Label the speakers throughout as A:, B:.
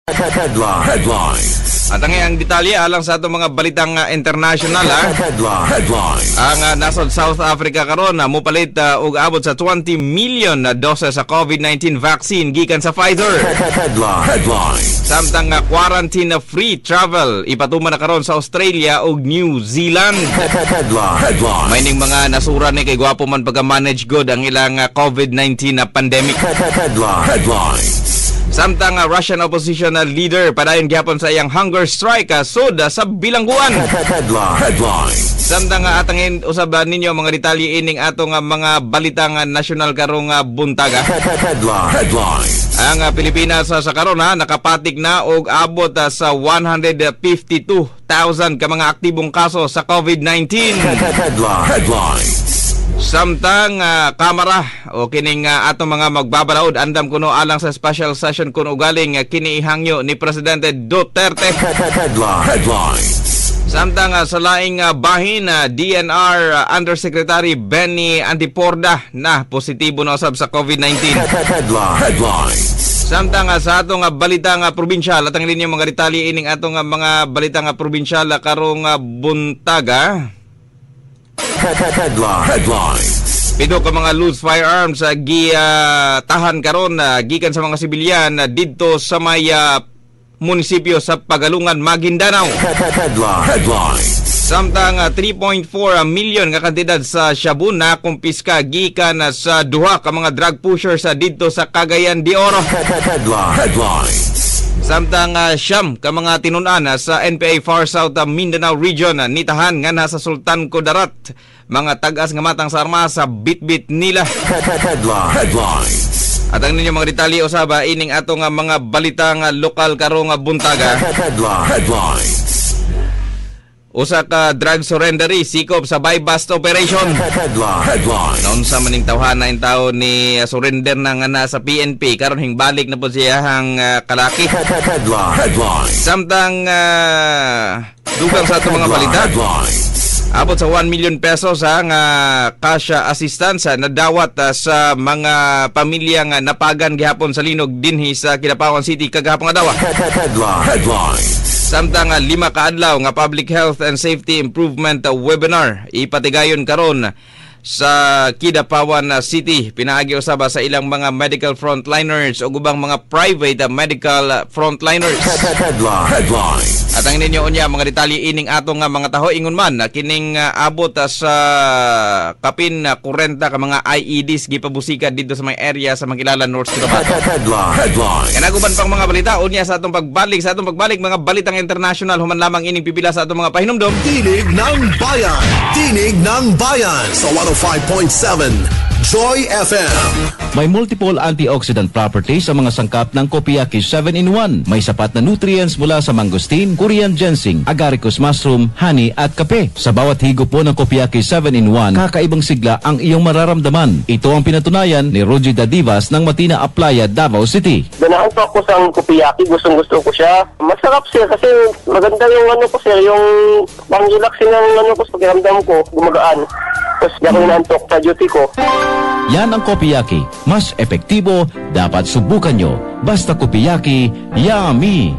A: Headlines. At ang detalye alang sa atong mga balitang international headlines. Ang nasod South Africa karon mupalit og abot sa 20 million na doses sa COVID-19 vaccine gikan sa Pfizer. Headlines. Samtang quarantine free travel ipatuman na karon sa Australia ug New Zealand. Headlines. May ning mga nasura ni kay gwapo man pagka-manage good ang ilang COVID-19 na pandemic. Headlines. Samtang Russian opposition leader padayon gyapon sa iyang hunger strike soda sa bilangguan. Headlines. Samtang atangin usab ninyo mga detalye ining atong mga balitang national karong buntaga. Headlines. Ang Pilipinas sa karon nakapatik na og abot sa 152,000 ka mga aktibong kaso sa COVID-19. Headlines. Samtang kamera o kining atong mga magbabalaod andam kuno alang sa special session kuno galing kini ihangyo ni Presidente Duterte. Headlines. Samtang sa laing bahin DNR Undersecretary Benny Antiporda na positibo na usab sa COVID-19. Headlines. Samtang sa atong balitang probinsyal at ang linyong mga detalye ining atong mga balitang probinsyal karong buntaga. Headlines. Pito ka mga loose firearms tahan karon gikan sa mga sibilyan didto sa may munisipyo sa Pagalungan, Maguindanao. Headlines. Samtang 3.4 million nga kantidad sa shabu na kumpiska gikan sa duha ka mga drug pushers didto sa Cagayan de Oro. Headlines. Samtang siyam ka mga tinunan sa NPA Far South Mindanao Region nitahan nga nasa Sultan Kudarat mga tagas nga matang sa armas sa bitbit nila. Headlines. At ang ninyo mga detalye usaba ining atong mga balitang lokal karong buntaga. Headlines. Usa ka drug surrendery sikop sa buy-bust operation. Headlines. Noon sa maning tawhana in tao ni surrender na nga na sa PNP karon hingbalik na po siya hang kalaki. Headlines. Samtang dugang sa atong mga balita. Abot sa 1 million pesos ang cash assistance na dawat sa mga pamilyang napagan gihapon sa linog dinhi sa Kidapawan City kagahapon nga dawa. Headlines. Samtang 5 kaadlaw nga public health and safety improvement webinar ipatigayon karon sa Kidapawan City. Pinaagi usaba sa ilang mga medical frontliners o gubang mga private medical frontliners. Headlines. At ang ninyo unya mga detalye ining atong mga taho ingon man kining abot sa kapin 40 ka mga IEDs gipabusika dito sa may area sa Magilala North Cotabato. Headlines. Kanaguban pang mga balita unya sa atong pagbalik mga balitang international human lamang ining pipila sa atong mga pahinumdom.
B: Tinig ng Bayan. Tinig ng Bayan sa 105.7 Joy FM.
C: May multiple antioxidant properties sa mga sangkap ng Copiaquis 7-in-1. May sapat na nutrients mula sa mangosteen, Korean ginseng, agaricus mushroom, honey at kape. Sa bawat higop po ng Copiaquis 7-in-1, kakaibang sigla ang iyong mararamdaman. Ito ang pinatunayan ni Rogie Dadivas ng Matina Aplaya, Davao City.
D: Ganahan po ako sa Copiaquis, gustong-gusto ko siya. Masarap siya kasi maganda yung ko sir, yung pang-relaxing ng ko sa pakiramdam ko, gumagaan. Tapos di ako inantok sa duty ko.
C: Yan ang Copiaquis. Mas epektibo, dapat subukan nyo. Basta Copiaquis, yummy!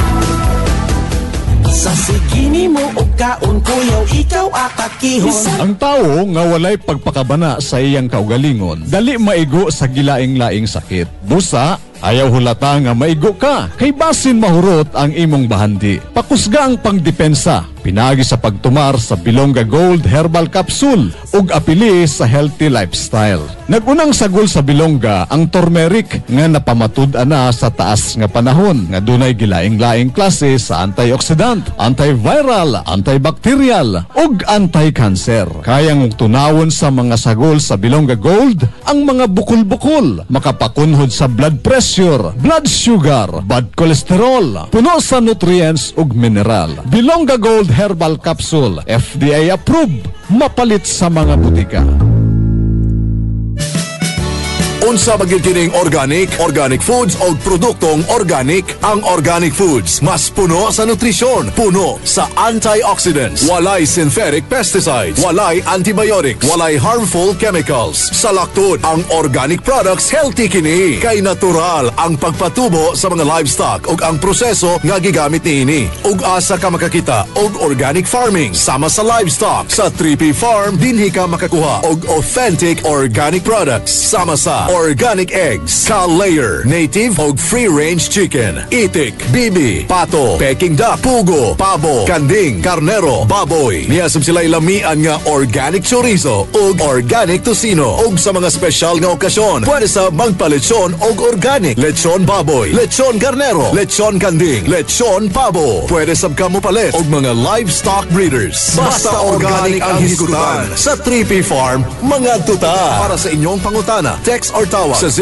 E: Sa sigini mo o kaon kuyaw, ikaw akakihon.
F: Ang tao nga walay pagpakabana sa iyang kaugalingon, dali maigo sa gilaing-laing sakit. Busa, ayaw hulata nga maigo ka, kay basin mahurot ang imong bahandi. Pakusga ang pangdepensa, pinagi sa pagtumar sa Bilonga Gold Herbal Capsule ug apili sa healthy lifestyle. Nagunang sagol sa Bilonga ang turmeric nga napamatud-an na sa taas nga panahon nga dunay gilaing-laing klase sa antioxidant, antiviral, antibacterial ug anti-cancer. Kayang tunawon sa mga sagol sa Bilonga Gold ang mga bukol-bukol, makapakunhod sa blood pressure, blood sugar, bad cholesterol, puno sa nutrients ug mineral. Bilonga Gold Herbal Capsule, FDA approved, mapalit sa mga butika.
B: Unsa magyud kining organic foods o produktong organic. Ang organic foods mas puno sa nutrisyon, puno sa antioxidants, walay synthetic pesticides, walay antibiotics, walay harmful chemicals. Sa laktod, ang organic products healthy kini kay natural ang pagpatubo sa mga livestock ug ang proseso nga gigamit niini. Ug asa ka makakita og organic farming sama sa livestock sa 3P Farm dinhi ka makakuha og authentic organic products sama sa organic eggs, ka-layer, native og free-range chicken, itik, bibi, pato, peking duck, pugo, pabo, kanding, karnero, baboy. Niyasab sila'y lamian nga organic chorizo ug organic tocino ug sa mga special nga okasyon pwede sa magpalechon og organic lechon baboy, lechon karnero, lechon kanding, lechon pabo. Pwede sab ka mo palit og mga livestock breeders. Basta organic ang hisgutan sa 3P Farm mga tuta. Para sa inyong pangutana, text or tawag sa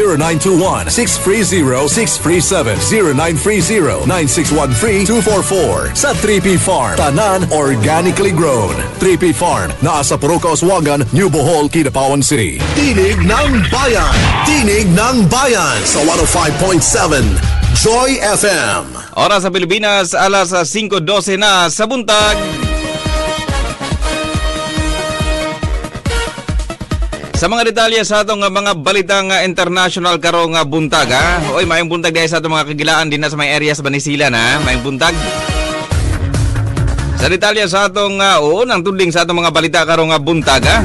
B: 0921-630-637, 0930-9613-244. Sa 3P Farm, tanan organically grown. 3P Farm, naa sa Puruca, Oswagan, New Bohol, Kidapawan City.
G: Tinig ng Bayan. Tinig ng Bayan sa 105.7 Joy FM.
A: Oras sa Pilipinas, alas 5:12 na sa buntag. Sa mga detalye sa atong mga balitang international karong buntag, ha? Oy, mayong buntag dahil sa atong mga kagilaan din na sa may area sa Banisilan, ha? Mayong buntag. Sa detalye sa atong unang tudling sa atong mga balita karong buntag, ha?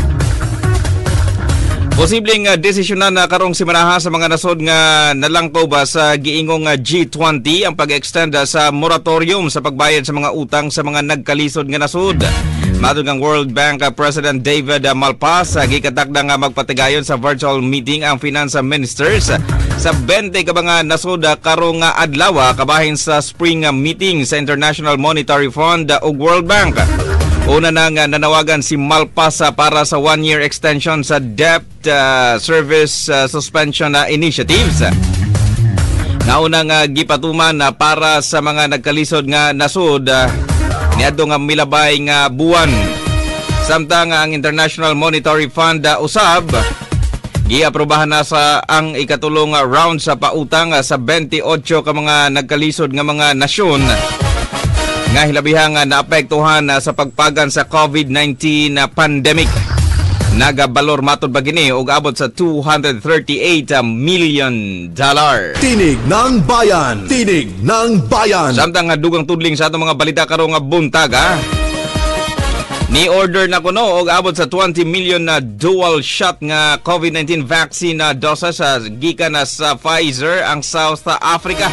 A: Posibleng desisyonan na karong simanaha sa mga nasod nga nalangko ba sa giingong G20 ang pag-extend sa moratorium sa pagbayad sa mga utang sa mga nagkalisod nga nasod. Matod ang World Bank President David Malpass, gikatakda nga magpatigayon sa virtual meeting ang finance ministers sa 20 ka mga nasod karong adlaw kabahin sa spring meeting sa International Monetary Fund ug World Bank. Una nang nanawagan si Malpass para sa 1-year extension sa debt service suspension initiatives. Naunang gipatuman para sa mga nagkalisod nga nasod niadto nga milabay nga buwan. Samtang ang International Monetary Fund usab giaprobahan na sa ang ikatulong round sa pautang sa 28 ka mga nagkalisod nga mga nasyon nga hilabihang naapektuhan sa pagpagan sa COVID-19 pandemic. Nagabalor matod ba gini og abot sa $238 million.
G: Tinig ng Bayan. Tinig ng Bayan.
A: Samtang dugang tudling sa atong mga balita karong buntag, ha? Ni order na kuno og abot sa 20 million na dual shot nga COVID-19 vaccine na doses gikan sa Pfizer ang South Africa.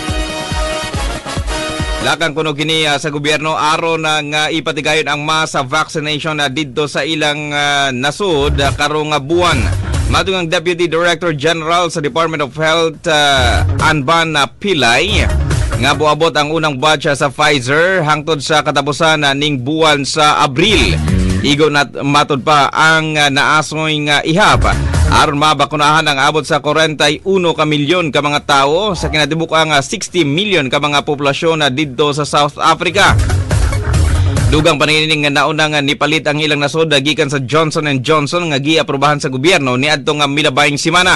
A: Lakang kuno kini sa gobyerno aron nga ipatigayon ang mass vaccination didto sa ilang nasod karong buwan. Matod ang Deputy Director General sa Department of Health Anban Pilay nga buabot ang unang batch sa Pfizer hangtod sa katapusan ning buwan sa Abril. Igo matod pa ang naasoy nga ihap aron mabakunahan ang abot sa 41 ka milyon ka mga tao sa kinatibuk-ang 60 milyon ka mga populasyon didto sa South Africa. Dugang panining nga naunang nipalit ang ilang nasod gikan sa Johnson & Johnson nga giaprobahan sa gobyerno niadto nga milabayng semana.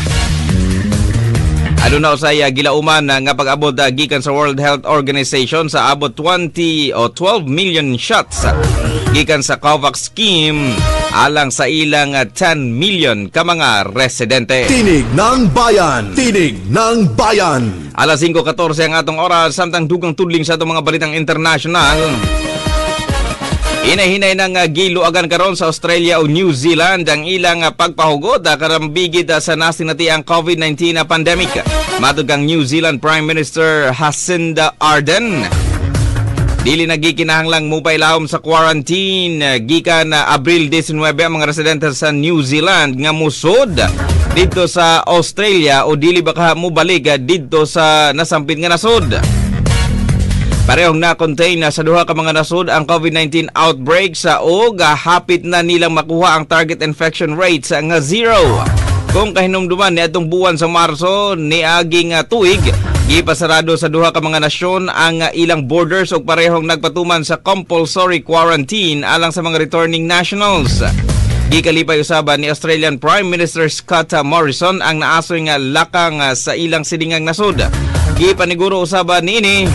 A: Aduna usay gilauman nga pag-abot gikan sa World Health Organization sa abot 20 o 12 million shots gikan sa COVAX scheme alang sa ilang 10 million ka mga residente.
G: Tinig ng Bayan. Tinig ng Bayan.
A: Alas 5:14 ang atong oras samtang dugang tudling sa atong mga balitang international. Hinay-hinay nang giluagan karon sa Australia o New Zealand ang ilang pagpahugod karambigit sa nasinati ang COVID-19 pandemic. Matod kang New Zealand Prime Minister Jacinda Ardern, dili nagikinahanglang mupailahom sa quarantine gikan Abril 19 ang mga residente sa New Zealand nga musod dito sa Australia o dili baka mubalik dito sa nasampit nga nasod. Parehong na-contain sa duha ka mga nasod ang COVID-19 outbreak sa og hapit na nilang makuha ang target infection rate sa nga 0. Kung kahinumduman ni atong buwan sa Marso ni aging tuig, gipasarado sa duha ka mga nasyon ang ilang borders ug parehong nagpatuman sa compulsory quarantine alang sa mga returning nationals. Gikalipay usaba ni Australian Prime Minister Scott Morrison ang naasoy nga lakang sa ilang silingang nasod. Gipaniguro usaba niini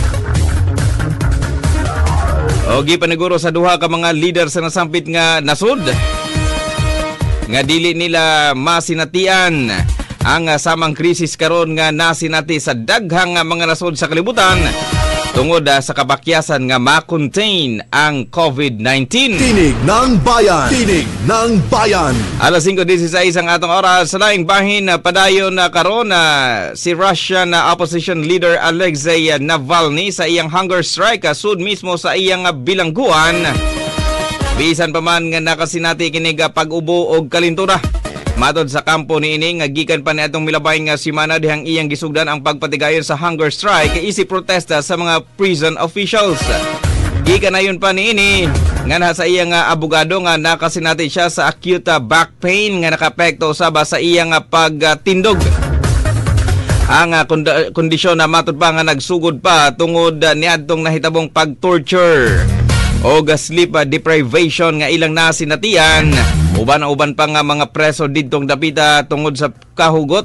A: o gipaniguro sa duha ka mga leader sa nasampit nga nasod nga dili nila masinatian ang samang krisis karon nga nasinati sa daghang mga nasod sa kalibutan tungod sa kabakyasan nga ma-contain ang COVID-19.
G: Tinig ng Bayan. Tinig ng Bayan.
A: Alas 5:16 ang atong oras sa laing bahin padayon karon si Russian opposition leader Alexei Navalny sa iyang hunger strike sud mismo sa iyang bilangguan. Bisan pa man nga nakasinati kinig pag-ubo og kalintura. Matod sa kampo niini nga gikan pa niadtong milabay nga semana dihang iyang gisugdan ang pagpatigayon sa hunger strike kay isi protesta sa mga prison officials. Gikan ayon pa niini nga sa iyang abogado nga nakasinati siya sa acute back pain nga nakapekto usaba sa iyang pagtindog. Ang kondisyon na matod pa nga nagsugod pa tungod niadtong nahitabong pag-torture o sleep deprivation nga ilang nasinatian. Uban pa nga mga preso didtong dapita tungod sa kahugot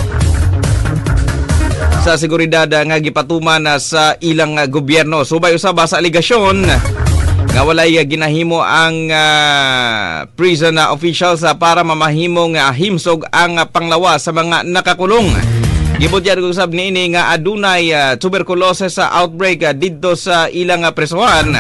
A: sa seguridad nga gipatuman sa ilang gobyerno. Subay usaba sa aligasyon nga walay ginahimo ang prison officials para mamahimong himsog ang panglawas sa mga nakakulong. Gibutyan usab niini nga adunay tuberculosis outbreak didto sa ilang presohan.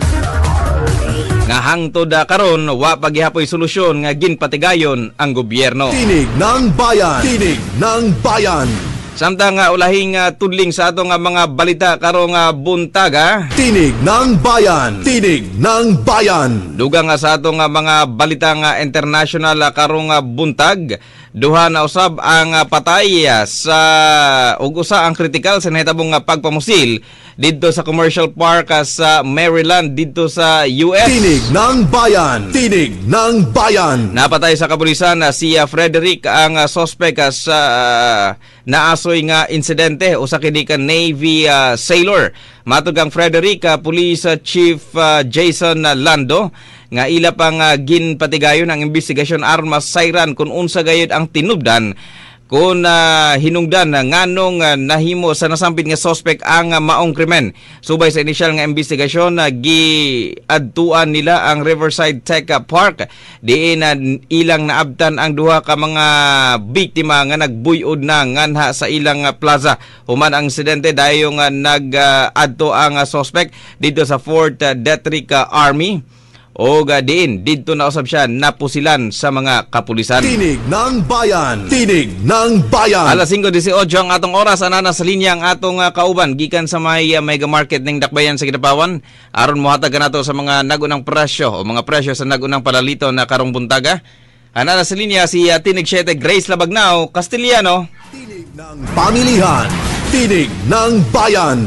A: Nga hangtod karon wa paghihapoy solusyon nga ginpatigayon ang gobyerno.
G: Tinig ng Bayan. Tinig ng Bayan.
A: Samtang ulahing tudling sa atong mga balita karong buntaga.
G: Tinig ng Bayan. Tinig ng Bayan.
A: Dugang sa atong mga balita nga international karong buntag. Duha na usab ang patay sa usa ang kritikal sa nahitabong pagpamusil didto sa commercial park sa Maryland didto sa US.
G: Tinig ng Bayan. Tinig ng Bayan.
A: Napatay sa kapulisan si Frederick ang suspect sa naasoy nga insidente usa kini ka Navy sailor. Matug ang Frederick Police Chief Jason Lando nga ila pang ginpatigayon ang investigasyon aron masayran kung unsa gayud ang tinubdan kung hinungdan nganong nahimo sa nasampit nga suspect ang maong krimen. Subay sa initial nga investigasyon giadtuan nila ang Riverside Tech Park diin ilang naabtan ang duha ka mga biktima nga nagbuyod na nganha sa ilang plaza. Human ang insidente dayong nag-adto ang suspect dito sa Fort Detrick Army o diin dito na usab siya napusilan sa mga kapulisan.
G: Tinig ng Bayan. Tinig ng Bayan.
A: Alas 5:18 ang atong oras. Ana sa linya ang atong kauban gikan sa may mega market ning Dakbayan sa Kidapawan aron mohatag nato sa mga nagunang presyo o mga presyo sa nagunang palalito na karong buntaga. Ana sa linya si Tinig 7 Grace Labagnao Castellano.
G: Tinig ng Pamilihan. Tinig ng Bayan.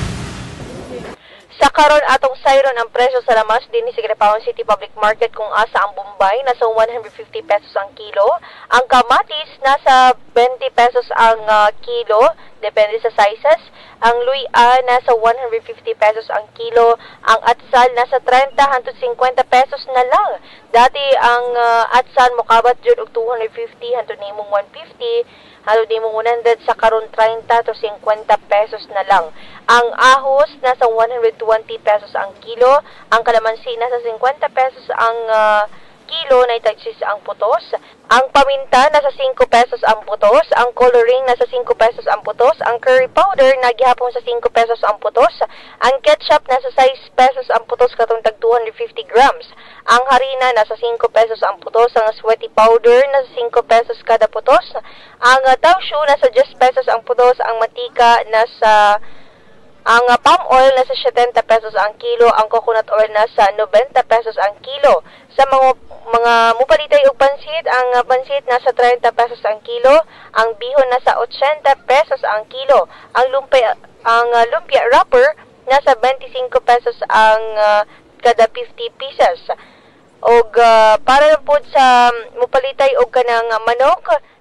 H: Sa karon atong sayron ang presyo sa lamas din sa Kidapawan City Public Market kung asa ang Bombay nasa 150 pesos ang kilo, ang kamatis nasa 20 pesos ang kilo depende sa sizes, ang luya nasa 150 pesos ang kilo, ang atsal nasa 30 hangtod 50 pesos na lang. Dati ang atsal mokabat jud og 250 hangtod nimong 150. Halo di mo 100 sa karon 30 to 50 pesos na lang. Ang ahos nasa 120 pesos ang kilo, ang kalamansi nasa 50 pesos ang kilo na itagsis ang putos, ang paminta nasa 5 pesos ang putos, ang coloring nasa 5 pesos ang putos, ang curry powder nagyapon sa 5 pesos ang putos, ang ketchup nasa 6 pesos ang putos katong tag 250 grams, ang harina nasa 5 pesos ang putos, ang sweaty powder nasa 5 pesos kada putos, ang tausu nasa 10 pesos ang putos, ang matika nasa ang palm oil nasa 70 pesos ang kilo, ang coconut oil nasa 90 pesos ang kilo. Sa mga mupalitay og pansit, ang pansit nasa 30 pesos ang kilo, ang bihon nasa 80 pesos ang kilo, ang lumpia wrapper nasa 25 pesos ang kada 50 pieces. Og para po sa mupalitay og kanang manok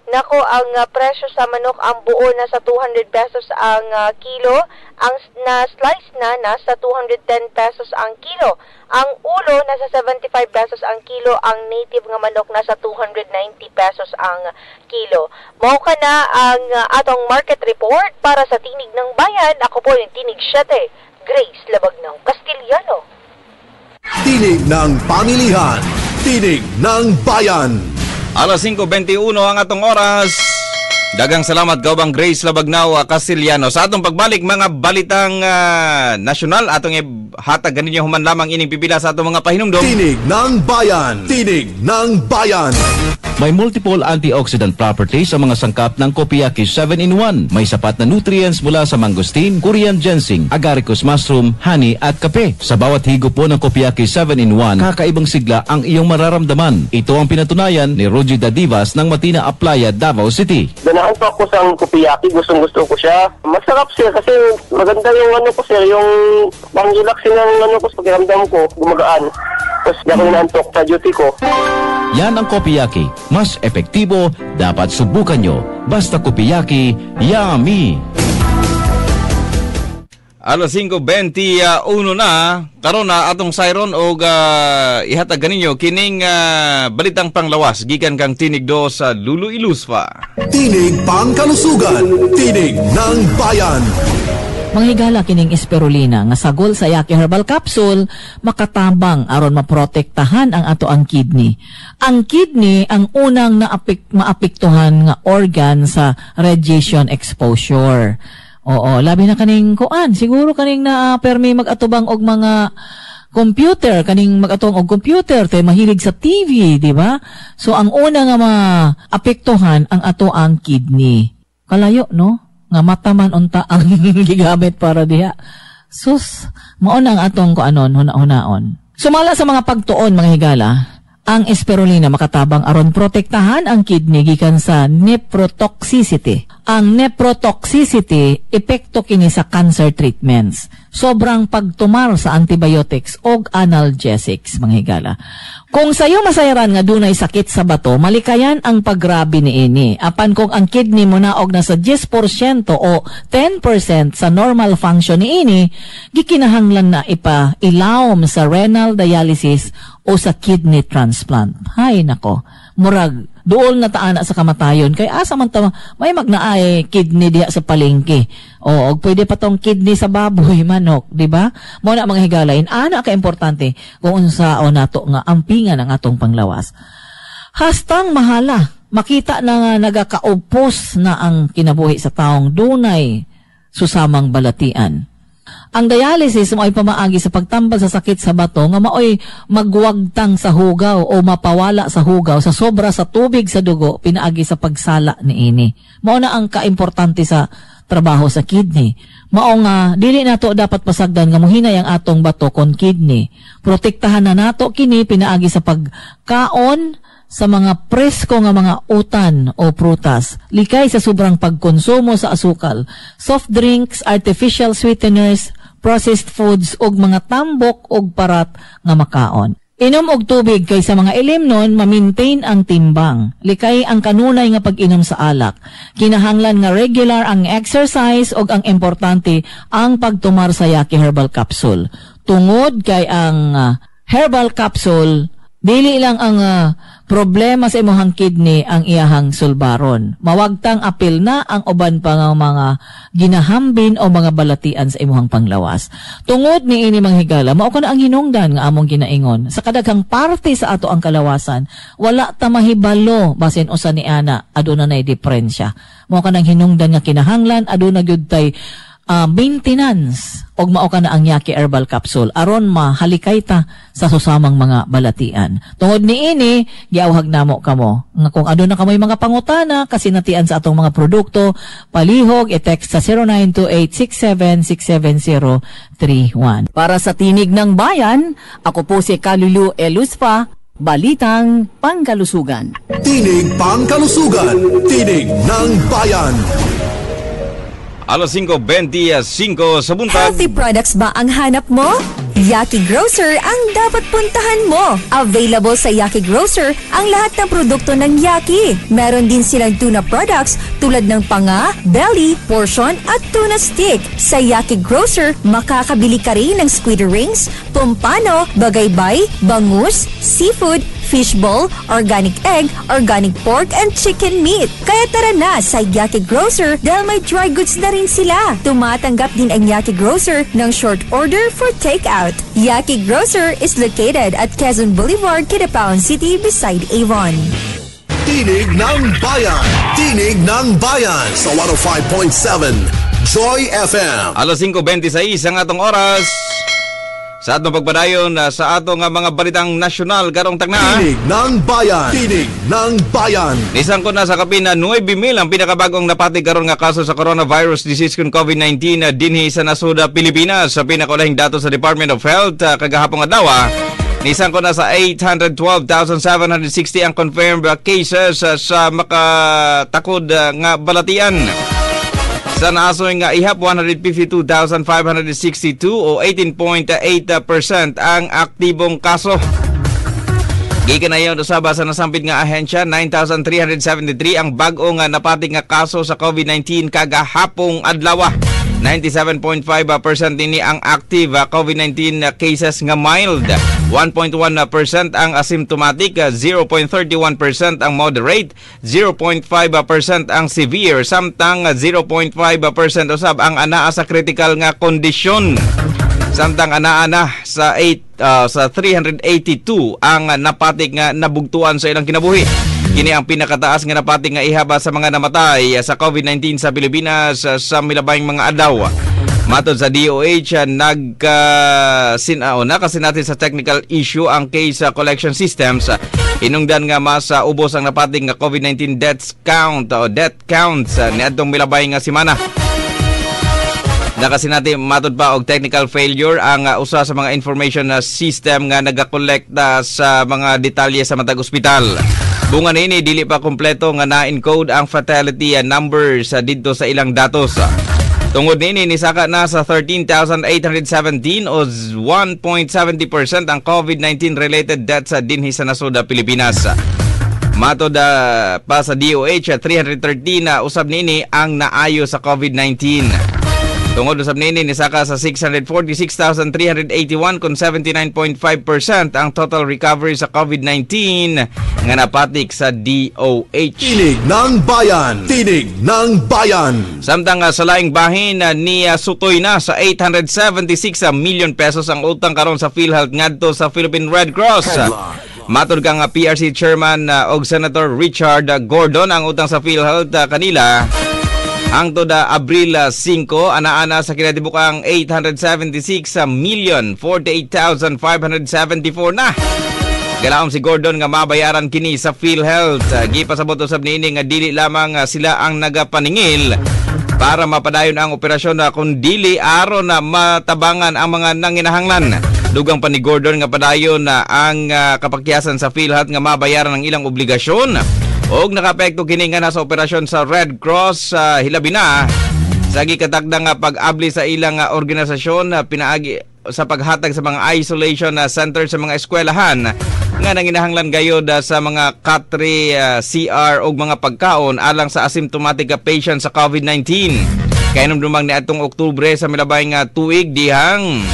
H: Nako, ang presyo sa manok, ang buo nasa 200 pesos ang kilo. Ang na-slice na nasa 210 pesos ang kilo. Ang ulo nasa 75 pesos ang kilo. Ang native nga manok nasa 290 pesos ang kilo. Mao ka na ang atong market report para sa Tinig ng Bayan. Ako po yung Tinig 7, Grace Labagnaw Castillano.
G: Tinig ng Pamilihan. Tinig ng Bayan.
A: Alas 5:21 ang atong oras. Dagang salamat gawang Grace Labagnaw Castillano. Sa atong pagbalik mga balitang nasyonal, atong hatag ganinyo human lamang ining pipila sa atong mga pahinumdom.
G: Tinig ng Bayan. Tinig ng Bayan.
C: May multiple antioxidant properties sa mga sangkap ng Copiaki 7-in-1. May sapat na nutrients mula sa mangosteen, Korean ginseng, agaricus mushroom, honey at kape. Sa bawat higop po ng Copiaki 7-in-1, kakaibang sigla ang iyong mararamdaman. Ito ang pinatunayan ni Rogie Dadivas ng Matina Aplaya, Davao City.
D: Ganahan pa ako sa Copiaki, gustong-gusto ko siya. Masarap siya kasi maganda yung ano ko sir, yung pang-relax ng ano ko, pakiramdam ko, gumagaan. Tapos di ako inaantok sa duty ko.
C: Yan ang Copiaki. Mas epektibo, dapat subukan nyo. Basta Copiaki, yummy!
A: Alas 5:21 na, karon na atong sayron og ihatag ganinyo kining balitang panglawas gikan kang Tinig do sa Lulu Iluspa.
G: Tinig Pangkalusugan. Tinig ng Bayan.
I: Manghigala kining Spirulina nga sagol sa Yaki Herbal Capsule makatabang aron maprotektahan ang ato ang kidney. Ang kidney ang unang maapektuhan nga organ sa radiation exposure. Oo, labi na kaning kuan, siguro kaning na permi mag-atubang og mga computer, kaning mag-atubang og computer, tay mahilig sa TV, di ba? So ang una nga maapektuhan ang ato ang kidney. Kalayo, no? Nga mataman unta ang gigamit para diha. Sus, mao na ang atong kuanon huna-hunaon. Sumala sa mga pagtuon mga higala, ang Spirulina makatabang aron protektahan ang kidney gikan sa nephrotoxicity. Ang nephrotoxicity epekto kini sa cancer treatments. Sobrang pagtumar sa antibiotics o analgesics mga higala. Kung sayo masayaran nga dunay sakit sa bato, malikayan ang paggrabe niini. Apan kung ang kidney mo naog na sa 10% o 10% sa normal function niini, gikinahanglan na ipailawom sa renal dialysis o sa kidney transplant. Hay nako, murag duol na taana sa kamatayon kay asa man ta may magnaay kidney diha sa palengke. O pwede pa tong kidney sa baboy, manok, di ba? Mo na mga higalain, ana ka importante kung unsa o nato nga ampingan ang atong panglawas. Hastang mahala, makita na nga nagakaupos na ang kinabuhi sa taong dunay susamang balatian. Ang dialysis mo ay pamaagi sa pagtambal sa sakit sa bato nga maoy magwagtang sa hugaw o mapawala sa hugaw sa sobra sa tubig sa dugo pinaagi sa pagsala niini. Mao na ang kaimportante sa trabaho sa kidney. Mao nga dili nato dapat pasagdan nga mohinay ang atong bato kon kidney. Protektahan na nato kini pinaagi sa pagkaon sa mga presko nga mga utan o prutas, likay sa sobrang pagkonsumo sa asukal, soft drinks, artificial sweeteners, processed foods ug mga tambok ug parat nga makaon. Inom og tubig kay sa mga ilimnon ma-maintain ang timbang. Likay ang kanunay nga pag-inom sa alak. Kinahanglan nga regular ang exercise ug ang importante ang pagtumar sa Yaki Herbal Capsule. Tungod kay ang herbal capsule dili lang ang problema sa imong kidney ang iyahang sulbaron. Mawagtang apil na ang uban pa nga mga ginahambin o mga balatian sa imong panglawas. Tungod ni ini mga higala, mao na ang hinungdan nga among ginaingon. Sa kadaghang parte sa ato ang kalawasan, wala ta mahibalo basin usa ni ana aduna nay diferensya. Mao kanang hinungdan nga kinahanglan aduna gyud tay maintenance og mao ka na ang Yaki Herbal Capsule aron mahalikay ta sa susamang mga balatian. Tungod niini giawhag namo kamo nga kung aduna kamoy mga pangutana kasinatian sa atong mga produkto, palihog i-text sa 0928-6767031. Para sa Tinig ng Bayan, ako po si Kalulu Eluspa, Balitang Pangkalusugan.
G: Tinig Pangkalusugan. Tinig ng Bayan.
A: Alas 5:25 sa buntag.
J: Healthy products ba ang hanap mo? Yaki Grocer ang dapat puntahan mo. Available sa Yaki Grocer ang lahat ng produkto ng Yaki. Meron din silang tuna products tulad ng panga, belly, portion at tuna stick. Sa Yaki Grocer, makakabili ka rin ng squid rings, pompano, bagaybay, bangus, seafood, fishball, organic egg, organic pork, and chicken meat. Kaya tara na sa Yaki Grocer dahil may dry goods na rin sila. Tumatanggap din ang Yaki Grocer ng short order for takeout. Yaki Grocer is located at Quezon Boulevard, Kidapawan City beside Avon.
G: Tinig ng Bayan. Tinig ng Bayan sa 105.7 Joy FM.
A: Alas 5:26 ang atong oras. Sa atong pagpadayon sa atong mga balitang nasyonal karong tagna.
G: Tinig ng Bayan. Tinig ng Bayan.
A: Nisan ko na sa kapin na 9,000 ang pinakabagong napatig karon nga kaso sa coronavirus disease kung COVID-19 dinhi sa nasud Pilipinas. Sa pinakaulahing datos sa Department of Health kagahapon adlaw, nisan ko na sa 812,760 ang confirmed cases sa makatakod nga balatian. Sa naasoy nga ihap 152,562 o 18.8% ang aktibong kaso. Gikan na yun usaba sa nasampit nga ahensya 9,373 ang bag-o nga napatig nga kaso sa COVID-19 kagahapong adlaw. 97.5% nini ang active COVID-19 cases nga mild, 1.1% ang asymptomatic, 0.31% ang moderate, 0.5% ang severe, samtang 0.5% usab ang anaa sa critical nga kondisyon. Samtang anaa na sa 382 ang napatik nga nabugtuan sa ilang kinabuhi. Kini ang pinakataas nga napating nga ihaba sa mga namatay sa COVID-19 sa Pilipinas sa milabayng mga adlaw. Matod sa DOH, nakasin natin sa technical issue ang case collection systems. Hinungdan nga mas ubos ang napating nga COVID-19 death counts niadtong milabayng nga semana. Nakasin natin matod pa og technical failure ang usa sa mga information system nga nagakolekta sa mga detalye sa matag ospital. Bunga nini dili pa kompleto nga na-encode ang fatality numbers didto sa ilang datos. Tungod nini nisaka na sa 13,817 o 1.70% ang COVID-19 related deaths dinhi sa nasud Pilipinas. Matod pa sa DOH 313 usab nini ang naayo sa COVID-19. Tungod usab nini nisaka sa 646,381 kung 79.5% ang total recovery sa COVID-19 nga napatik sa DOH.
G: Tinig ng Bayan. Tinig ng Bayan.
A: Samtang sa laing bahin ni sutoy na sa 876 million pesos ang utang karon sa PhilHealth ngadto sa Philippine Red Cross. Matod kang PRC Chairman og Senator Richard Gordon ang utang sa PhilHealth kanila hangtod Abril 5 ana-ana sa kinatibukang 876,048,574 na. Galaom si Gordon nga mabayaran kini sa PhilHealth. Gipasabot usab niini nga dili lamang sila ang nagapaningil para mapadayon ang operasyon kun dili aron na matabangan ang mga nanginahanglan. Dugang pa ni Gordon nga padayon ang kapakyasan sa PhilHealth nga mabayaran ang ilang obligasyon. Og nakapekto kini nga nasa operasyon sa Red Cross hilabi na sa gikatagda nga pag-abli sa ilang organisasyon pinaagi sa paghatag sa mga isolation center sa mga eskwelahan nga nanginahanglan gayod sa mga katre, CR og mga pagkaon alang sa asymptomatic patient sa COVID-19. Kaya dumang ni atong Oktubre sa milabay nga tuig dihang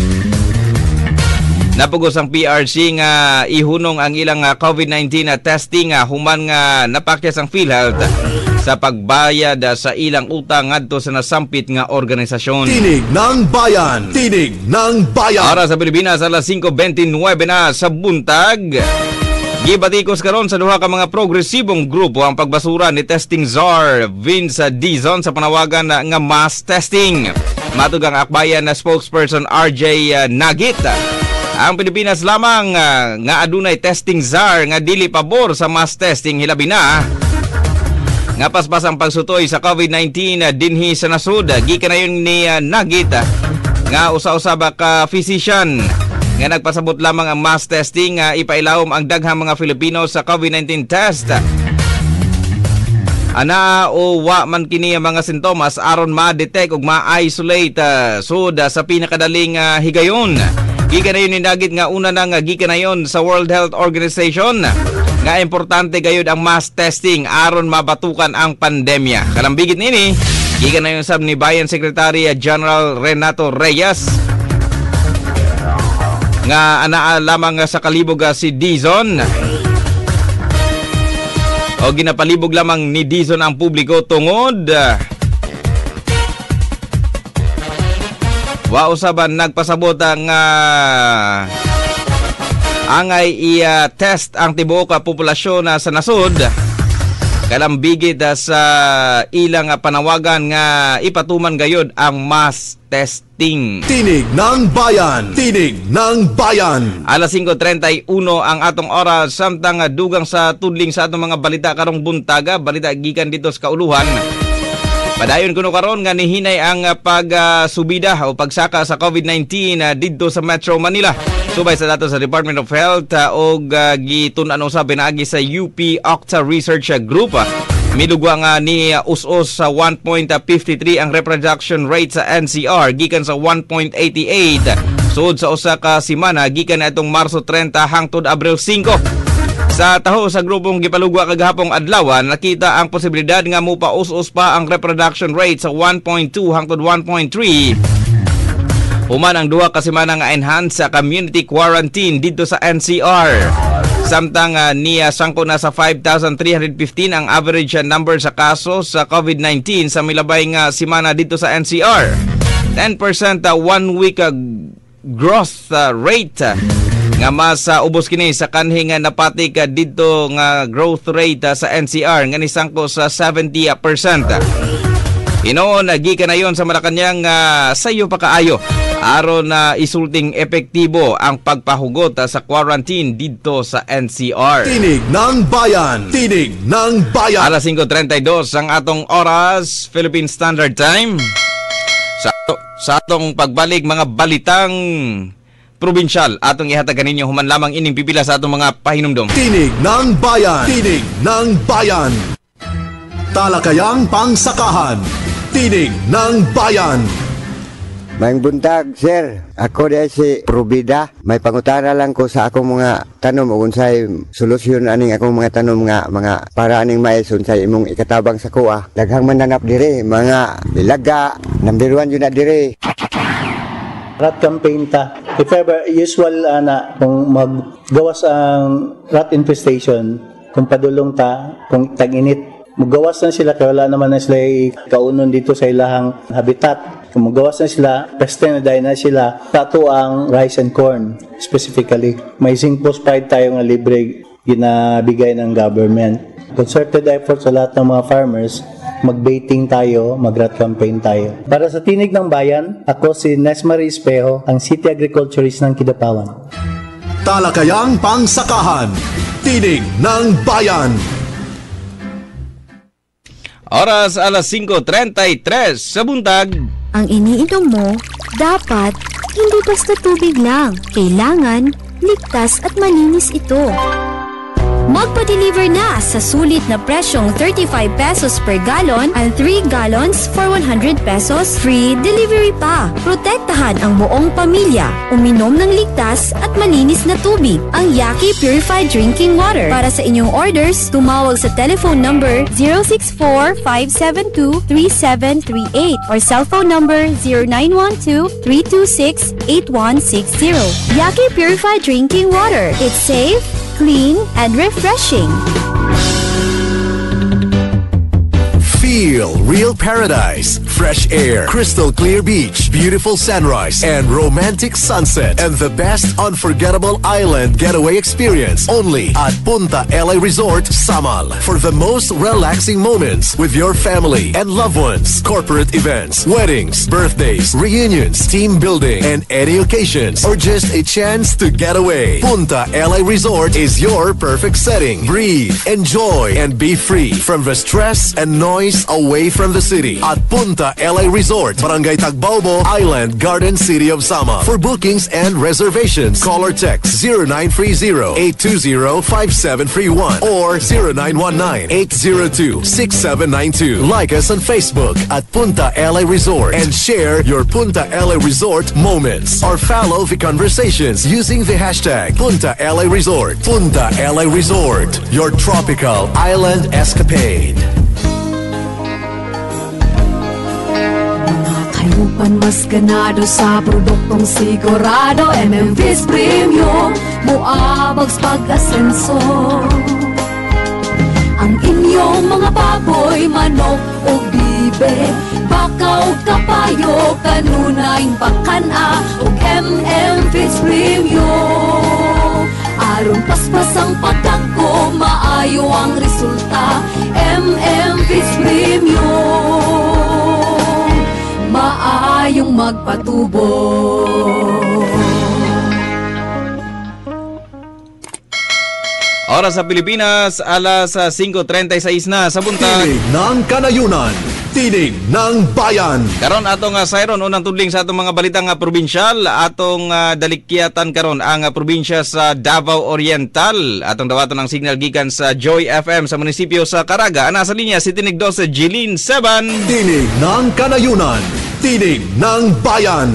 A: napugos ang PRC nga ihunong ang ilang COVID-19 testing human nga napakyas ang PhilHealth sa pagbayad sa ilang utang ngadto sa nasampit nga organisasyon.
G: Tinig ng Bayan. Tinig ng Bayan.
A: Para sa Pilipinas alas 5:29 na sa buntag. Gibatikos karon sa duha ka mga progresibong grupo ang pagbasura ni Testing Czar Vince Dizon sa panawagan nga mass testing. Matug ang akbayan na spokesperson RJ Nagit. Ang Pilipinas lamang nga adunay testing czar nga dili pabor sa mass testing hilabi na nga paspas ang pagsutoy sa COVID-19 dinhi sa nasud. Gikan na yun ni Nagit nga usa-usab ka physician nga nagpasabot lamang ang mass testing ipailawom ang daghang mga Filipino sa COVID-19 test. Ana o wa man kini mga sintomas aron ma-detect ug ma-isolate sud sa pinakadaling higayon. Gikan na yun nindagit nga una na nga gikan na yun sa World Health Organization nga importante gayud ang mass testing aron mabatukan ang pandemya. Kalambigit nini, gikan na yun sab ni Bayan Secretary General Renato Reyes nga anaa lamang sa kalibog si Dizon o ginapalibog lamang ni Dizon ang publiko tungod wa usaban nagpasabot ang angay i-test ang tibuok populasyon sa nasod. Kalambigit sa ilang panawagan nga ipatuman gayud ang mass testing.
G: Tinig ng Bayan! Tinig ng Bayan!
A: Alas 5:31 ang atong oras samtang dugang sa tudling sa atong mga balita karong buntaga, balita gikan dito sa kauluhan. Padayon kuno karon nga nihinay ang pagsubida o pagsaka sa COVID-19 didto sa Metro Manila. Subay sa datos sa Department of Health o gitun-an usab pinaagi sa UP Octa Research Group. Midugwa nga ni us-us sa 1.53 ang reproduction rate sa NCR gikan sa 1.88 sud sa usa ka semana gikan na itong Marso 30 hangtod Abril 5. Sa taho sa grupong gipalugwa kagahapong adlaw, nakita ang posibilidad nga mupaus-us pa ang reproduction rate sa 1.2 hangtod 1.3. Human ang duha ka semana nga enhanced sa community quarantine dito sa NCR. Samtang niya sangko na sa 5,315 ang average number sa kasos sa COVID-19 sa milabay nga semana dito sa NCR. 10% 1 week growth rate nga mas ubos kini sa kanhing napatik dito nga growth rate sa NCR nga nisangko sa 70%. Inoon gikan na yon sa Malacañang sayo pa kaayo aron na isulting epektibo ang pagpahugot sa quarantine dito sa NCR.
G: Tinig ng Bayan! Tinig ng Bayan!
A: Alas 5:32 ang atong oras, Philippine Standard Time. Sa atong pagbalik mga balitang probinsyal atong ihatag kaninyo human lamang ining pipila sa atong mga pahinumdom.
G: Tinig ng Bayan! Tinig ng Bayan! Talakayang pangsakahan. Tinig ng Bayan!
K: Maayong buntag, sir. Ako dahil si Probida. May pangutana lang ko sa akong mga tanom o unsay solusyon aning akong mga tanom nga mga para aning mais unsay imong ikatabang sa kuha. Daghang mananap dire, mga bilaga, number 1 yun na dire.
L: Rat campaign ta. If ever usual na kung maggawas ang rat infestation, kung padulong ta, kung tag-init, magawas na sila kaya wala naman na sila kaunon dito sa ilahang habitat. Kung magawas na sila, peste na dahil na sila, tato ang rice and corn specifically. May zinc phosphide tayo nga libre ginabigay ng government. Concerted effort sa lahat ng mga farmers, mag-baiting tayo, mag-rat campaign tayo. Para sa Tinig ng Bayan, ako si Nesmarie Espejo, ang City Agriculturist ng Kidapawan.
G: Talakayang pangsakahan. Tinig ng Bayan!
A: Oras alas 5:33 sa buntag.
J: Ang iniinom mo, dapat hindi basta tubig lang. Kailangan ligtas at malinis ito. Magpa-deliver na sa sulit na presyong 35 pesos per galon ang 3 gallons for 100 pesos. Free delivery pa. Protektahan ang buong pamilya. Uminom ng ligtas at malinis na tubig. Ang Yaki Purified Drinking Water. Para sa inyong orders, tumawag sa telephone number 064-572-3738 or cellphone number 0912-326-8160. Yaki Purified Drinking Water. It's safe, clean, and refreshing.
G: Feel real paradise, fresh air, crystal clear beach, beautiful sunrise, and romantic sunset, and the best unforgettable island getaway experience only at Punta LA Resort, Samal. For the most relaxing moments with your family and loved ones, corporate events, weddings, birthdays, reunions, team building, and any occasions, or just a chance to get away. Punta LA Resort is your perfect setting. Breathe, enjoy, and be free from the stress and noise away from the city at Punta Punta LA Resort, Barangay Tagbaobo Island, Garden City of Sama. For bookings and reservations, call or text 0930-820-5731 or 0919-802-6792. Like us on Facebook at Punta LA Resort and share your Punta LA Resort moments or follow the conversations using the hashtag Punta LA Resort. Punta LA Resort, your tropical island escapade.
M: Hayupan mas ganado sa produktong sigurado, MMV's Premium, muabags pag-asenso. Ang inyong mga baboy, manok o bibe, bakaw kapayo, kanunay bakana o MMV's Premium. Aron paspas ang pagdako, maayo ang resulta, MMV's Premium, maayong magpatubo.
A: Oras sa Pilipinas, alas 5:36 na sa buntag.
B: Tinig ng Kanayunan, Tinig ng Bayan.
A: Karon atong sayron unang tudling sa atong mga balitang probinsyal, atong dalikyatan karon ang probinsya sa Davao Oriental. Atong dawaton ang signal gikan sa Joy FM sa munisipyo sa Caraga. Ana sa linya si Tinig 2 Jeline Seban.
B: Tinig ng Kanayunan, Tinig ng Bayan.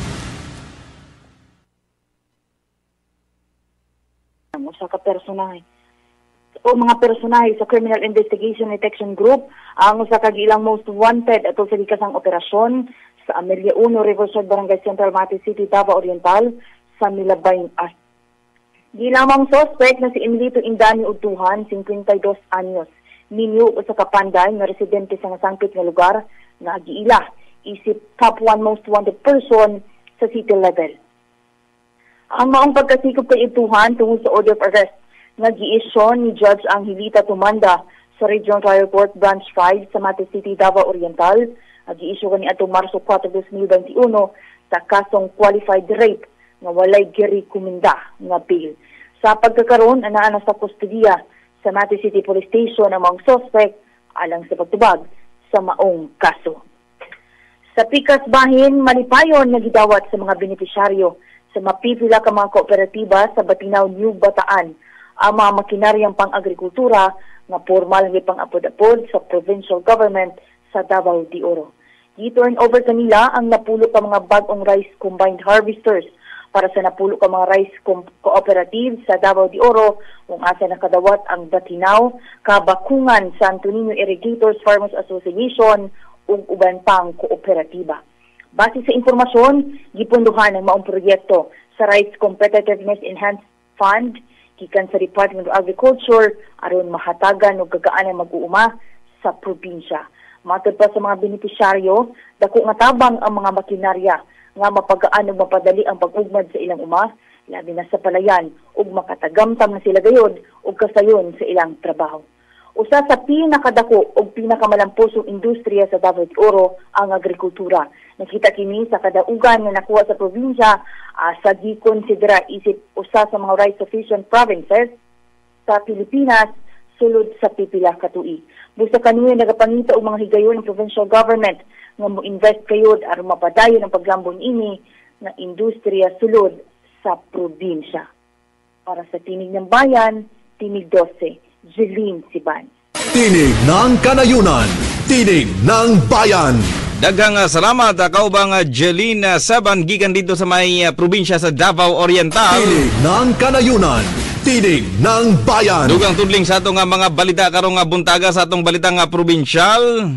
N: Usa ka personahe o mga personahe sa Criminal Investigation Detection Group ang usa ka ilang most wanted ato sa likasang operasyon sa Amelia 1 Riverside Barangay Central Mati City, Davao Oriental sa Milabay. Gilamang suspect na si Emilito Indani Utuhan, 52 anyos, ninyo usa ka panday nga residente sa nasangpit nga lugar nga giila isip top 1 most wanted person sa city level. Ang maong pagkasikop kay Ituhan tungod sa order of arrest nga gi-issue ni Judge Angelita Tumanda sa Regional Trial Court Branch 5 sa Mati City, Davao Oriental. Gi-issue kani atong Marso 4, 2021 sa kasong qualified rape nga walay girekomenda nga bail. Sa pagkakaroon ana sa kustudiya sa Mati City Police Station ang mga suspect alang sa pagtubag sa maong kaso. Sa Pikas Bahin, malipayon nga gidawat sa mga benepisyaryo sa mapipila ka mga kooperatiba sa Batinaw, New Bataan ang mga makinaryang pang-agrikultura na formal nga pang-apod-apod sa provincial government sa Davao de Oro. Gi-turn over kanila ang napulo ka mga bagong rice combined harvesters para sa napulo ka mga rice cooperative sa Davao de Oro kung asa nakadawat ang Batinaw, Kabakungan, Santo Niño Irrigators Farmers Association ug uban pang kooperatiba. Base sa informasyon, gipunduhan ang maong proyekto sa Rice Competitiveness Enhanced Fund gikan sa Department of Agriculture aron mahatagan og gagaan mag-uuma sa probinsya. Matod pa sa mga benepisyaryo, dako nga tabang ang mga makinarya nga mapagaan ug mapadali ang pag-ugmad sa ilang uma, labi na sa palayan ug makatagamtam na sila gayod og kasayon sa ilang trabaho. Usa sa pinakadako ug pinakamalampusong industriya sa Davao de Oro ang agrikultura. Nakita kini sa kadaugan nga nakuha sa probinsya sa gikonsidera isip usa sa mga rice sufficient provinces sa Pilipinas sulod sa pipila ka tuig. Busa kaniya nagapangita og mga higayon ng provincial government nga mo-invest kayod aron mapadayon ang paglambon ini nga industriya sulod sa probinsya. Para sa Tinig ng Bayan, Tinig 12, Jeline Siban.
B: Tinig ng Kanayunan, Tinig ng Bayan.
A: Daghang salamat kaubang Jeline Saban gikan dito sa may probinsya sa Davao Oriental.
B: Tinig ng Kanayunan, Tinig ng Bayan.
A: Dugang tudling sa atong mga balita karong buntaga sa atong balitang probinsyal.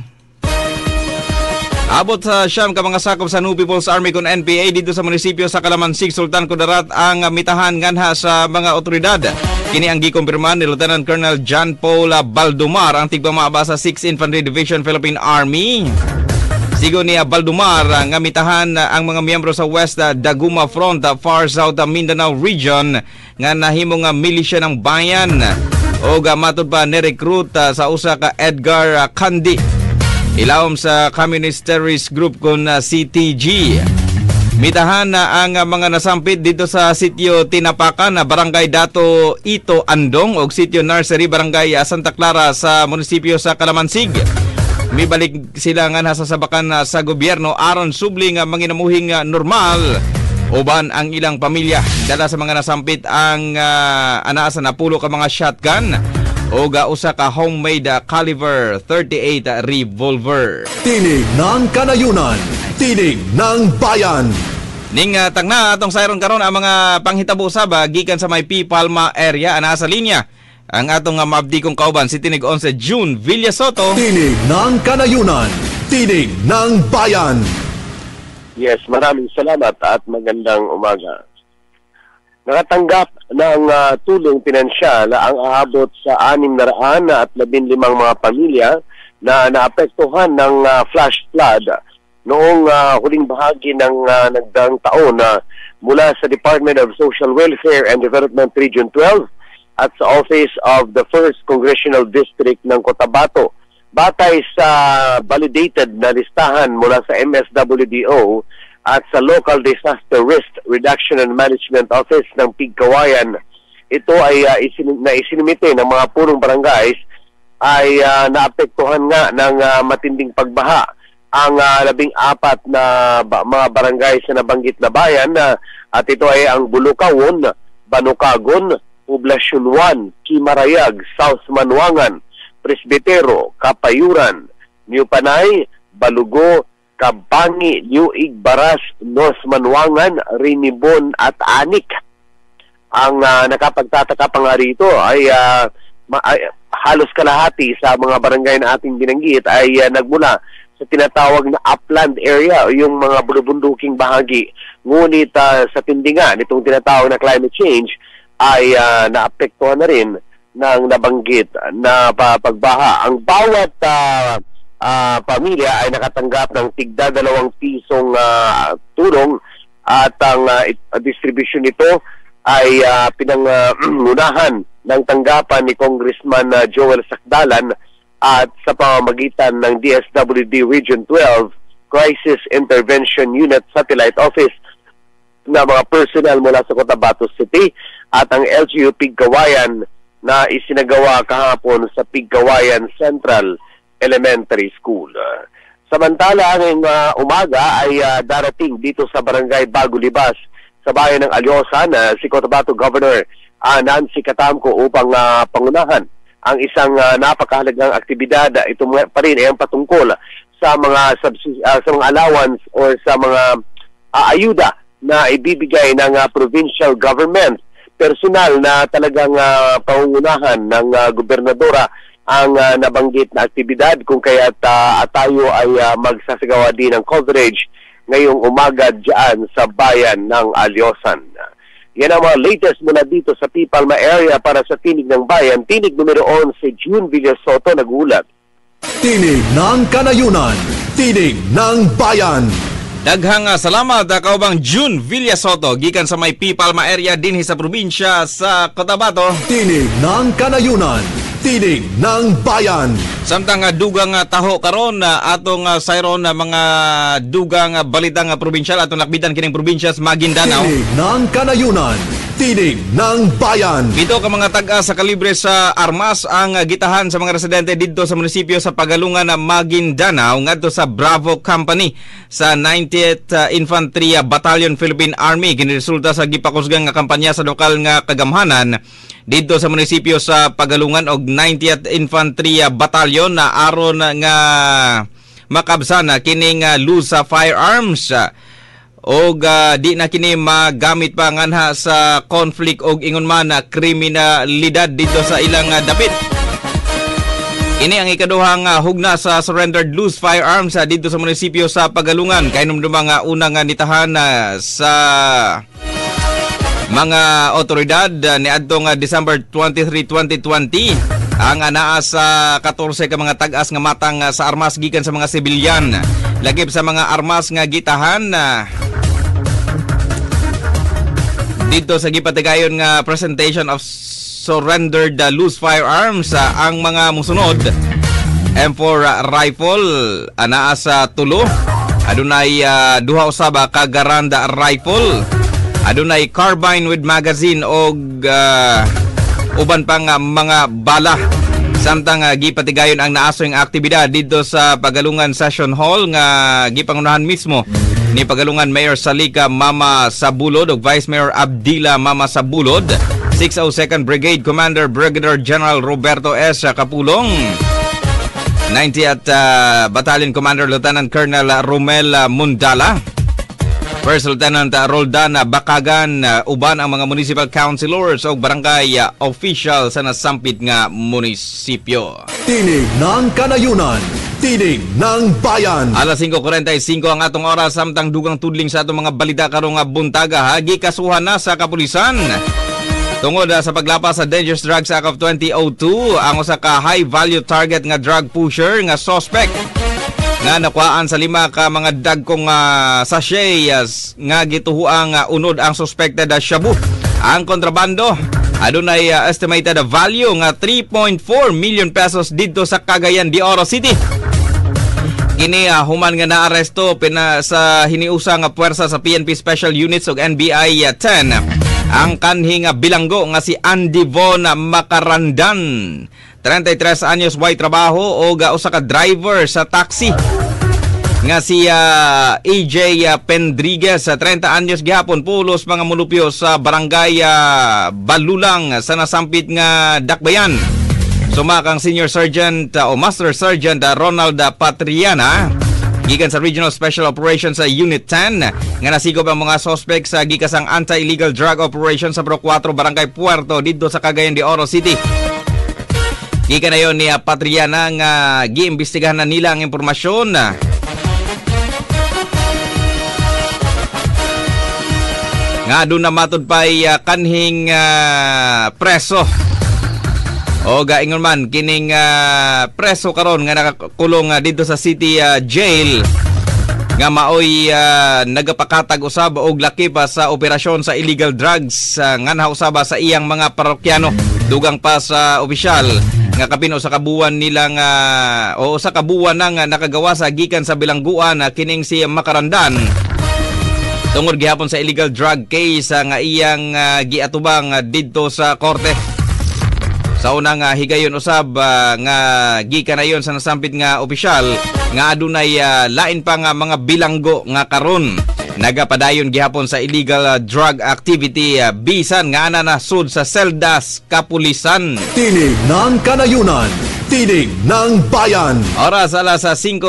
A: Abot sa siyam ka mga sakop sa New People's Army kon NPA dito sa munisipyo sa Calamansig, Sultan Kudarat ang mitahan nganha sa mga otoridad. Kini ang gikumpirma ni Lieutenant Colonel John Paul Baldumar, ang tigpamaba sa 6th Infantry Division Philippine Army. Sigo ni Baldumar nga mitahan ang mga miyembro sa West Daguma Front, Far South Mindanao Region nga nahimong milisya ng bayan o matod pa ni-recruit sa usa ka Edgar Kandi. Ilawom sa Communist Terrorist Group kon CTG. Mitahan na ang mga nasampit dito sa sitio Tinapakan, Barangay Dato Ito Andong o sitio Nursery, Barangay Santa Clara sa munisipyo sa Calamansig. mibalik sila nga nasasabakan sa gobyerno aron subli nga manginamuhing normal uban ang ilang pamilya. Dala sa mga nasampit ang anaasa na pulo ka mga shotgun o usa ka homemade caliber 38 revolver.
B: Tinig ng kanayunan, tinig ng bayan.
A: Ning tagna atong sayron karon ang mga panghitabo usab gikan sa may P. Palma area ana sa linya. Ang atong mabdi kong kauban si Tinig 11 June Villasoto.
B: Tinig ng kanayunan, tinig ng bayan.
O: Yes, maraming salamat at magandang umaga. Nakatanggap ng tulong pinansyal ang aabot sa 615 mga pamilya na naapektuhan ng flash flood noong huling bahagi ng nagdaang taon mula sa Department of Social Welfare and Development Region 12 at sa Office of the 1st Congressional District ng Cotabato. Batay sa validated na listahan mula sa MSWDO at sa Local Disaster Risk Reduction and Management Office ng Pigkawayan, ito ay isinumite ng mga punong barangays ay naapektuhan nga ng matinding pagbaha ang 14 na mga barangays na nabanggit na bayan at ito ay ang Bulukawon, Banukagon, Poblasyon 1, Kimarayag, South Manuangan, Presbitero, Kapayuran, New Panay, Balugo, Kabangi, New Igbaras, North Manuangan, Rinibon at Anik. Ang nakapagtataka pa nga rito ay halos kalahati sa mga barangay na ating binanggit ay nagmula sa tinatawag na upland area o yung mga bulubunduking bahagi. Ngunit sa tindingan nitong tinatawag na climate change ay naapektuhan na rin ng nabanggit na pagbaha. Ang bawat pamilya ay nakatanggap ng tigda 2 pisong tulong at ang distribution nito ay pinangunahan ng tanggapan ni Congressman Joel Sacdalan at sa pamamagitan ng DSWD Region 12 Crisis Intervention Unit Satellite Office na mga personnel mula sa Cotabato City at ang LGU Pigkawayan na isinagawa kahapon sa Pigkawayan Central Elementary School. Samantala, ngayong umaga ay darating dito sa Barangay Bagulibas sa bayan ng Alyosan si Cotabato Governor Nancy Catamco upang pangunahan ang isang napakahalagang aktibidad. Ito pa rin ay ang patungkol sa mga allowance or sa mga ayuda na ibibigay ng provincial government. Personal na talagang pangunahan ng gobernadora ang nabanggit na aktibidad kung kaya tayo ay magsasagawa din ng coverage ngayong umaga dyan sa bayan ng Alyosan. Yan ang mga latest mula dito sa P. Palma area para sa Tinig ng Bayan. Tinig numero 11, June Villasoto nagulat.
B: Tinig ng kanayunan, tinig ng bayan.
A: Daghang salamat kaubang June Villasoto gikan sa may P. Palma area dinhi sa probinsya sa Cotabato.
B: Tinig ng kanayunan, tinig ng bayan.
A: Samtang dugang taho karon atong sayron mga dugang balitang probinsyal atong lakbitan kining probinsya sa Maguindanao.
B: Tinig ng kanayunan, tinig ng bayan.
A: Dito ka mga tag-a sa kalibre sa armas ang gitahan sa mga residente dito sa munisipyo sa Pagalungan na Maguindanao ngadto sa Bravo Company sa 90th Infantry Battalion Philippine Army. Giniresulta sa gipakusgang nga kampanya sa lokal nga kagamhanan dito sa munisipyo sa Pagalungan og 90th Infantry Battalion na aron nga makabsan kining loose sa firearms og di na kini magamit pa nganha sa conflict og ingon man kriminalidad dito sa ilang dapit. Ini ang ikaduhang hugna sa surrendered loose firearms dito sa munisipyo sa Pagalungan kay numdumang unang nitahan sa mga otoridad ni adtong December 23, 2020 ang anaa sa 14 ka mga tag-as nga matang sa armas gikan sa mga sibilyan. Lagip sa mga armas nga gitahan dito sa gipatigayon nga presentation of surrendered loose firearms ang mga musunod: M4 rifle anaa sa tulo, adunay duha usab ka Garanda rifle, adunay carbine with magazine og uban pang mga bala. Samtang gipatigayon ang naasoy nga aktibidad dito sa Pagalungan Session Hall nga gipangunahan mismo ni Pagalungan Mayor Salika Mama Sabulod ug Vice Mayor Abdila Mama Sabulod, 602nd Brigade Commander Brigadier General Roberto S. Capulong, 90th Battalion Commander Lieutenant Colonel Romel Mundala, First Lieutenant Roldan Bakagan, uban ang mga municipal councilors o barangay official sa nasampit nga munisipyo.
B: Tinig ng Kanayunan, Tinig ng Bayan.
A: Alas 5:45 ang atong oras, samtang dugang tudling sa atong mga balita karong buntaga, gikasuhan na sa kapulisan tungod sa paglapas sa Dangerous Drugs Act of 2002 ang usa ka high value target nga drug pusher nga suspect nga nakuhaan sa 5 ka mga dagkong sachet nga gituhuang unod ang suspected shabu. Ang kontrabando adunay estimated value nga 3.4 million pesos dito sa Cagayan de Oro City. Kini human nga naaresto sa hiniusa nga puwersa sa PNP Special Units ug NBI 10 ang kanhing bilanggo nga si Andy Von Macarandan, 33 anyos, way trabaho o usa ka driver sa taxi nga si AJ Pendriguez, 30 anyos, gihapon pulos mga mulupyo sa barangay Balulang sa nasampit nga Dakbayan. Sumakang Senior Sergeant o Master Sergeant Ronald Patriana gikan sa Regional Special Operations sa Unit 10 nga nasigop ang mga suspect sa gikasang anti-illegal drug operation sa Pro 4 Barangay Puerto dito sa Cagayan de Oro City. Gikan na yun ni Patriana nga giimbestigahan na nila ang impormasyon nga doon na matod pa'y kanhing preso o gaingon man kining preso karon nga nakakulong dito sa City Jail nga maoy nagapakatag usab og lakip sa operasyon sa illegal drugs nga nausaba sa iyang mga parokyano. Dugang pa sa opisyal nga kapin sa kabuwan nilang o sa kabuwan nang nakagawa sa gikan sa bilangguan kining si Macarandan tungod gihapon sa illegal drug case nga iyang giatubang didto sa korte. Sa unang higayon usab nga gikan ayon sa nasampit nga opisyal nga adunay lain pa nga mga bilanggo nga karon nagapadayon gihapon sa illegal drug activity bisan nga ana sud sa seldas kapulisan.
B: Tinig ng Kanayunan, Tinig ng Bayan.
A: Oras alas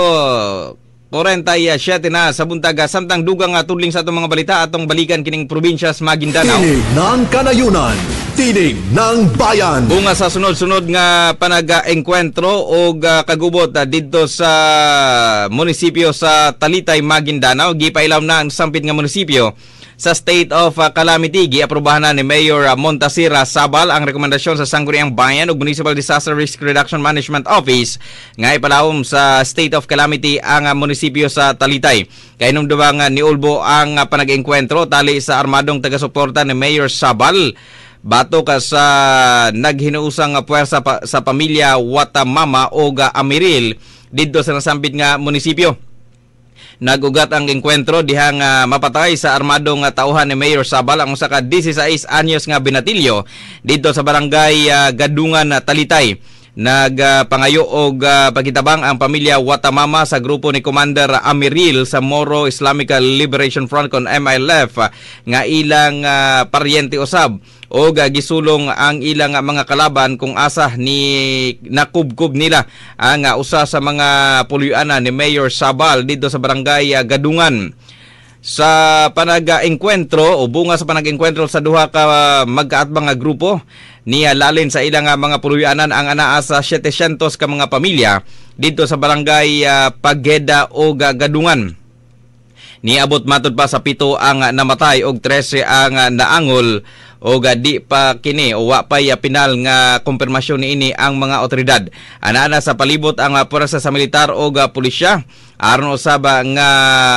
A: 5:47 na sa buntaga, samtang dugang tudling sa atong mga balita atong balikan kining probinsya sa Maguindanao.
B: Tinig ng Kanayunan, Tinig ng Bayan.
A: Bunga sa sunod-sunod nga panag-engkwentro o kagubot dito sa munisipyo sa Talitay, Maguindanao. Gipailaw na ang sampit nga munisipyo sa state of calamity. Giaprobahan na ni Mayor Montasir Sabal ang rekomendasyon sa Sangguniang Bayan ug Municipal Disaster Risk Reduction Management Office nga ipalawom sa state of calamity ang munisipyo sa Talitay. Kay nung duwang niulbo ang panag-engkwentro tali sa armadong taga-suporta ni Mayor Sabal bato ka sa naghinuusang puwersa sa pamilya Watamama o Amiril dito sa nasampit nga munisipyo. Nagugat ang engkwentro dihang mapatay sa armadong tauhan ni Mayor Sabal ang usa ka 16 anyos nga binatilyo dito sa barangay Gadungan, Talitay. Nagpangayo og pagitabang ang pamilya Watamama sa grupo ni Commander Amiril sa Moro Islamic Liberation Front kon MILF nga ilang paryente usab o gisulong ang ilang mga kalaban kung asa ni nakubkub nila ang usa sa mga pulyuana ni Mayor Sabal dito sa barangay Gadungan. Sa panag-engkwentro o bunga sa panag-engkwentro sa duha ka magkaatbang nga grupo niya lalin sa ilang mga puluyanan ang anaa sa 700 ka mga pamilya dito sa barangay Pageda o Gadungan. Niabot matod pa sa 7 ang namatay og 13 ang naangol o di pa kini o wa pa pinal nga kumpirmasyon niini ang mga otoridad. Ana sa palibot ang puwersa sa militar o pulisya aron usab nga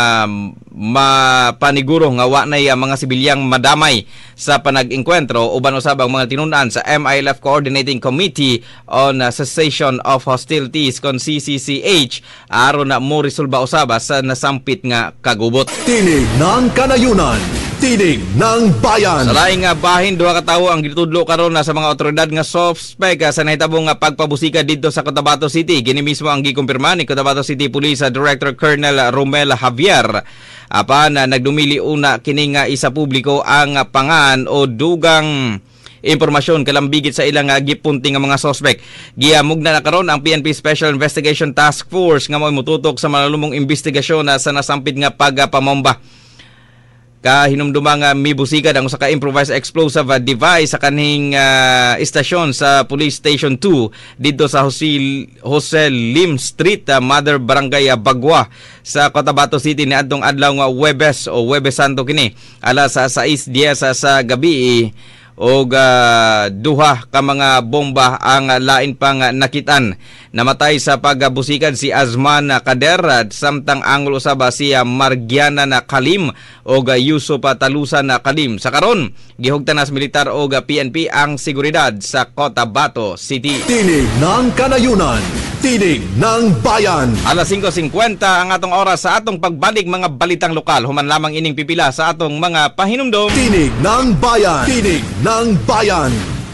A: mapaniguro nga wa nay mga sibilyang madamay sa panag-engkwentro uban usab ang mga tinun-an sa MILF Coordinating Committee on Cessation of Hostilities kon CCCH aron na mo resolba usab sa nasampit nga kagubot.
B: Tinig ng Kanayunan, Tinig ng Bayan.
A: Sa laing nga bahin, duha ka tawo ang gitudlo karon sa mga otoridad nga suspect sa nahitabong nga pagpabusika dito sa Cotabato City. Kini mismo ang gikumpirma ni Cotabato City Police Director Colonel Romel Javier. Apan nagdumili una kini nga isa publiko ang pangan o dugang impormasyon kalambigit sa ilang gipunting nga mga suspect. Giamugna na karon ang PNP Special Investigation Task Force nga mo'y mututok sa malulumong investigasyon sa nasampid nga pagpamomba. Kahinumdumang mibusigad ang usa ka improvised explosive device sa kanhing istasyon sa Police Station 2 dito sa Jose Lim Street, Mother Barangay Bagwa sa Cotabato City niadtong adlaw nga Huwebes o Huwebes Santo kini alas 6:10 sa gabi. Og duha ka mga bomba ang lain pang nakitan. Namatay sa pagbusikan si Azman Kader samtang anglo usab si Margiana na Kalim og Yusuf Talusan na Kalim. Sa karon gihugtan nas militar og PNP ang seguridad sa Cotabato City.
B: Tinig ng Kanayunan, Tinig ng Bayan.
A: Alas 5:50 ang atong oras sa atong pagbalik mga balitang lokal. Human lamang ining pipila sa atong mga pahinumdom.
B: Tinig ng Bayan, Tinig ng Bayan.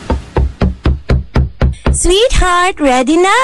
J: Sweetheart, ready na!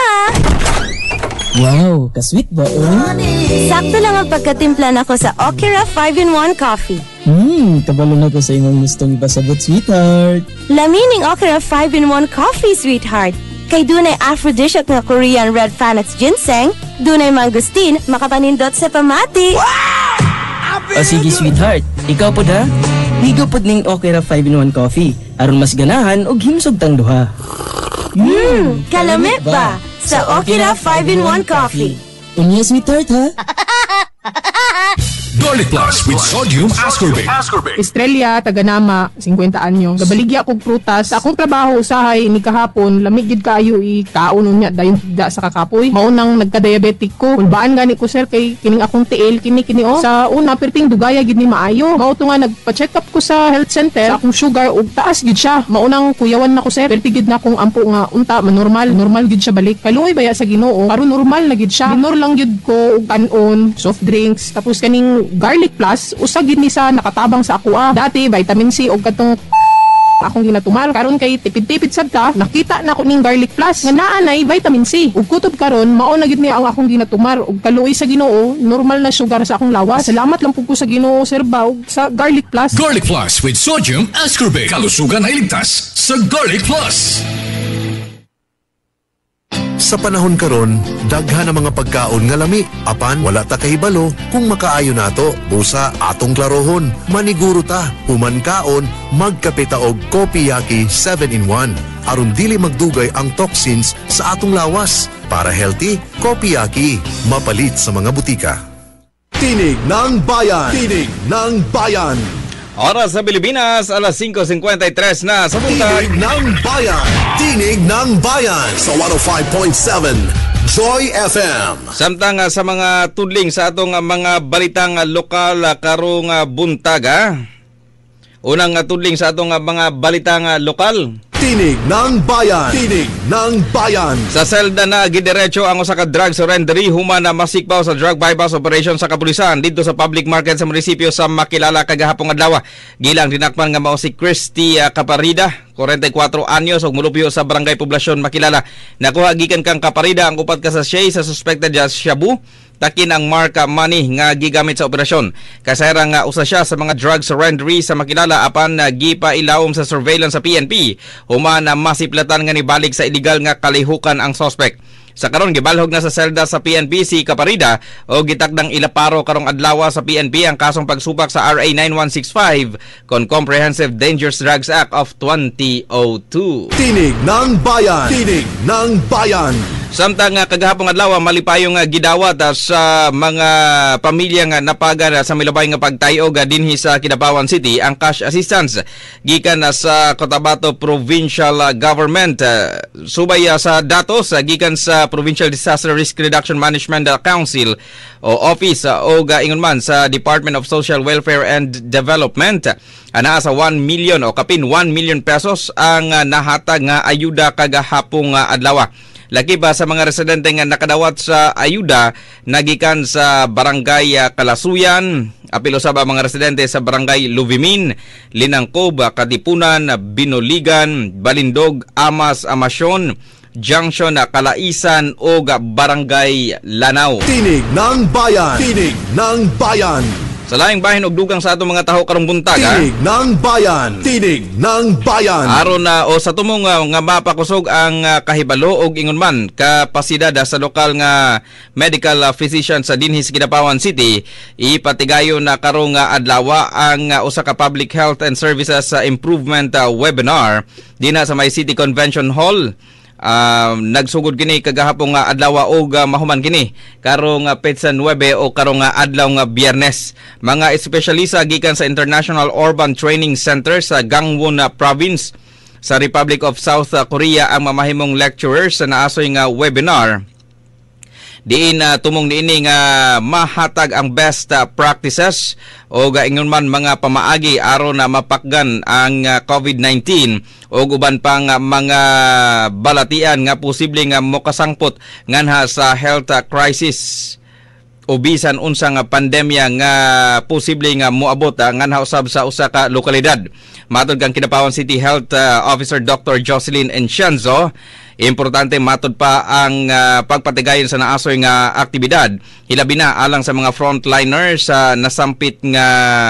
E: Wow, ka-sweet ba?
J: Sakto lang ang pagkatimpla nako sa Okira 5-in-1 Coffee.
E: Kabalo na ko sa imong gustong ipasabot, sweetheart.
J: Lamining Okira 5-in-1 Coffee, sweetheart. Kay dunay aphrodisiac nga Korean red Panax ginseng, dunay mangustin, makapanindot sa pamati.
E: O sige, sweetheart. Ikaw po da? Higo po ning Okira 5-in-1 Coffee. Aron mas ganahan o himsog tang duha.
J: Kalamit ba? Sa Okira 5-in-1 Coffee.
E: Unya, sweetheart, ha?
B: Garlic Plus with sodium ascorbate.
P: Estrella, taganama, 50 anyo. Gabaligya kog prutas. Sa akong trabaho usahay ni kahapon, lamig gid kaayo kaon unya dayon da sa kakapoy. Maunang nagka-diabetic ko. Kulbaan gani ko sir kay kining akong tiil kini sa una perting dugaya gid ni maayo. Mao to nga nagpa-check up ko sa health center. Sa akong sugar ug taas gid siya. Maunang kuyawan na ko sir. Perti gid na akong ampo nga unta normal gid siya balik. Kaluoy baya sa Ginoo. Karon normal na gid siya. Minor lang gid ko og kanon, soft drinks, tapos kaning Garlic Plus usag gid ni sa nakatabang sa ako dati vitamin C og katong akong ginatumal karon kay tipid-tipid sad ka nakita na ko ning Garlic Plus nga naa nay vitamin C ug kutob karon mao na gid ni ang akong ginatumar og kaluoy sa Ginoo normal na sugar sa akong lawas. Salamat lang pud ko sa Ginoo sir Baw sa Garlic Plus.
B: Garlic Plus with sodium ascorbate. Kalusugan ay ligtas sa Garlic Plus. Sa panahon karon, daghan ang mga pagkaon nga lami. Apan wala ta kahibalo kung makaayo nato. Busa atong klarohon, maniguro ta. Human kaon, magkape ta og Kopiyaki 7-in-1. Aron dili magdugay ang toxins sa atong lawas. Para healthy, Kopiyaki. Mapalit sa mga butika. Tinig ng Bayan. Tinig ng Bayan.
A: Oras sa Pilipinas, alas 5:53 na sa buntag.
B: Tinig ng Bayan. Tinig ng Bayan sa 105.7 Joy FM.
A: Samtang sa mga tudling sa atong mga balitang lokal karong buntaga. Unang tudling sa atong mga balitang lokal.
B: Tinig ng Bayan. Tinig ng Bayan.
A: Sa selda na gidiretso ang usa ka drug surrendery human na masikbaw sa drug bypass operation sa kapulisan dito sa public market sa munisipyo sa Makilala kagahapong adlaw. Gilang dinakpan nga mao si Christy Caparida, 44 anyos ug mulupyo sa Barangay Poblasyon Makilala. Nakuha gikan kang Caparida ang upat ka sachet sa suspected shabu. Takin ang marka money nga gigamit sa operasyon. Kasayra nga usa siya sa mga drug surrendery sa Makilala apan gipa ilawom sa surveillance sa PNP. Human na masiplatan nga nibalik sa illegal nga kalihukan ang suspect. Sa karon gibalhog na sa selda sa PNP si Caparida o gitakdang ilaparo karong adlaw sa PNP ang kasong pagsubak sa RA 9165 kon Comprehensive Dangerous Drugs Act of 2002.
B: Tinig ng Bayan. Tinig ng Bayan.
A: Samtang kagahapong adlaw malipayong gidawat sa mga pamilya nga napaga sa milabay nga pagtayo dinhi sa Kidapawan City ang cash assistance gikan sa Cotabato Provincial Government. Subay sa datos gikan sa Provincial Disaster Risk Reduction Management Council o Office o ingon man sa Department of Social Welfare and Development. Ana sa 1 million o kapin 1 million pesos ang nahatag nga ayuda kagahapong adlaw. Laki ba sa mga residente nga nakadawat sa ayuda nagikan sa Barangay Kalasuyan, apil usab ang mga residente sa Barangay Luvimin, Linangkob, Katipunan, Binoligan, Balindog, Amas, Amasyon, Junction, Kalaisan o Barangay Lanao.
B: Tinig ng Bayan. Tinig ng Bayan.
A: Sa laing bahin og dugang sa atong mga taho karong buntag.
B: Tinig ng Bayan. Tinig ng Bayan.
A: Aron na o sa tumong nga mapakusog ang kahibalo og ingon man kapasidad sa lokal nga medical physician sa dinhi sa Kidapawan City, ipatigayon na karong adlaw ang usa ka public health and services improvement webinar dinha sa may City Convention Hall. Nagsugod kini kagahapon nga adlaw og mahuman kini karong petsa 9 o karong adlaw nga Biyernes. Mga espesyalista gikan sa International Urban Training Center sa Gangwon Province sa Republic of South Korea ang mamahimong lecturers sa naasoy nga webinar. Diin tumong niini nga mahatag ang best practices o ingon man mga pamaagi aron na mapakgan ang COVID-19 o uban pang mga balatian nga posible nga mokasangpot nganha sa health crisis o bisan unsa nga pandemya nga posible nga moabot nganha usab sa usa ka lokalidad. Matod kang Kidapawan City Health Officer Dr. Jocelyn Encienzo, importante matod pa ang pagpatigayon sa naasoy nga aktibidad, hilabi na alang sa mga frontliners sa nasampit nga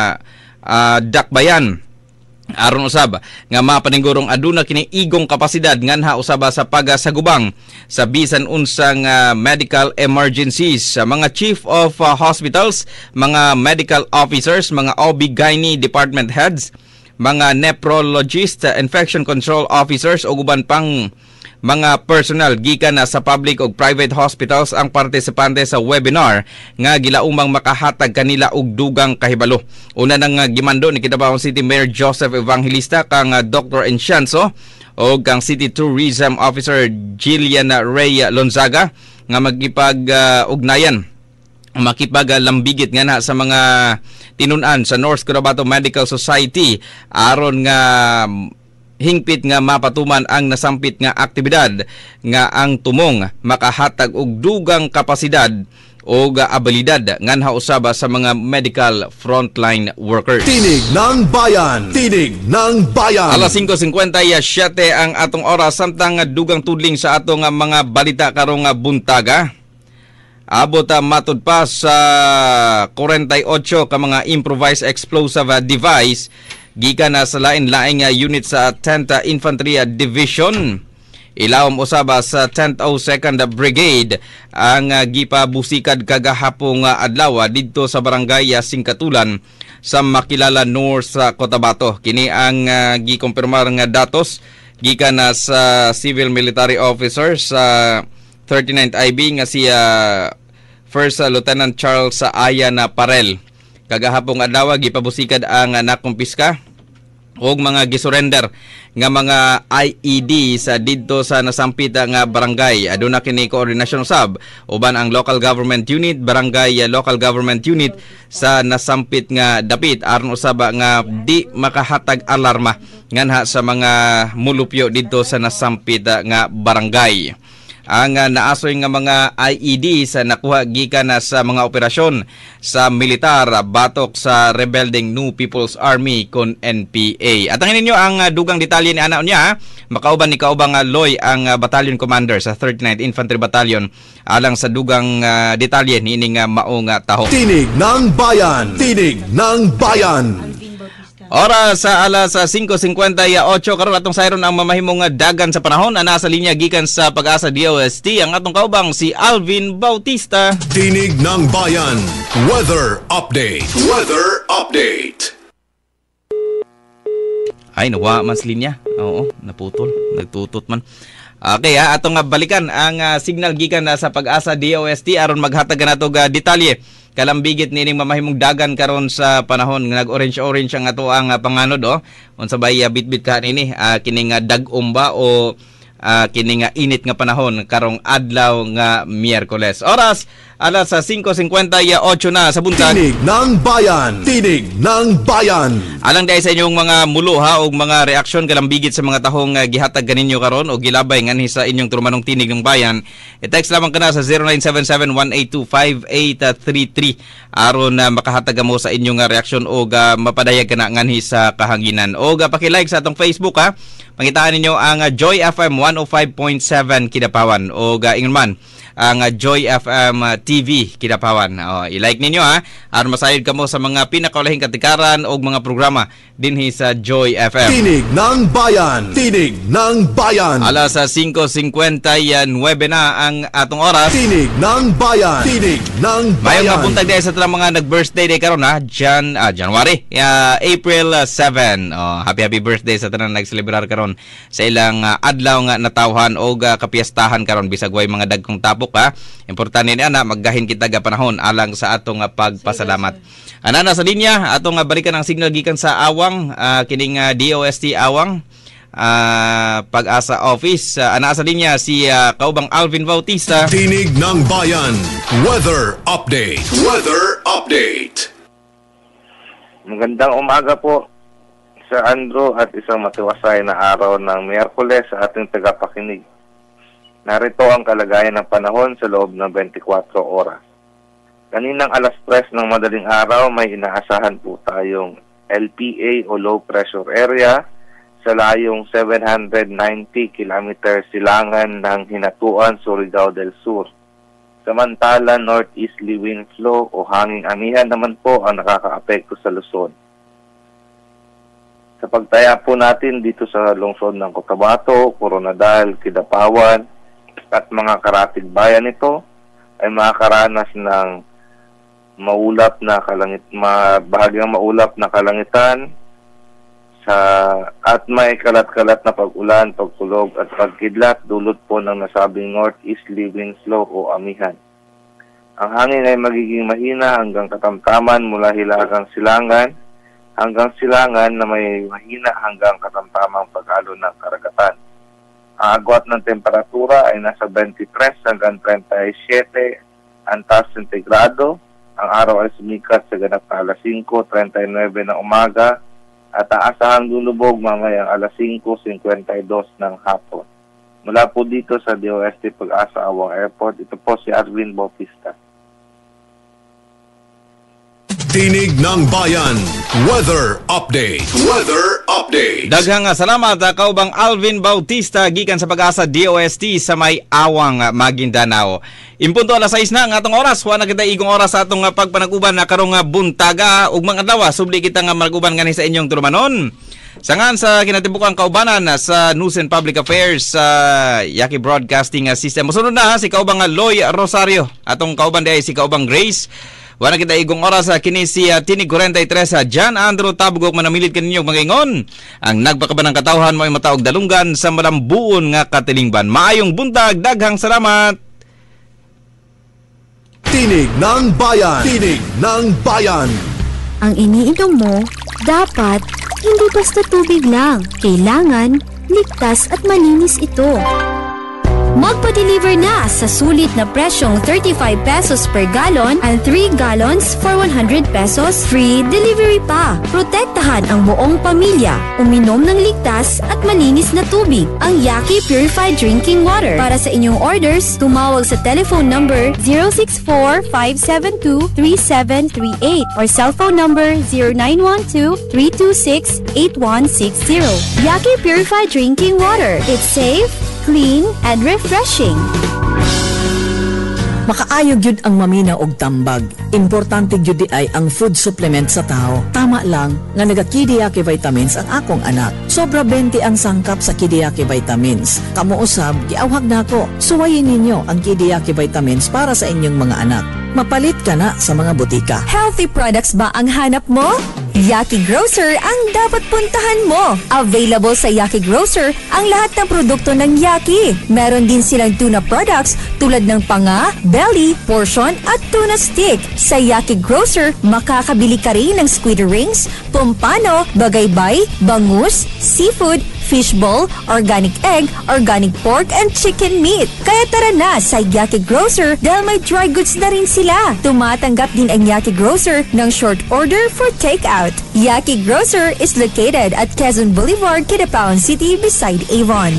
A: dakbayan. Aron usab nga mapaningurong aduna kini igong kapasidad nganha usaba sa pagasagubang sa bisan unsang medical emergencies. Sa mga chief of hospitals, mga medical officers, mga OB/GYN department heads, mga nephrologist, infection control officers o uban pang mga personal gikan sa public o private hospitals ang partisipante sa webinar nga gilaumang makahatag kanila og dugang kahibalo. Una nang gimando ni Kidapawan City Mayor Joseph Evangelista kang Dr. Encienzo o kang City Tourism Officer Jillian Ray Lonzaga nga magipag-ugnayan makipaglambigit nga na sa mga tinunan sa North Cotabato Medical Society aron nga hingpit nga mapatuman ang nasampit nga aktibidad nga ang tumong makahatag og dugang kapasidad o abilidad nganha usaba sa mga medical frontline workers.
B: Tinig ng Bayan. Tinig ng Bayan.
A: Alas 5:57 ang atong oras samtang dugang tudling sa atong mga balita karong buntaga. Abot matud pa sa 48 ka mga improvised explosive device gikan sa lain-laing unit sa 10th Infantry Division. Ilawom usaba sa 10th 02nd Brigade ang gipabusikad kagahapong adlaw didto sa barangay Singkatulan sa Makilala North Cotabato. Kini ang gikompirmar nga datos gikan sa civil military officer sa 39th IB nga si First Lieutenant Charles Ayan Parel. Kagahapong adlaw gipabusikad ang nakumpiska og mga gisurrender nga mga IED sa didto sa nasampit nga barangay. Aduna kini koordinasyon sab uban ang local government unit, barangay local government unit sa nasampit nga dapit aron usaba nga di makahatag alarma nganha sa mga mulupyo didto sa nasampit nga barangay. Ang naasoy nga mga IED sa nakuha gikan sa mga operasyon sa militar batok sa rebelding New People's Army kon NPA. Atangin ninyo ang dugang detalye ni ana unya. Makauban ni kaubang Loy ang battalion commander sa 39th Infantry Battalion alang sa dugang detalye niining maong taho.
B: Tinig ng Bayan. Tinig ng Bayan.
A: Oras sa alas 5:58 karon atong sayron ang mamahimong dagan sa panahon. Ana sa linya gikan sa Pag-asa DOST ang atong kaubang si Alvin Bautista.
B: Tinig ng Bayan. Weather update. Weather update.
A: Ay nawa man sa linya. Oo, naputol, nagtutot man. Okay atong balikan ang signal gikan sa Pag-asa DOST aron maghatag nato detalye kalambigit nining mamahimong dagan karon sa panahon nga nag-orange ang ato ang panganod unsa bay bitbit ka nini kining dag-om ba o kini nga init nga panahon karong adlaw nga Miyerkules. Oras alas 5:58 na sa buntag.
B: Tinig ng bayan. Tinig ng bayan.
A: Alang dahil sa inyong mga muluha o mga reaksyon kalambigit sa mga tahong gihatag kaninyo karon o gilabay nganhi sa inyong turmanong tinig ng bayan. I-text lamang kana sa 0977-182-5833 aron na makahatag mo sa inyong reaksyon o mapadayag kana nganhi sa kahanginan. O paki-like sa atong Facebook ha. Pangitaan ninyo ang Joy FM 105.7 Kidapawan o ingon man ang Joy FM TV Kidapawan. I-like ninyo ha aron masayod kamo sa mga pinakaulahing katikaran o mga programa dinhi sa Joy FM.
B: Tinig ng bayan. Tinig ng bayan.
A: Alas 5:59 na ang atong oras.
B: Tinig ng bayan. Tinig ng bayan.
A: Mayong buntag dahil sa talang mga nag-birthday day karon ha. January, April 7. Happy birthday sa tanan nag-celebrar karon sa ilang adlaw nga natawhan o kapiyastahan karon bisag way mga dagkong tapok ha. Importante ni ana maggahin kita ga panahon alang sa atong pagpasalamat. Anana sa linya atong balikan ang signal gikan sa Awang kining DOST Awang Pag-asa Office. Ana sa linya si Kaubang Alvin Bautista.
B: Tinig ng Bayan. Weather Update. Weather Update.
Q: Magandang umaga po sa Andrew at isang matiwasay na araw ng Miyerkules sa ating tagapakinig. Narito ang kalagayan ng panahon sa loob ng 24 oras. Kaninang alas 3 ng madaling araw, may inaasahan po tayong LPA o low pressure area sa layong 790 km silangan ng Hinatuan, Surigao del Sur. Samantala, northeasterly wind flow o hanging amihan naman po ang nakakaapekto sa Luzon. Sa pagtaya po natin dito sa lungsod ng Cotabato, Coronadal, Kidapawan at mga karatig bayan nito ay makakaranas ng bahagyang maulap na kalangitan at may kalat-kalat na pag-ulan, pagkulog at pagkidlat dulot po ng nasabing northeasterly wind flow o amihan. Ang hangin ay magiging mahina hanggang katamtaman mula hilagang silangan hanggang silangan na may mahina hanggang katamtamang pag-alon ng karagatan. Ang agwat ng temperatura ay nasa 23 hanggang 37 antas sentigrado. Ang araw ay sumikat sa ganap na alas 5:39 ng umaga at aasahang lulubog mamayang alas 5:52 ng hapon. Mula po dito sa DOST Pag-asa Awang Airport, ito po si Arvin Bautista.
B: Tinig ng Bayan. Weather Update. Weather Update.
A: Daghang salamat Kaubang Alvin Bautista gikan sa Pag-asa DOST sa may Awang, Maguindanao. Impunto alas 6 na ang atong oras. Wa na kita igong oras sa atong pagpanaguban na karong buntaga ug mga adlaw subli kita nga maguban ngani sa inyong turmanon. Sangan sa kinatibukang kaubanan sa News and Public Affairs sa Yaki Broadcasting System. Musunod na si Kaubang Loy Rosario. Atong kauban day si Kaubang Grace. Wala kita igong oras sa kini si Tinig 43 sa John Andrew Tabugok manamilit kaninyong mangingon. Ang nagpakabanang katawhan mo ay mataog dalunggan sa malambuon nga katilingban. Maayong buntag, daghang salamat.
B: Tinig ng Bayan. Tinig ng Bayan.
J: Ang iniinom mo, dapat hindi basta tubig lang. Kailangan ligtas at malinis ito. Magpa-deliver na sa sulit na presyong 35 pesos per galon and 3 gallons for 100 pesos. Free delivery pa. Protektahan ang buong pamilya. Uminom ng ligtas at malinis na tubig. Ang Yaki Purified Drinking Water. Para sa inyong orders, tumawag sa telephone number 064-572-3738 or cellphone number 0912-326-8160. Yaki Purified Drinking Water. It's safe, clean, and refreshing.
I: Makaayog yun ang mamina og tambag. Importante yun di ay ang food supplement sa tao. Tama lang nga naga-Kidiyaki vitamins ang akong anak. Sobra 20 ang sangkap sa Kidiyaki vitamins. Kamuusab, giawhag na ako. Suwayin ninyo ang Kidiyaki vitamins para sa inyong mga anak. Mapalit ka na sa mga butika.
J: Healthy products ba ang hanap mo? Yaki Grocer ang dapat puntahan mo. Available sa Yaki Grocer ang lahat ng produkto ng Yaki. Meron din silang tuna products tulad ng panga, belly, portion at tuna stick. Sa Yaki Grocer, makakabili ka rin ng squid rings, pompano, bagaybay, bangus, seafood, fishball, organic egg, organic pork, and chicken meat. Kaya tara na sa Yaki Grocer dahil may dry goods na rin sila. Tumatanggap din ang Yaki Grocer ng short order for takeout. Yaki Grocer is located at Quezon Boulevard, Kidapawan City beside Avon.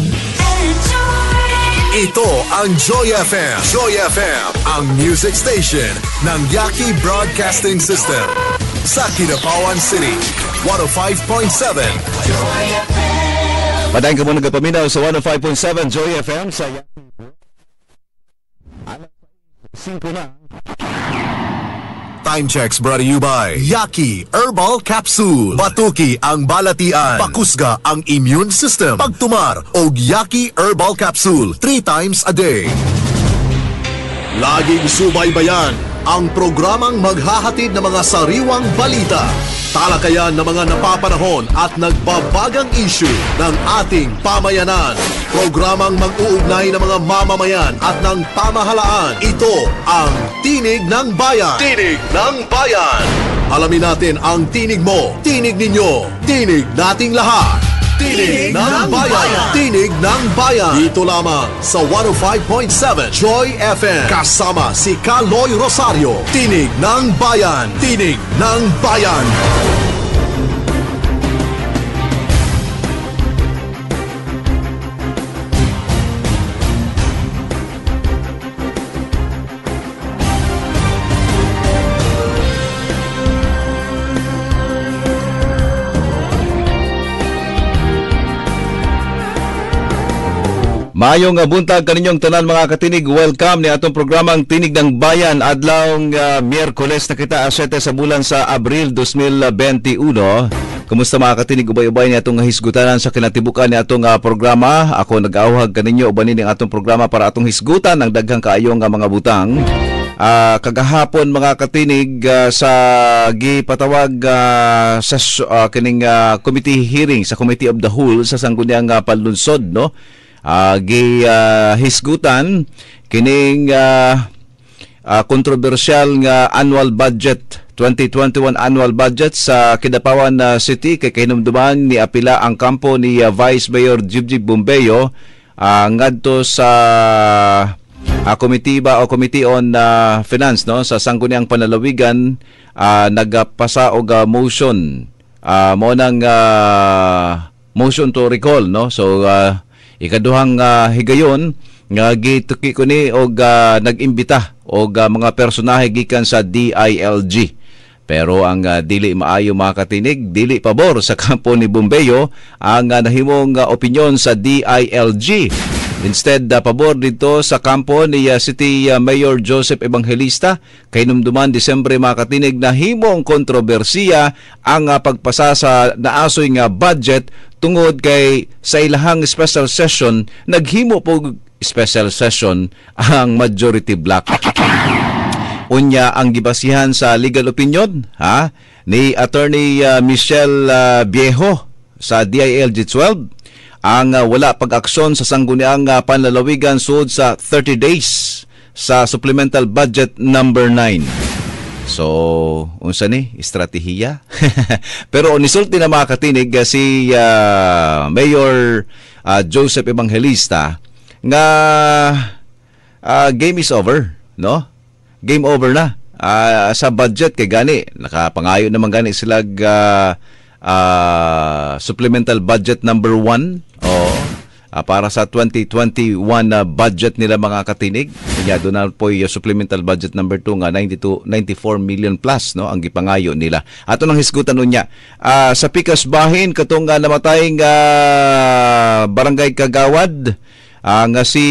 B: Ito ang Joy FM. Joy FM, ang music station ng Yaki Broadcasting System. Sa Kidapawan City, 105.7. Joy FM.
C: Padayon ka muna nagapaminaw sa 105.7 Joy FM sa Yaki. Alas 5 na.
B: Time checks brought to you by Yaki Herbal Capsule. Batuki ang balatian. Pakusga ang immune system. Pagtumar og Yaki Herbal Capsule 3 times a day. Laging subaybayan ang programang maghahatid ng mga sariwang balita, talakayan ng mga napapanahon at nagbabagang issue ng ating pamayanan. Programang mag-uugnay ng mga mamamayan at ng pamahalaan. Ito ang Tinig ng Bayan. Tinig ng Bayan. Alamin natin ang tinig mo, tinig ninyo, tinig nating lahat. Tinig ng Bayan. Tinig ng Bayan. Dito lamang sa 105.7 Joy FM. Kasama si Kaloy Rosario. Tinig ng Bayan. Tinig ng Bayan.
C: Mayong buntag kaninyong tanan mga katinig. Welcome ni atong programang Tinig ng Bayan adlawng Miyerkules na kita 7 sa bulan sa Abril 2021. Kumusta mga katinig, ubay-ubay ni atong hisgutanan sa kinatibukan ni atong programa. Ako nag-auhag kaninyo ubanin ning atong programa para atong hisgutan ng daghang kaayong mga butang. Kagahapon mga katinig sa gipatawag sa kining committee hearing sa Committee of the Whole sa sangguniang panlunsod, no? Hisgutan kining kontrobersyal nga annual budget 2021 annual budget sa Kidapawan City kay kahinumduman ni apila ang kampo ni Vice Mayor Jibjib Bombeyo ngadto sa committee on finance, no, sa sangguniang panlalawigan. Nagpasa og motion mo nang motion to recall, no. So ikaduhang higayon nga gituki ko ni og nag-imbita og mga personahe gikan sa DILG. Pero ang dili maayo mga katinig, dili pabor sa kampo ni Bombeyo ang nahimong opinyon sa DILG. Instead, pabor dito sa kampo ni City Mayor Joseph Evangelista. Kay numduman Disyembre mga katinig, nahimong kontrobersiya ang pagpasa sa naasoy nga budget tungod kay sa ilahang special session, naghimo po special session ang majority block. Unya ang gibasihan sa legal opinion ni Attorney Michelle Viejo sa DILG 12 ang wala pag-aksyon sa sangguniang panlalawigan sud sa 30 days sa supplemental budget number 9. So, unsa ni estratehiya? Pero nisulti na mga katinig si Mayor Joseph Evangelista nga game is over, no? Game over na sa budget kay gani nakapangayo naman gani sila supplemental budget number 1 para sa 2021 budget nila mga katinig. Kaya doon na po yung supplemental budget number 2 nga 94 million plus, no, ang gipangayo nila. Ato nang hisgutan unya sa Pikas Bahin katong namatay nga barangay Kagawad nga si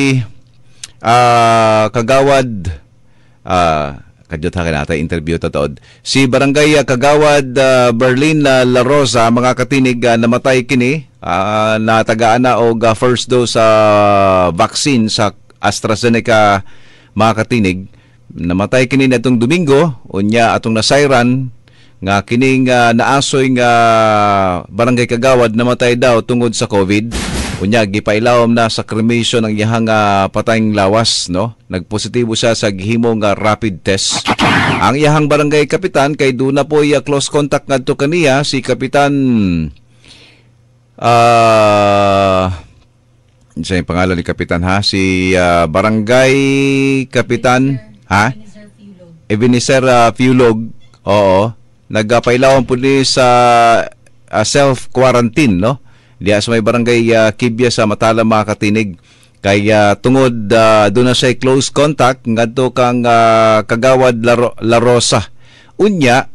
C: Kagawad kadyot ha natin interview totod. Si Barangay Kagawad Berlin La Rosa mga katinig namatay kini natagaan na og first dose sa vaccine sa AstraZeneca mga katinig. Namatay kini natong Domingo unya atong nasayran nga kining naasoy nga Barangay Kagawad namatay daw tungod sa COVID. Unya gipailawom na sa cremation ang iyang patayng lawas, no. Nagpositibo siya sa gihimong rapid test. Ang iyang barangay kapitan kay duna po close contact ngadto kaniya si Kapitan
A: Siya yung pangalan ni Kapitan ha? Si Barangay Kapitan Ebenezer Fiulog. Oo. Nagpailawan po ni sa self-quarantine, no? Diya sa may barangay Kibya sa Matala, mga katinig. Kaya tungod doon na siya close contact ngadto kang Kagawad La Rosa. Unya,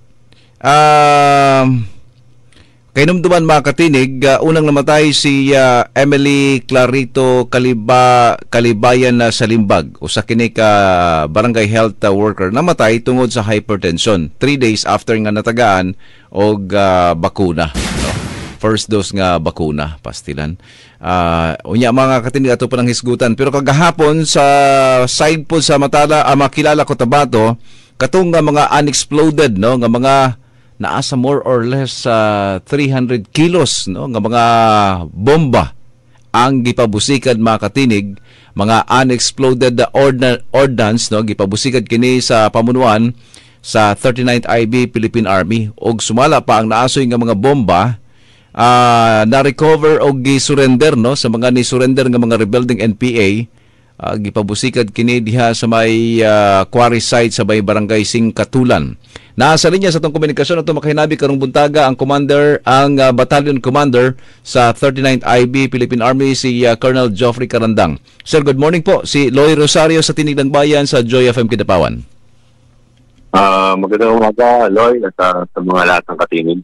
A: kay numduman, mga katinig, unang namatay si Emily Clarito Kalibayan sa Limbag, usa kini ka barangay health worker, namatay tungod sa hypertension 3 days after nga natagaan og bakuna, no? First dose nga bakuna, pastilan. Unya, mga katinig, ato pa ng hisgutan. Pero kagahapon sa side po sa Matala, Makilala, Cotabato, katong nga mga unexploded, no, nga mga naasa more or less 300 kilos, no, nga mga bomba ang gipabusikad, mga katinig, mga unexploded ordnance, no, gipabusikad kini sa pamunuan sa 39th IB Philippine Army. Og sumala pa ang naasoy nga mga bomba na-recover o gi-surrender, no, sa mga ni-surrender nga mga rebuilding NPA. Gipabusikad kini diha sa may quarry site sa may barangay Singkatulan. Nasa linya sa itong komunikasyon ato makahinabi karong buntaga ang battalion commander sa 39th IB Philippine Army, si Colonel Geoffrey Carandang. Sir, good morning po. Si Loy Rosario sa Tinig ng Bayan sa Joy FM Kidapawan.
O: Magandang umaga, Loy, at sa mga lahat ng katinig.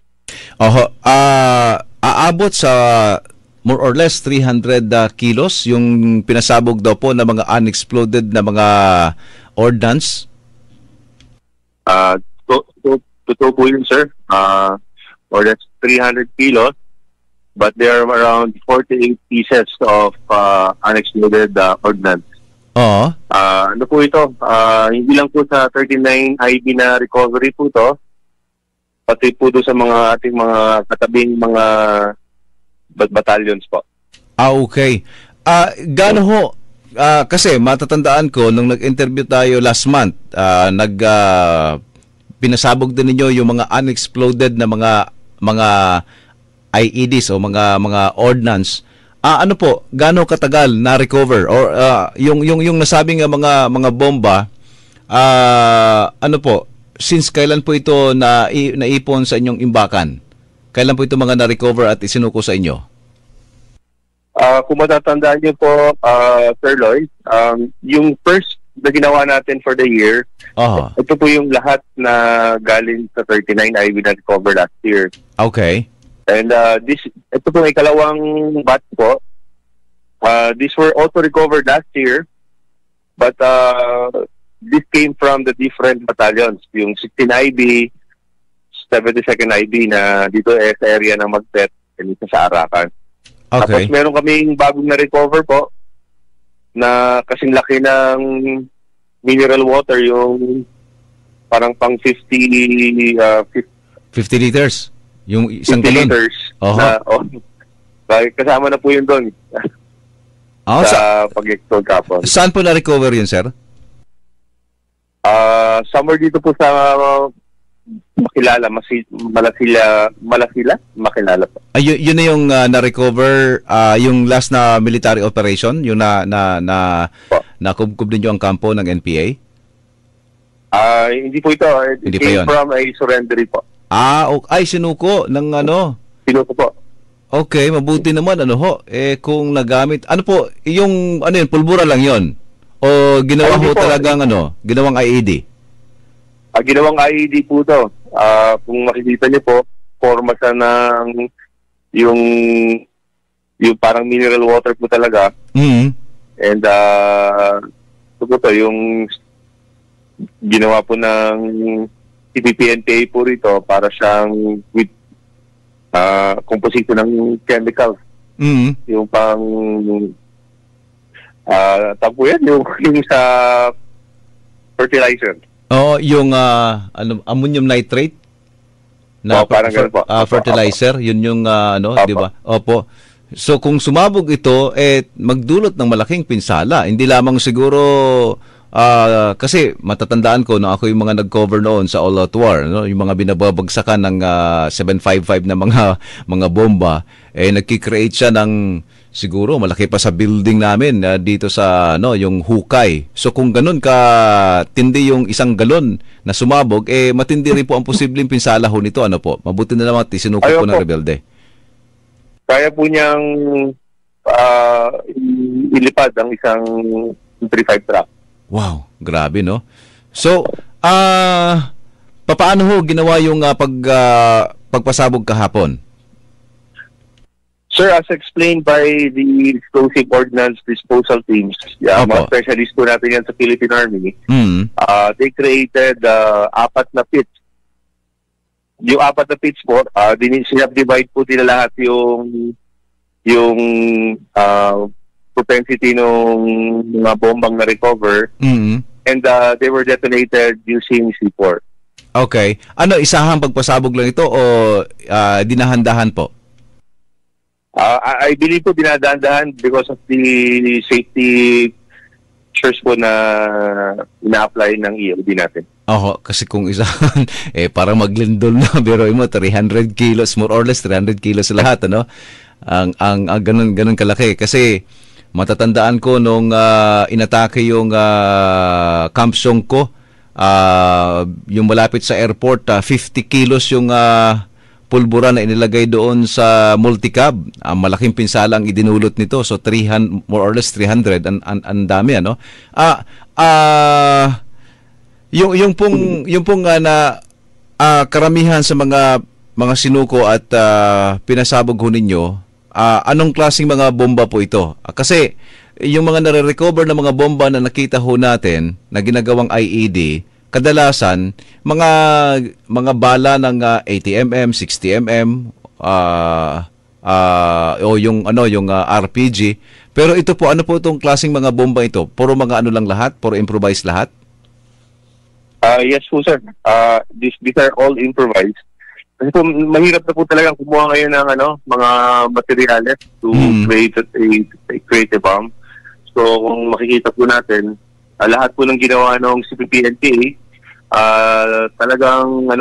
A: Aabot sa more or less 300 kilos yung pinasabog daw po na mga unexploded na mga ordnance.
O: Totoo po yun, sir. Or that's 300 kilos, but there are around 48 pieces of unexploded ordnance.
A: Oo.
O: Ano po ito? Hindi lang po sa 39 IB na recovery po to, pati po doon sa mga ating mga katabing mga battalions po.
A: Okay. Gaano ho? Kasi matatandaan ko nung nag-interview tayo last month, pinasabog din ninyo yung mga unexploded na mga IEDs o mga ordnance. Ano po, gaano katagal na recover or yung nasabing mga bomba, ano po, since kailan po ito naipon sa inyong imbakan? Kailan po ito mga na-recover at isinuko sa inyo?
O: Kung matatandaan niyo po, Sir Lloyd, yung first na ginawa natin for the year, ito po yung lahat na galing sa 39 IB na recover last year.
A: Okay.
O: And ito po yung ikalawang batch po. These were also recovered last year, but this came from the different battalions. Yung 16 IB, 72nd IB na dito sa area ng Magpet, and ito sa Arakan.
A: Okay.
O: Tapos meron kaming bagong na-recover po na kasing laki ng mineral water, yung parang pang 50
A: liters? Yung isang
O: 50
A: galon?
O: liters. Kasama na po yun doon. Sa pag-explode kapon.
A: Saan po na-recover yun, sir?
O: Somewhere dito po sa Makilala, Makilala po.
A: Yun na yung na-recover, yung last na military operation, yung nakubkub din yung ang kampo ng NPA?
O: Hindi po ito. It came from a surrendery po.
A: Ay, sinuko ng ano?
O: Sinuko po.
A: Okay, mabuti naman, kung nagamit, yung pulbura lang yon o ginawa ho talagang ginawang IED?
O: Ginawang IED po to. Kung makikita niyo po, forma siya ng yung parang mineral water po talaga.
A: Mm-hmm.
O: And yung ginawa po ng CPP-NPA po rito para siyang with composition ng chemicals.
A: Mm-hmm.
O: Yung pang tapo yan, yung sa fertilizer.
A: Yung ammonium nitrate na
O: parang ganun po.
A: Fertilizer, yun yung di ba? Opo. So kung sumabog ito, magdulot ng malaking pinsala. Hindi lamang siguro
C: Kasi matatandaan ko na ako yung mga nag-cover noon sa All Out War, no? Yung mga binababagsakan ng 755 na mga bomba, nagki-create siya ng siguro malaki pa sa building namin dito sa yung hukay. So kung ganun ka tindi yung isang galon na sumabog, matindi rin po ang posibleng pinsala ho nito. Ano po? Mabuti na naman isinuko po ng rebelde.
Q: Kaya po niyang ilipad ang isang 35 truck.
C: Wow, grabe, no? So, paano ho ginawa yung pagpasabog kahapon?
Q: Sir, as explained by the Explosive Ordnance Disposal Teams, mga specialist po natin yan sa Philippine Army, they created 4 na pits. Yung 4 na pits po, sinabdivide po nila lahat yung propensity ng mga bombang na recover, and they were detonated using C4.
C: Okay. Ano, isahang pagpasabog lang ito o dinahandahan po?
Q: I believe po dinadahan because of the safety measures po na ina-apply ng EOD natin.
C: Kasi kung isahan, parang maglindol na, pero 300 kilos, more or less 300 kilos lahat, ano? Ang ganun kalaki. Kasi matatandaan ko nung inatake yung Camp Songko, yung malapit sa airport, 50 kilos yung pulbura na inilagay doon sa multicab. Malaking pinsala ang idinulot nito. So 300, more or less 300, ang dami, ano? Yung pong na karamihan sa mga sinuko at pinasabog ho ninyo, anong klaseng mga bomba po ito? Kasi yung mga nare-recover na mga bomba na nakita ho natin na ginagawang IED, kadalasan mga bala ng 80mm, 60mm, o yung RPG. Pero ito po, ano po itong klaseng mga bomba ito? Puro mga ano lang lahat? Puro improvised lahat?
Q: Yes po, sir. These are all improvised. Kasi po, mahirap na po talagang kumuha ngayon ng mga materials to create a bomb. So, kung makikita po natin, lahat po ng ginawa ng CPP-NPA, talagang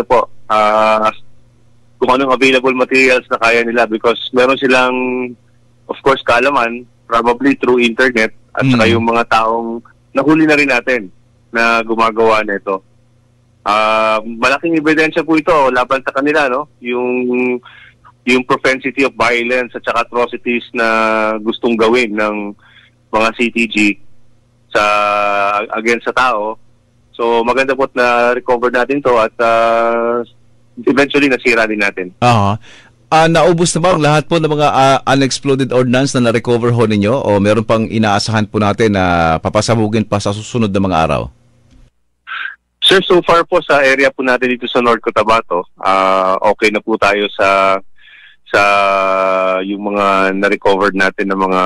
Q: kung anong available materials na kaya nila, because meron silang, of course, kaalaman, probably through internet, at saka yung mga taong nahuli na rin natin na gumagawa nito. Malaking ebidensya po ito laban sa kanila, no? Yung propensity of violence at saka atrocities na gustong gawin ng mga CTG against sa tao. So maganda po na recover natin to at eventually nasira din natin.
C: Naubos na ba ang lahat po ng mga unexploded ordnance na na-recover ho ninyo, o meron pang inaasahan po natin na papasabugin pa sa susunod na mga araw?
Q: Sir, so far po sa area po natin dito sa North Cotabato, okay na po tayo sa yung mga na-recovered natin na mga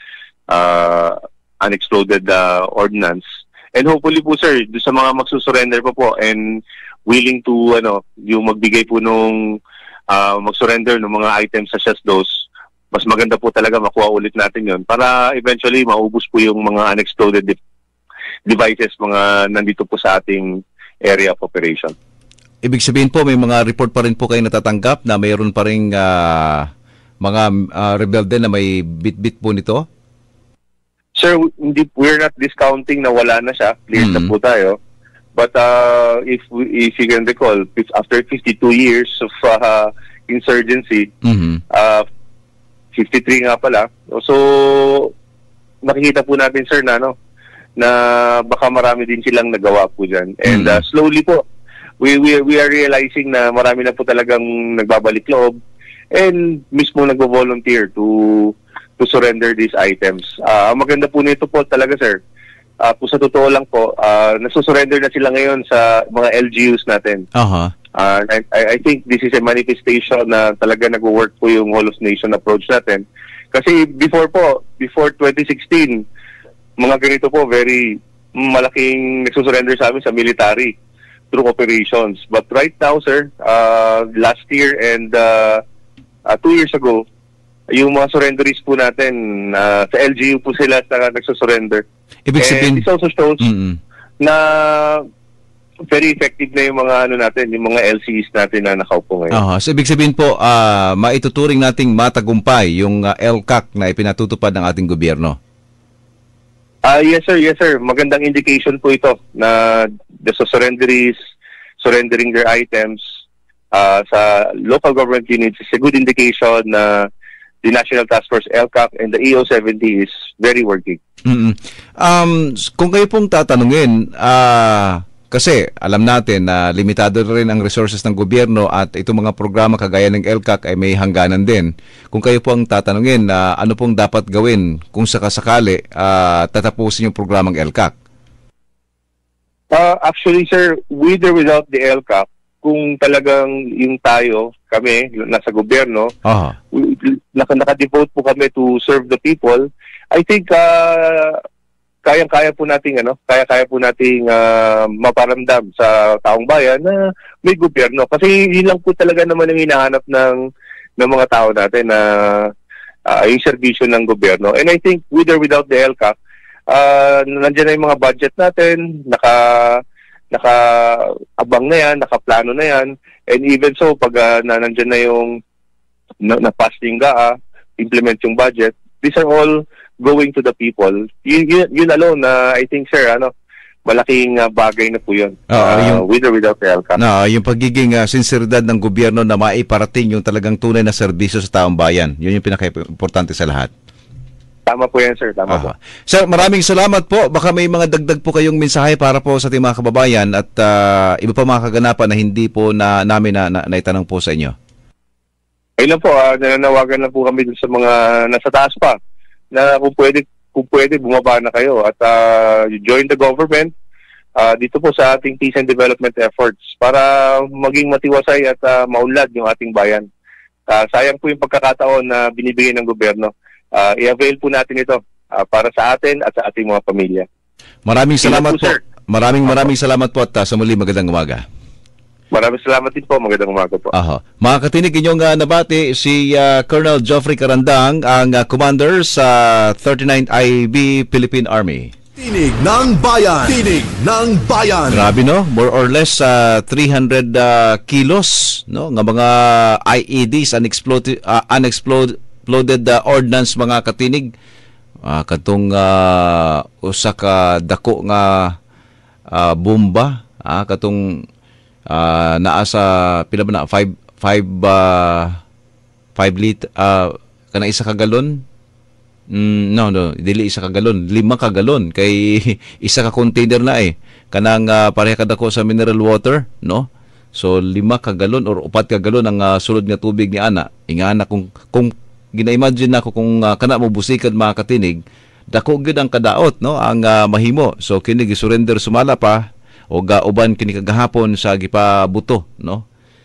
Q: unexploded ordnance. And hopefully po, sir, sa mga magsusurrender pa po and willing to yung magbigay po nung mag-surrender ng mga items such as those, mas maganda po talaga makuha ulit natin yon para eventually maubos po yung mga unexploded devices mga nandito po sa ating area of operation.
C: Ibig sabihin po, may mga report pa rin po kayo natatanggap na mayroon pa rin mga rebelde na may bit-bit po nito?
Q: Sir, we're not discounting na wala na siya. Clear na po tayo. But if you can recall, after 52 years of insurgency, 53 nga pala. So, nakikita po natin, sir, na baka marami din silang nagawa po dyan. And slowly po, we are realizing na marami na po talagang nagbabalik loob and mismo nagvo-volunteer to surrender these items. Maganda po nito po talaga, sir. Po sa totoo lang po, nasusurrender na sila ngayon sa mga LGUs natin. I think this is a manifestation na talaga nag-work po yung Whole of Nation approach natin. Kasi before 2016, mga ganito po, very malaking nagsusurrender sa amin sa military through operations. But right now, sir, last year and 2 years ago, yung mga surrenderies po natin, sa LGU po sila na nagsusurrender.
C: Ibig sabihin,
Q: this also shows na very effective na yung mga natin, yung mga LCEs natin na nakaupo ngayon.
A: So ibig sabihin po, maituturing nating matagumpay yung LCAC na ipinatutupad ng ating gobyerno.
Q: Yes sir. Magandang indication po ito na the surrendering their items sa local government units is a good indication na the National Task Force LCAC and the EO70 is very working.
A: Kung kayo pong tatanungin, kasi alam natin na limitado rin ang resources ng gobyerno at itong mga programa kagaya ng LCAC ay may hangganan din. Kung kayo po ang tatanungin, ano pong dapat gawin kung sakasakali tatapusin yung programang LCAC?
Q: Actually sir, with or without the LCAC, kung talagang yung kami, nasa gobyerno, naka-devote po kami to serve the people, I think kaya po nating maparamdam sa taong bayan na may gobyerno. Kasi yun lang po talaga naman ang hinahanap ng mga tao natin na yung serbisyo ng gobyerno. And I think with or without the LCAC, nandiyan na yung mga budget natin, naka-abang na yan, nakaplano na yan. And even so, pag nandiyan na yung na-pass yung GAA, implement yung budget, these are all going to the people. Yun alone na I think sir, malaking bagay na po yun. With or without the LCAC.
A: Yung pagiging sinseridad ng gobyerno na maiparating yung talagang tunay na serbisyo sa taong bayan. Yun yung pinaka-importante sa lahat.
Q: Tama po yan sir, tama po.
A: Sir, maraming salamat po. Baka may mga dagdag po kayong mensahe para po sa ating mga kababayan at iba pa mga kaganapan na hindi po namin naitanong po sa inyo.
Q: Ayun lang po, nananawagan lang po kami dun sa mga nasa taas pa na kung pwede bumaba na kayo at join the government dito po sa ating peace and development efforts para maging matiwasay at maunlad yung ating bayan. Sayang po yung pagkakataon na binibigay ng gobyerno. I-avail po natin ito para sa atin at sa ating mga pamilya.
A: Maraming salamat po. Maraming salamat po at sa muli magandang umaga.
Q: Maraming salamat din po. Magandang umaga po.
A: Mga katinig, inyong nabati si Colonel Geoffrey Carandang, ang commander sa 39th IB Philippine Army.
B: Tinig ng Bayan! Tinig ng Bayan!
A: Grabe no? More or less 300 kilos no? Nga mga IEDs, unexploded ordnance mga katinig. Katong usa ka dako nga bomba, katong naa sa pila ba na 5 liter kana isa ka galon. No, dili isa ka galon, 5 ka galon kay isa ka container na kanang pareha kadako sa mineral water, no? So 5 ka galon or 4 ka galon ang sulod nga tubig ni ana. Ingana kung gina-imagine nako kung kana mo busikan mga katinig, dako gyud ang kadaot no ang mahimo. So kini gi-surrender sumala pa o uban kini kagahapon sa gipabuto no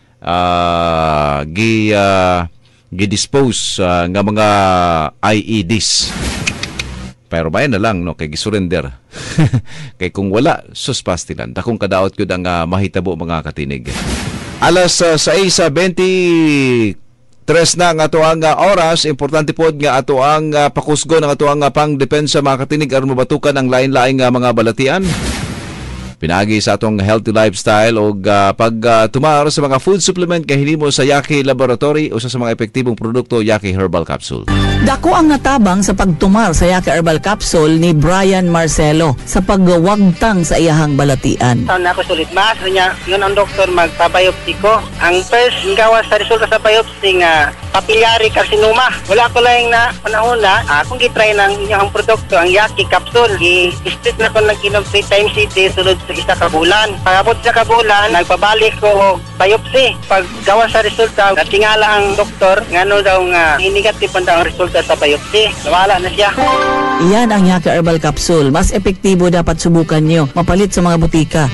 A: gi-dispose nga mga IEDs. Pero bayan na lang no kay gi-surrender. Kay kung wala suspastilan dakong kadaot gyud ang mahitabo mga katinig. Alas 6:23 na nga ato ang oras. Importante pod nga ato ang pakusgo ng ato ang pangdepensa mga katinig aron mabatukan ang lain-laing mga balatian. Pinagi sa atong healthy lifestyle o pagtumar sa mga food supplement kahinimo sa Yaki Laboratory o sa mga epektibong produkto Yaki Herbal Capsule.
I: Dako ang natabang sa pagtumar sa Yaki Herbal Capsule ni Brian Marcelo sa pagwagtang sa iyahang balatian.
R: Taon na ako sulit mas, niya yun ang doktor magpabiopsy ko. Ang first gawas sa resulta sa biopsy nga papillary carcinoma. Wala ko lang na panahon na akong gitry ng inyong produkto, ang Yaki Capsule. I-split na ko ng inom 3 times a day sulod sa isa ka bulan. Pagabot sa kabulan, nagpabalik ko biopsy. Pag gawa sa resulta, natingala ang doktor ngano daw nga negative ang daw ang resulta sa biopsy. Nawala na siya.
I: Iyan ang Yaki Herbal Capsule. Mas epektibo dapat subukan nyo. Mapalit sa mga butika.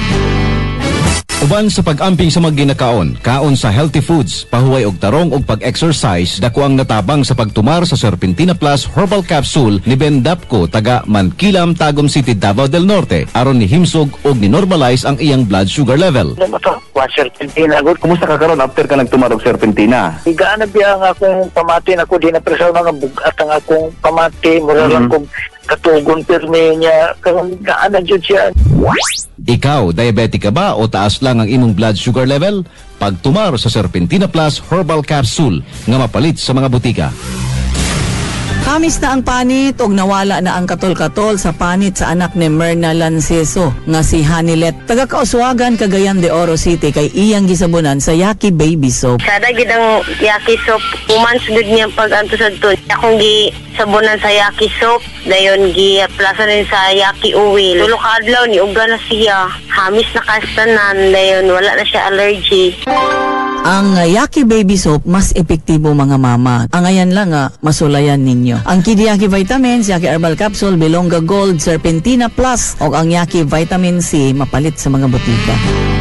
C: Uban sa pag-amping sa mga ginakaon, kaon sa healthy foods, pahuway og tarong og pag-exercise, dako ang natabang sa pagtumar sa Serpentina Plus Herbal Capsule ni Ben Dapco taga Mankilam, Tagum City, Davao del Norte aron ni himsog og ni normalize ang iyang blood sugar level.
S: Serpentina, kumusta ka karon after ka nagtumar og Serpentina?
T: Higaan na biya nga akong pamati, ako di na presaw na bugat ang akong pamati, mura lang kong
S: katugon pirme niya kung naanan jud siya.
C: Ikaw, diabetic ka ba o taas lang ang imong blood sugar level? Pagtumar sa Serpentina Plus Herbal Capsule nga mapalit sa mga butika.
I: Kamis na ang panit og nawala na ang katol-katol sa panit sa anak ni Myrna Lanceso nga si Hanilet. Taga-Kauswagan, Cagayan de Oro City kay iyang gisabunan sa Yaki Baby Soap.
T: Sada gid ang Yaki Soap, umans gud niya pag-anto sa to. Akong gisabunan sa Yaki Soap, dayon gi-plaza rin sa Yaki Oil. Tulo ka adlaw ni uga na siya. Hamis na kastanan, dayon wala na siya allergy.
I: Ang Yaki Baby Soap mas epektibo mga mama. Ang ayan lang masulayan ninyo. Ang Kid Yaki Vitamins, Yaki Herbal Capsule, Belonga Gold, Serpentina Plus o ang Yaki Vitamin C mapalit sa mga butika.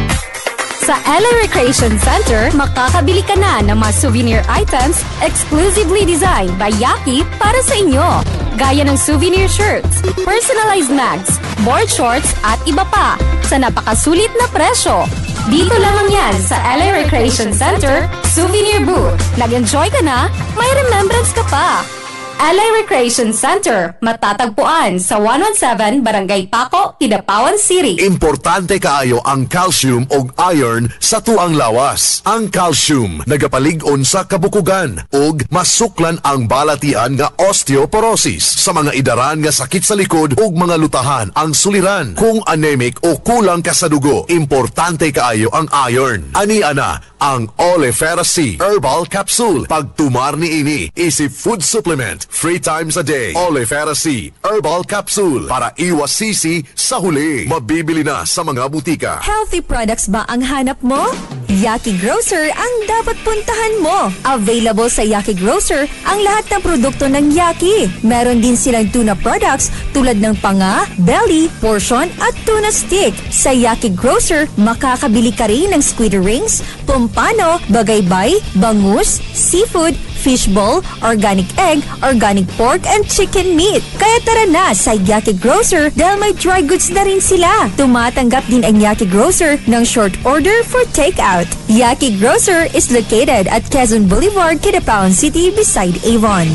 M: Sa LA Recreation Center, makakabili ka na ng mga souvenir items exclusively designed by Yaki para sa inyo. Gaya ng souvenir shirts, personalized mags, board shorts at iba pa sa napakasulit na presyo. Dito lamang yan sa LA Recreation Center, Souvenir Booth. Nag-enjoy ka na, may remembrance ka pa. LA Recreation Center, matatagpuan sa 117 Barangay Paco, Kidapawan City.
B: Importante kaayo ang calcium ug iron sa tuang lawas. Ang calcium nagapalig-on sa kabukugan ug masuklan ang balatian nga osteoporosis. Sa mga idaran nga sakit sa likod ug mga lutahan ang suliran. Kung anemic o kulang ka sa dugo, importante kaayo ang iron. Ani-ana ang Oleifera C Herbal Capsule. Pagtumar ni ini, isip food supplement 3 times a day. Oleifera C Herbal Capsule para iwas sisi sa huli. Mabibili na sa mga butika.
J: Healthy products ba ang hanap mo? Yaki Grocer ang dapat puntahan mo. Available sa Yaki Grocer ang lahat ng produkto ng Yaki. Meron din silang tuna products tulad ng panga, belly, portion at tuna stick. Sa Yaki Grocer, makakabili ka rin ng squid rings, pompano, bagaybay, bangus, seafood, fishball, organic egg, organic pork, and chicken meat. Kaya tara na sa Yaki Grocer dahil may dry goods na rin sila. Tumatanggap din ang Yaki Grocer ng short order for takeout. Yaki Grocer is located at Quezon Boulevard, Kidapawan City beside Avon.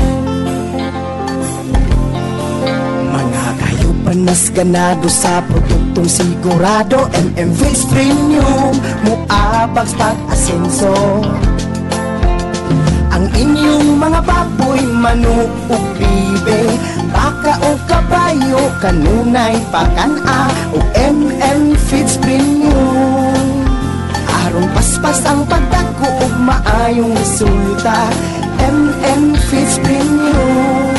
U: Mga kayo panas ganado sa produktong sigurado MMV's Premium Muabags pag-asenso. Ang inyong mga baboy, manok o bibe, baka o kabayo, kanunay pakana o MM Feeds Premium. Aron paspas ang pagdako ug maayong resulta, MM Feeds Premium.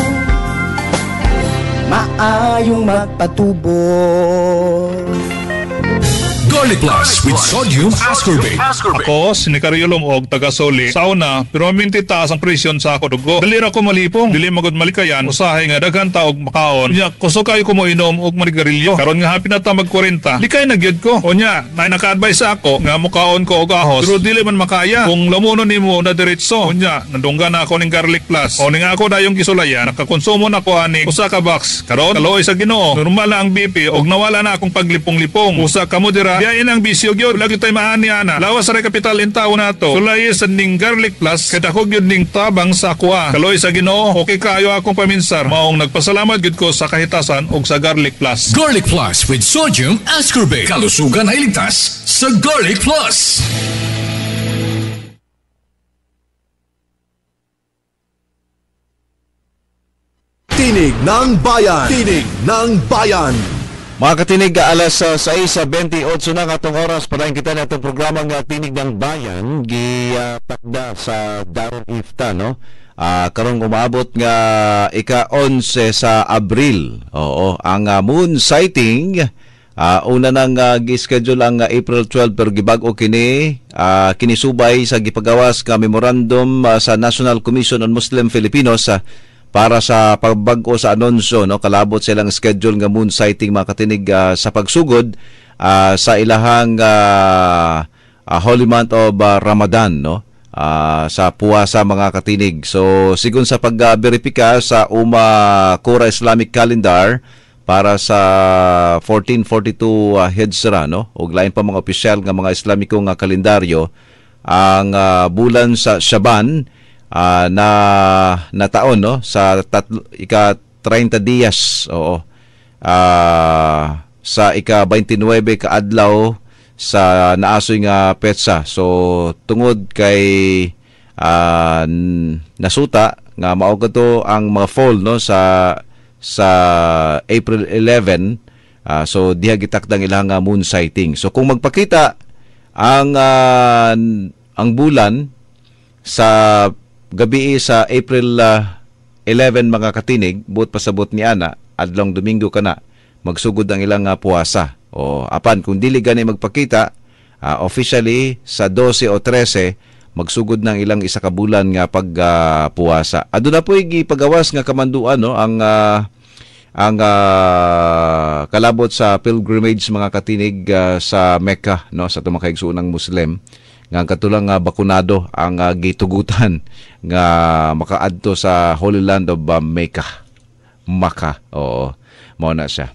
U: Maayong magpatubo.
B: Garlic Plus with sodium ascorbate.
V: Ako, sinikariolong og taga-soli. Sauna, pero minti taas ang presyon sa ako dugo. Dalira ko malipong, dili magod malikayan, usahay nga daghan ta og makaon. Unya, kuso kayo ko mo inom og manigarilyo. Karon nga hapin na ta mag-40. Likay na gyud ko. Unya, may naka-advise ako nga mukaon ko og ahos. Pero dili man makaya. Kung lamuno nimo na diretso. Unya, nandungga na ako ning Garlic Plus. O ning ako dayong gisulayan, nakakonsumo na ko ani usa ka box. Karon, kaloy sa Ginoo. Normal na ang BP og nawala na akong paglipong-lipong. Usa ka mo dira. Biyain ang bisyo gyud. Lagi tay maani ana. Lawas sa kapital in tawo nato. Sulay sa ning Garlic Plus kay dako gyud ning tabang sa kuha. Kaloy sa Ginoo, okay kaayo akong paminsar. Maong nagpasalamat gyud ko sa kahitasan og sa Garlic Plus.
B: Garlic Plus with sodium ascorbate. Kalusugan ay ligtas sa Garlic Plus. Tinig ng Bayan. Tinig ng Bayan.
A: Mga katinig, alas 6:28 na katong oras, padayon kita na itong programa nga Tinig ng Bayan, gitakda sa Daron Ifta, no? Karong umabot nga ika-11 sa Abril. Oo, ang moon sighting, una nang gi-schedule ang April 12, pero gibag-o kini, kinisubay sa gipagawas ka memorandum sa National Commission on Muslim Filipinos para sa pagbag-o sa anunsyo, no, kalabot silang schedule nga moon sighting, mga katinig, sa pagsugod sa ilahang holy month of Ramadan, no, sa puwasa, mga katinig. So sigun sa pagberipika sa Qura Islamic Calendar para sa 1442 Hijra, no, ug lain pa mga opisyal nga mga Islamiko nga kalendaryo, ang bulan sa Shaban na taon, no, sa 30 dias. Oo. Sa ika-29 kaadlaw sa naasoy nga petsa. So tungod kay nasuta nga mao kadto ang mga fall no sa April 11. So diha gitakdang ilang moon sighting. So kung magpakita ang bulan sa gabi sa April 11 mga katinig, buot pasabot ni ana adlong Domingo kana magsugod ang ilang puwasa. O apan kung dili gani magpakita officially sa 12 o 13 magsugod ng ilang isa ka bulan nga pagpuwasa. Aduna po gipagawas nga kamanduan no ang kalabot sa pilgrimage mga katinig sa Mecca no sa tumakayigsuonang Muslim nga katulang bakunado ang gitugutan nga makaadto sa Holy Land of Mecca. Makkah. Oo, mao na siya.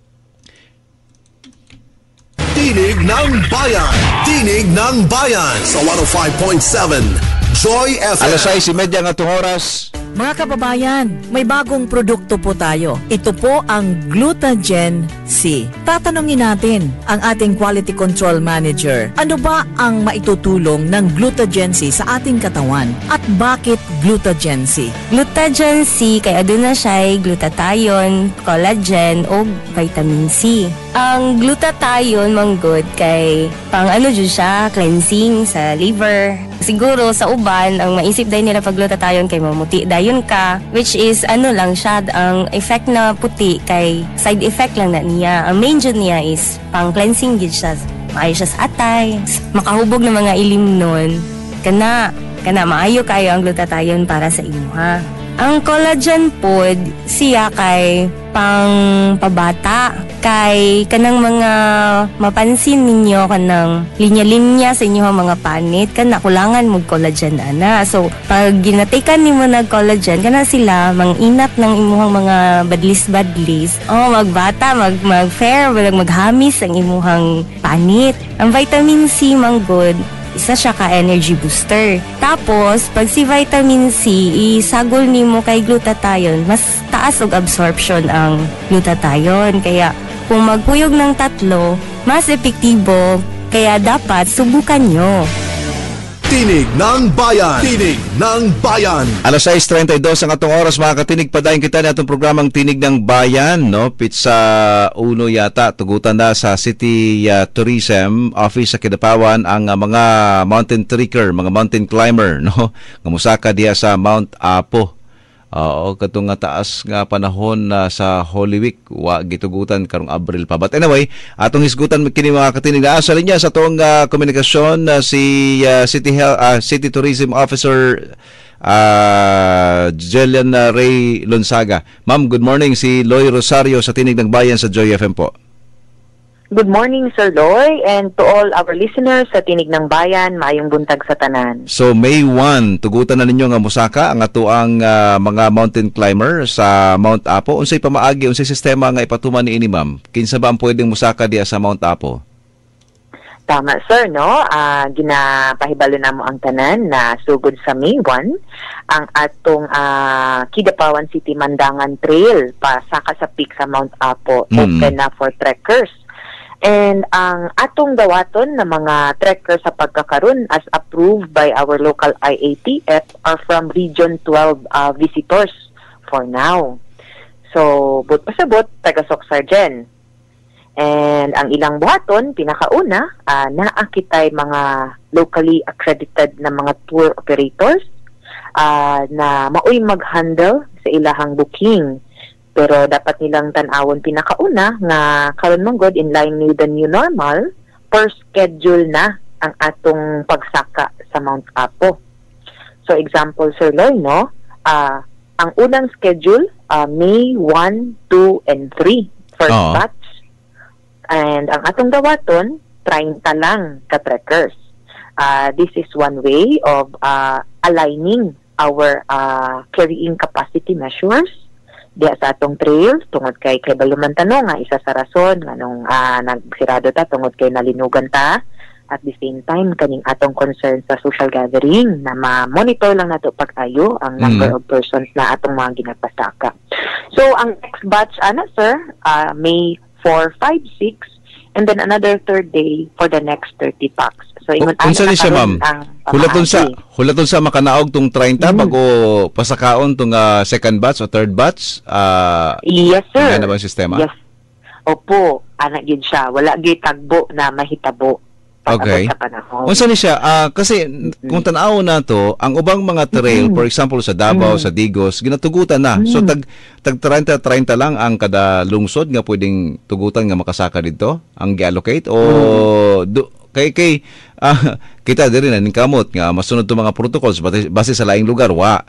B: Tinig ng Bayan. Tinig ng Bayan sa 105.7 Joy FM.
A: Alas 6:30 nga itong oras.
I: Mga kababayan, may bagong produkto po tayo. Ito po ang Glutagen C. Tatanungin natin ang ating Quality Control Manager. Ano ba ang maitutulong ng Glutagen C sa ating katawan? At bakit Glutagen C?
F: Glutagen C, kaya aduna siya glutathione, collagen, o vitamin C. Ang glutathione, manggod, kay pang dyan siya, cleansing sa liver. Siguro sa uban, ang maisip dahil nila pag glutathione kay mamuti dayon ka, which is lang siya, ang effect na puti kay side effect lang na niya. Ang main dyan niya is pang cleansing gid siya. Maayo siya sa atay, makahubog ng mga ilim nun. Kana maayo kayo ang glutathione para sa imuha. Ang collagen pod siya kay pang pabata, kay kanang mga mapansin ninyo kanang linya-linya sa inyong mga panit, kana kulangan mo collagen ana. So pag ginatikan nimo nag collagen kana sila manginat ng imuhang mga badlis-badlis, magbata, mag-fair, maghamis ang imuhang panit. Ang vitamin C manggod, isa siya ka energy booster. Tapos, pag si vitamin C, isagol nimo kay glutathione, mas taas og absorption ang glutathione. Kaya, kung magpuyog ng 3, mas epektibo. Kaya dapat subukan nyo.
B: Tinig ng Bayan. Tinig ng Bayan.
A: Alas 6:32 ang atong oras mga katinig, padayon kita na atong programang Tinig ng Bayan no. Pizza uno yata tugutan na sa City Tourism Office sa Kidapawan ang mga mountain trekker, mga mountain climber no. Ngamusaka diya sa Mount Apo. Oo, katong nga taas nga panahon sa Holy Week wa gitugutan karong Abril pa. But anyway, atong hisgutan kini mga katinig na sa linya sa atong komunikasyon si City Tourism Officer Jillian Ray Lonsaga. Ma'am, good morning. Si Loy Rosario sa Tinig ng Bayan sa Joy FM po.
H: Good morning, Sir Loy, and to all our listeners sa Tinig ng Bayan, maayong buntag sa tanan.
A: So, May 1, tugutan na ninyo nga musaka ang atuang mga mountain climber sa Mount Apo. Unsay pamaagi, unsay sistema nga ipatuman ni ini, ma'am? Kinsa ba ang pwedeng musaka diya sa Mount Apo?
H: Tama, sir, no? Ginapahibalo na mo ang tanan na sugod sa May 1, ang atong Kidapawan City Mandangan Trail pasaka sa peak sa Mount Apo. Open na for trekkers. And ang atong dawaton na mga trekkers sa pagkakaroon as approved by our local IATF are from Region 12 visitors for now. So, but pasabot, taga-Soksargen. And ang ilang buhaton, pinakauna, naakitay mga locally accredited na mga tour operators na maoy mag-handle sa ilahang booking. Pero dapat nilang tanawon pinakauna nga karon manggod in line with the new normal, per schedule na ang atong pagsaka sa Mount Apo. So example, Sir Loy, no? Ang unang schedule, May 1, 2, and 3, first batch. And ang atong dawaton, 30 lang ka-trekkers. This is one way of aligning our carrying capacity measures diya sa atong trail tungod kay baluman tanong nga isa sa rason nganong nagsirado ta tungod kay nalinugan ta, at the same time kaning atong concern sa social gathering na ma-monitor lang nato pag-ayo ang number of persons na atong mga ginapasaka. So, ang next batch, sir, May 4, 5, 6, and then another third day for the next 30 packs. So,
A: unsa ni siya, ma'am? Hulaton sa makanaog tong 30 bago pasakaon tong second batch o third batch?
H: Yes, sir.
A: Ano ba ang sistema?
H: Yes. Opo, anak yun siya. Wala gyud tagbo na mahitabo.
A: Okay. Unsa ni siya? Kasi kung tanaw na to, ang ubang mga trail, for example sa Davao, sa Digos, ginatugutan na. So tag 30 lang ang kada lungsod nga pwedeng tugutan nga makasaka dito, ang gi-allocate o kita diri na ning kamot nga masunod to mga protocols base sa laing lugar wa.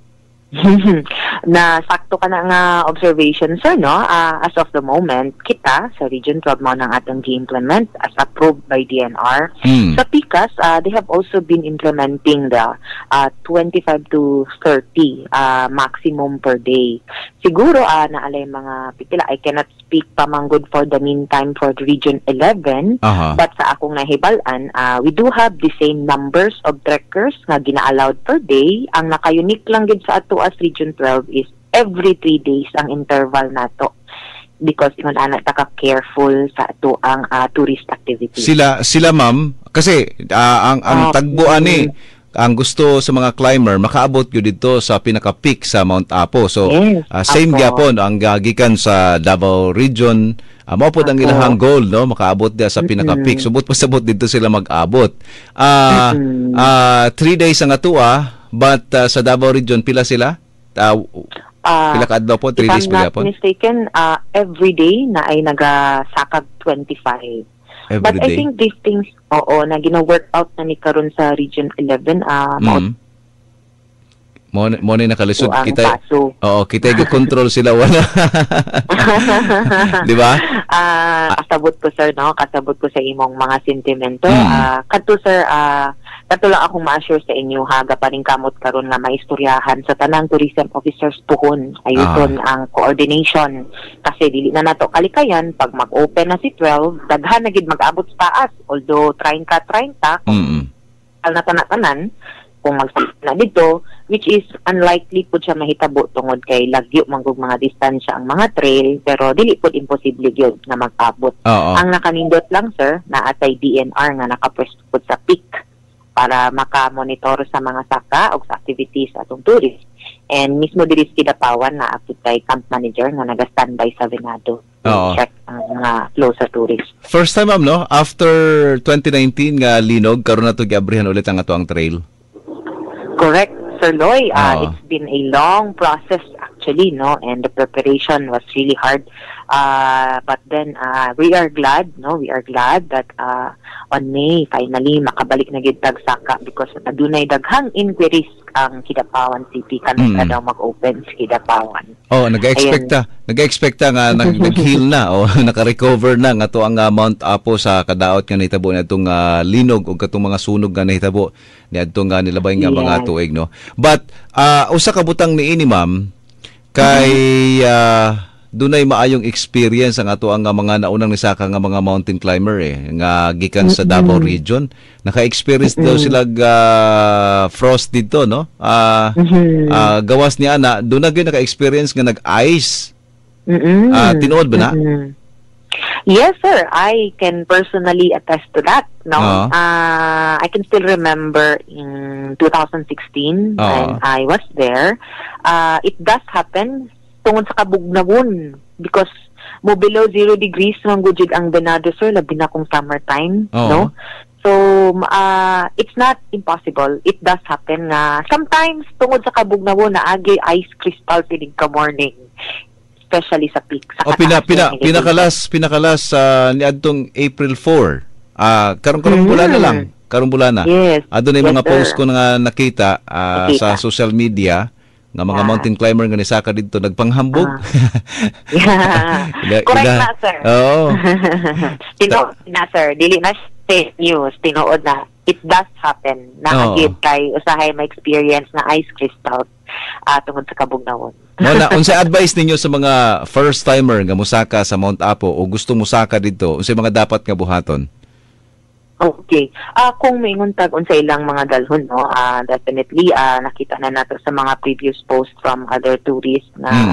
H: Na sakto ka na nga observation, sir, no? As of the moment, kita sa Region 12 mo nang atong gi-implement as approved by DNR. Sa PICAS, they have also been implementing the 25 to 30 maximum per day. Siguro, naalay mga pipila, I cannot speak pa manggod for the meantime for the Region 11, but sa akong nahibalan, we do have the same numbers of trekkers nga gina-allowed per day. Ang naka-unique lang gid sa ato as Region 12 is every 3 days ang interval nato because ingon ana ta ka careful sa ato ang tourist activities.
A: Sila ma'am kasi ang tagbuan ni ang gusto sa mga climber makaabot gyud dito sa pinaka-peak sa Mount Apo. So same gyapon ang gikan sa Davao region. Mao pod ang ilahang goal, no, makaabot dia sa pinaka-peak. Subot pasabot dito sila mag-abot. 3 days ang atua. But sa Davao region, pila sila? Pila ka adlaw po? 3 days pila po?
H: If I'm not mistaken, every day na ay nagasakag 25. But I think these things, na gina-work out na ni karon sa Region 11,
A: mo ni nakalisod kita. Kita i-control sila wala. Di ba?
H: Kasabot ko, sir, no? Kasabot ko sa imong mga sentimento. Kadto, sir, kato lang akong ma-assure sa inyo, haga pa rin kamot karon nga maistoryahan sa tanang tourism officers tuhon. Ayuton ang coordination. Kasi dili na nato kalikayan, pag mag-open na si 12, daghan na gid mag-abot sa taas. Although, 30, kung na kung magsakit na dito, which is unlikely po siya mahitabo tungod kay lagyo manggug mga distansya ang mga trail, pero dili po imposible yun na mag-abot. Ang nakanindot lang, sir, na atay DNR nga nakapwesto po sa peak para maka-monitor sa mga saka o sa activities atong tourist. And mismo diri sa Kidapawan na akit kay camp manager nga naga-standby sa Venado. Check ang mga flow sa tourist.
A: First time, ma'am, no? After 2019 nga linog, karon na to giabrihan ulit ang ato ang trail.
H: Correct, Sir Loy. It's been a long process actually, no? And the preparation was really hard. But then we are glad, no? We are glad that on May finally makabalik na gid tag saka because adunay daghang inquiries ang Kidapawan City kanang daw mag-open sa Kidapawan.
A: Nag-expecta nga nag-heal na o naka-recover na nga to ang Mount Apo sa kadaot nga nahitabo nitong linog o katong mga sunog nga nahitabo niadtong nilabay nga mga tuig, no. But usa ka butang niini, ma'am, kay dunay maayong experience ang ato ang mga naunang nisaka nga mga mountain climber nga gikan sa Davao region. Naka-experience daw sila frost dito, no? Gawas niya na doon na gyud naka-experience nga nag-ice. Tinuod ba na?
H: Yes, sir. I can personally attest to that. No, I can still remember in 2016 when I was there. It does happen tungod sa kabugnawon because mo below 0 degrees man gud ang Venado, sir, labi na kung summertime, no? So it's not impossible. It does happen nga sometimes tungod sa kabugnawon na agi ice crystal pinig ka morning, especially sa peak. Sa
A: pinakalas niadtong April 4. Karong bulan na lang. Karong bulan na.
H: Yes.
A: Adunay mga post ko nga nakita sa social media nga mga mountain climber nga nisaka dito nagpanghambog.
H: Correct na, sir. Tinuod na, sir. Dili na fake news. Tinuod na. It does happen. Nakagid kay usahay ma-experience na ice crystal tungod sa kabugnawon.
A: Unsa advice ninyo sa mga first timer nga musaka sa Mount Apo o gusto musaka dito? Unsa mga dapat nga buhaton?
H: Okay. Kung maingon tag unsa ilang mga dalhon, no, definitely nakita na nato sa mga previous posts from other tourists na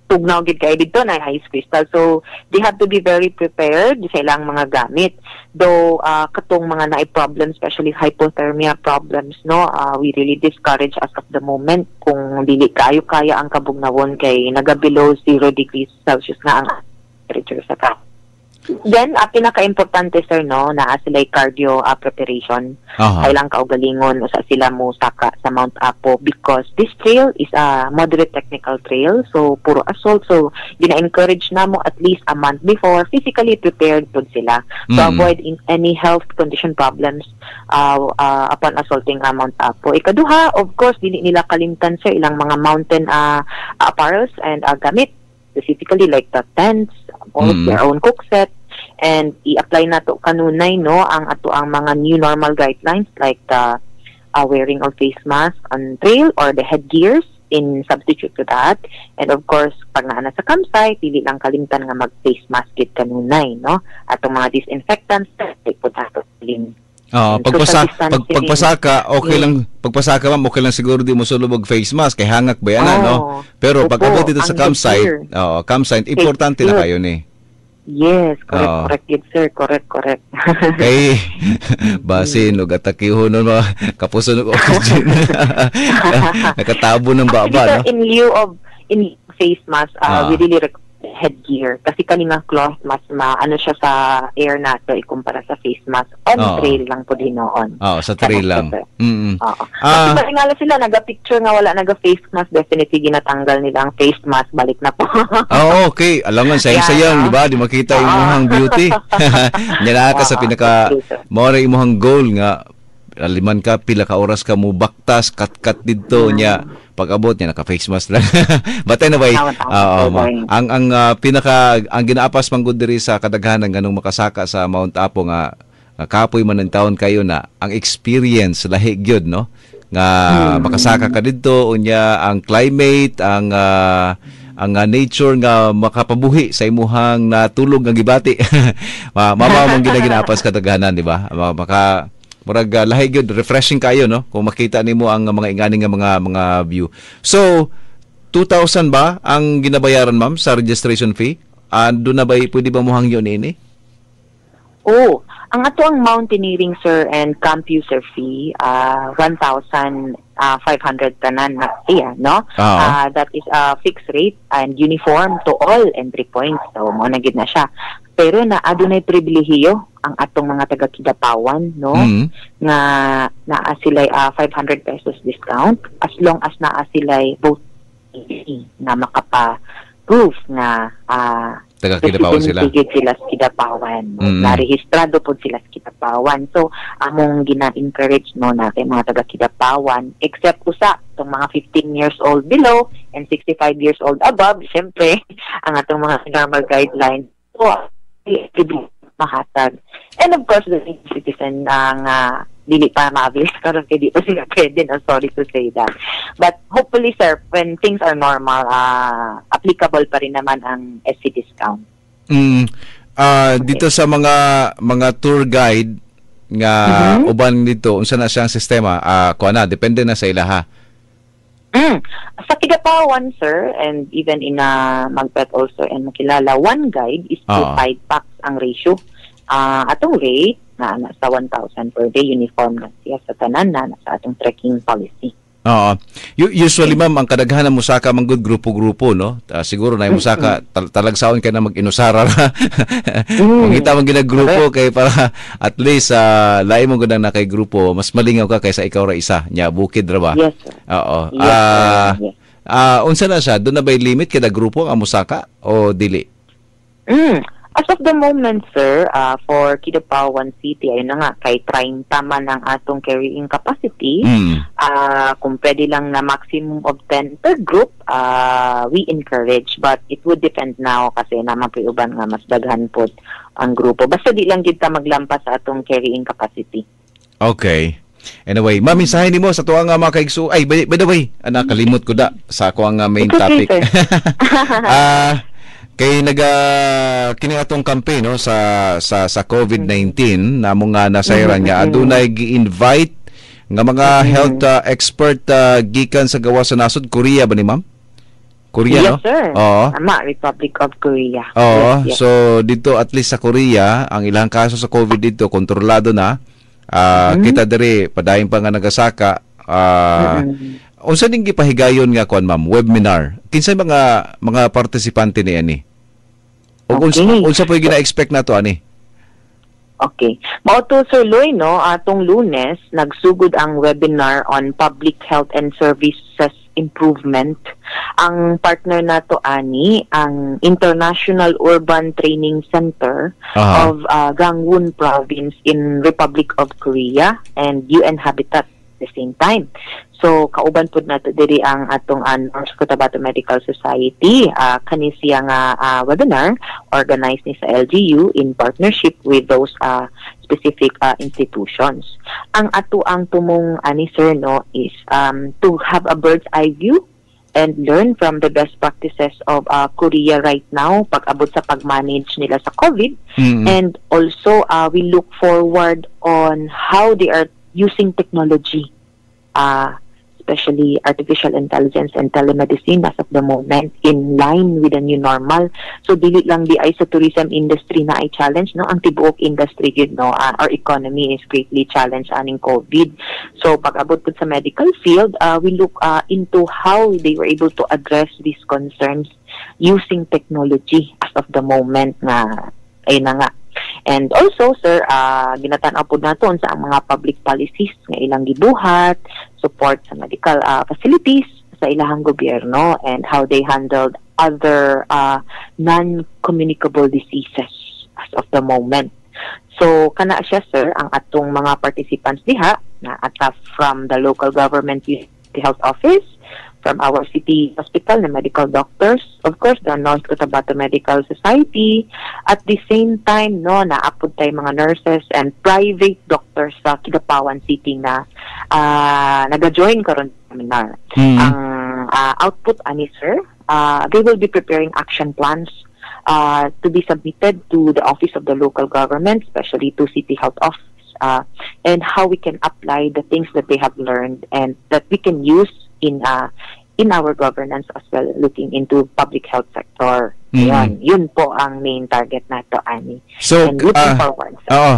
H: tugnaw gid kay dito na ice crystal. So they have to be very prepared sa ilang mga gamit. Though katong mga naay problems, especially hypothermia problems, no, we really discourage as of the moment kung dili kayo kaya ang kabugnawon kay naga below 0 degrees Celsius na ang temperature sa ka. Then, pinaka-importante, sir, no, na sila cardio preparation. Kailang kaugalingon sa sila mo saka sa Mount Apo because this trail is a moderate technical trail. So, puro assault. So, gina-encourage na mo at least a month before, physically prepared po sila to avoid any health condition problems upon assaulting Mount Apo. Ikaduha, of course, dili nila kalimtan, sir, ilang mga mountain apparels and gamit, specifically like the tents, all of their own cook set, and i-apply na to kanunay, no, ang mga new normal guidelines like the wearing of face mask on trail or the headgears in substitute to that. And of course, pag naana sa campsite, dili lang kalimtan nga mag-face mask kit kanunay, no, atong mga disinfectants, like potato clean.
A: Pagpasaka, okay lang. Pagpasaka, ma'am, okay lang siguro di mo sulubog face mask kay hangak ba yan, no? Pero pag abot dito sa campsite, campsite, importante na kayo ni.
H: Yes, correct, yes, sir. Correct.
A: Kay, basin, ug atakiho nun, kapuso ng oxygen. Nakatabo ng baba, no?
H: In lieu of face mask, we really recommend headgear. Kasi kanina cloth mas ano siya sa air nato ikumpara sa face mask. On trail lang po din noon.
A: Sa trail lang.
H: Kasi maingala sila, naga-picture nga wala naga-face mask, definitely ginatanggal nila ang face mask, balik na po.
A: Okay. Alam nga, sayang-sayang, di ba? Di makita yung imuhang beauty. Nyanaka sa mora imuhang goal nga, liman ka, pila ka oras ka mo baktas, kat-kat dito niya. Pag abot niya, naka-face mask lang. Batay na ba? Ang ginaapas man gud diri sa kadaghanan ganung makasaka sa Mount Apo nga kapoy man ng taon kayo na ang experience lahi gyud, no? Nga makasaka ka dito unya ang climate, ang nature nga makapabuhi sa imuhang natulog nga gibati. Mama mong ginaapas kadaghanan, di ba? Murag lahi gyud, refreshing kayo, no, kung makita nimo ang mga inganing nga mga view. So 2,000 ba ang ginabayaran, ma'am, sa registration fee? Doon na ba pwede ba mo hangyon ini?
H: Ang ato ang mountaineering, sir, and camp user fee 1,500 tanan na iya, no? That is a fixed rate and uniform to all entry points. So mo na gid na siya. Pero adunay pribilehiyo ang atong mga taga Kidapawan, no? Nga naa sila'y 500 pesos discount as long as naa sila'y both na makapa-proof na
A: taga Kidapawan sila.
H: Sila sa Kidapawan. Narehistrado po sila sa Kidapawan. So, among gina-encourage, no, natin mga taga Kidapawan, except usa, itong mga 15 years old below and 65 years old above, siyempre, ang atong mga normal guidelines. So, mahatag. And of course, the citizen ang dili pa ma-avail karon kay di pa sila pwede, no? Sorry to say that. But hopefully, sir, when things are normal, applicable pa rin naman ang SC discount.
A: Dito sa mga tour guide nga uban dito, unsa na siyang sistema? Depende na sa ilaha.
H: Sa Kidapawan, sir, and even in Magpet also and Makilala, one guide is to 5 packs ang ratio. Atong rate na nasa 1,000 per day, uniform na siya sa tanan na nasa atong trekking policy.
A: Usually, ma'am, ang kadaghanan mo saka mang good grupo-grupo, no? Siguro na yung musaka talagsaon ka na mag-inusara. Kung kita mong ginagrupo kay para at least lain mong ganang na kay grupo, mas malingaw ka kaysa ikaw ra isa. Nya bukid ra ba?
H: Yes, sir.
A: Unsa na siya? Doon na ba'y limit kada grupo ang musaka o dili?
H: As of the moment, sir, for Kidapawan City, ayun na nga, kay 30 man ang atong carrying capacity. Kung pwede lang na maximum of 10 per group, we encourage. But it would depend now kasi naman po uban nga mas daghan po ang grupo. Basta di lang kita maglampas sa atong carrying capacity.
A: Okay. Anyway, ma'am, mensahe nimo sa tuwa nga mga kaigso. Ay, by the way, kalimot ko da sa ako ang main topic. Kay kini atong campaign, no, sa COVID-19 namo nga nasayran nga adunay gi-invite nga mga health expert gikan sa gawas sa nasod Korea ba ni ma'am? Korea,
H: Yes,
A: no?
H: sir.
A: Oo.
H: Tama, Republic of Korea.
A: Oo.
H: Yes, yes.
A: So, dito at least sa Korea, ang ilang kaso sa COVID dito, kontrolado na. Kita diri, padayon pa nga nagasaka. Unsa ning gipahigayon nga kuan ma'am, webinar. Kinsay mga partisipante ni ani? O unsa po gina-expect nato ani?
H: Okay. Mao to Sir Loy, no, atong Lunes nagsugod ang webinar on public health and services improvement. Ang partner nato ani ang International Urban Training Center of Gangwon Province in Republic of Korea and UN Habitat at the same time. So kauban pud nato diri ang atong North Cotabato Medical Society, kani siya nga webinar organized ni sa LGU in partnership with those specific institutions. Ang ato ang tumong ani sir, no, is to have a bird's eye view and learn from the best practices of Korea right now pag-abot sa pag-manage nila sa COVID. And also we look forward on how they are using technology, especially artificial intelligence and telemedicine as of the moment, in line with the new normal. So dili lang di ay sa tourism industry na ay challenge, no, ang tibuok industry yun, no, our economy is greatly challenged aning COVID. So pag-abot po sa medical field, we look into how they were able to address these concerns using technology as of the moment nga ay na nga. And also, sir, ginatanaw po naton sa mga public policies nga ilang gibuhat, support sa medical facilities sa ilahang gobyerno, and how they handled other non-communicable diseases as of the moment. So, kana siya, sir, ang atong mga participants diha, na from the local government health office, from our city hospital, the medical doctors, of course, the North Cotabato Medical Society. At the same time, no, naapod tayo mga nurses and private doctors sa Kidapawan City na nag-join karon sa seminar. Ang output, ani sir, they will be preparing action plans to be submitted to the office of the local government, especially to city health office, and how we can apply the things that they have learned and that we can use in our governance as well, looking into public health sector. Yun po ang main target nato, ani.
A: So,
H: and looking forward.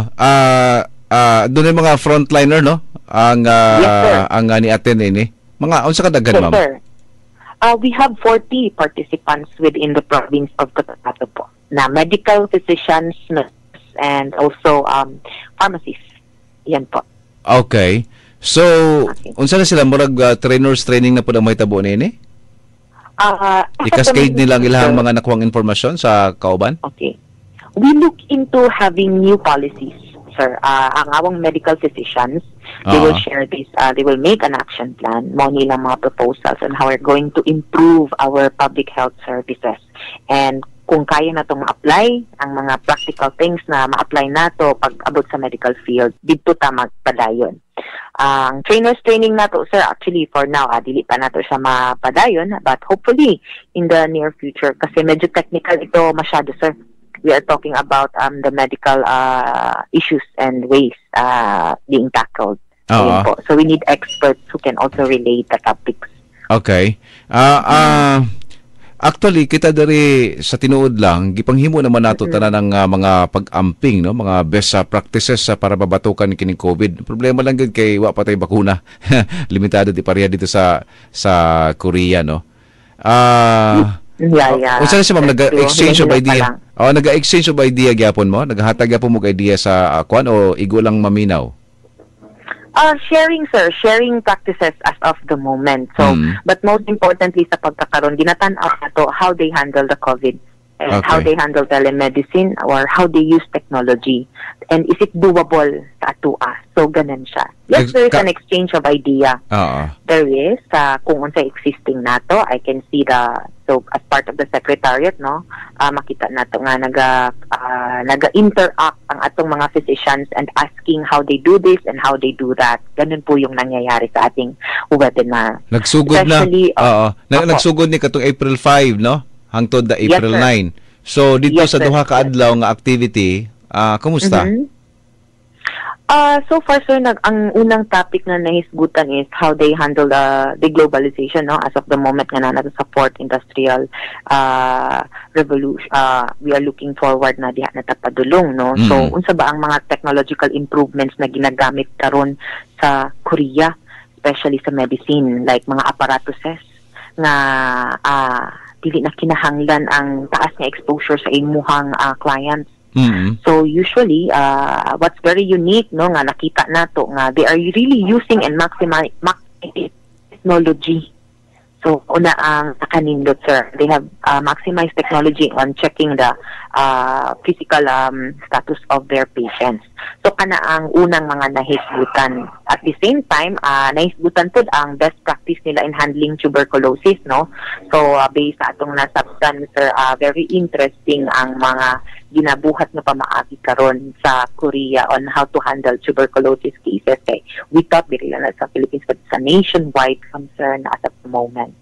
A: Doon yung mga frontliner, no? Ang ni-attend ini. Mga unsa ka daghan, ma'am?
H: Sir. We have 40 participants within the province of Cotabato po, na medical physicians, nurses, and also pharmacists. Yan po.
A: Okay. So, unsa na sila murag trainers training na pud ang mahitabo nini? I-cascade nila ang ilang mga nakuhang informasyon sa kauban?
H: Okay. We look into having new policies, sir. Ang awang medical physicians, they will share this, they will make an action plan, mo nilang mga proposals on how we're going to improve our public health services. And kung kaya na itong ma-apply, ang mga practical things na ma-apply na to pag abot sa medical field, dito ta magpadayon. Ang trainers training na to, sir, actually for now, dili pa na to siya mapadayon, but hopefully in the near future, kasi medyo technical ito masyado, sir. We are talking about the medical issues and ways being tackled. So we need experts who can also relate the topics.
A: Okay. Actually, kita dari sa tinuod lang, gipanghimo naman nato tanan ng mga pag-amping, no, mga best practices para babatukan kining COVID. Problema lang gid kay wa pa tay bakuna. Limitado di pareha dito sa Korea, no. Unsa siya, ma'am, nag-exchange of idea? Nag-exchange of idea gyapon mo? Naghatag gyapon mo kay idea sa kwan o igo lang maminaw?
H: Sharing, sir. Sharing practices as of the moment. So, but most importantly sa pagkakaroon, ginatanaw na to how they handle the COVID and how they handle telemedicine or how they use technology. And is it doable sa atua? So, ganun siya. Yes, there is an exchange of idea. There is. Kung unsa existing nato, I can see so as part of the secretariat, no, makita nato nga naga-interact ang atong mga physicians and asking how they do this and how they do that. Ganun po yung nangyayari sa ating webinar.
A: Nagsugod nagsugod ni katong April 5, no? Hangtod na April 9. So dito sa duha ka adlaw nga activity, kumusta?
H: So far, sir, ang unang topic na nahisgutan is how they handle the globalization, no? As of the moment nga na sa fourth industrial revolution, we are looking forward na diha na tapadulong, no? So, unsa ba ang mga technological improvements na ginagamit karon sa Korea, especially sa medicine, like mga apparatuses nga dili na kinahanglan ang taas nga exposure sa imuhang clients. So usually what's very unique, no, nga nakita nato nga they are really using and maximize technology. So una ang kanindot, sir, they have maximized technology on checking the physical status of their patients. So kana ang unang mga nahisgutan. At the same time, nahisgutan pod ang best practice nila in handling tuberculosis, no? So based sa atong nasabtan, sir, very interesting ang mga ginabuhat na pamaagi karon sa Korea on how to handle tuberculosis cases. We thought dili lang sa Philippines, but it's a nationwide concern as of the moment.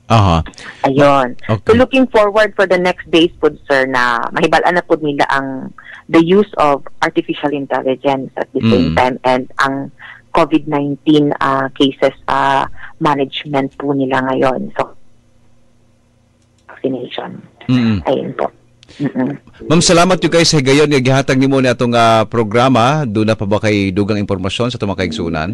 H: Ayun.
A: Okay.
H: So looking forward for the next days po, sir, na mahibalaan na po nila ang the use of artificial intelligence at the same time, and ang COVID-19 cases management po nila ngayon. So vaccination. Ayun po.
A: Ma'am, salamat yung guys sa gayon nga gihatag nimo ni atong programa. Doon na pa ba kay dugang impormasyon sa itong mga kaigsunan?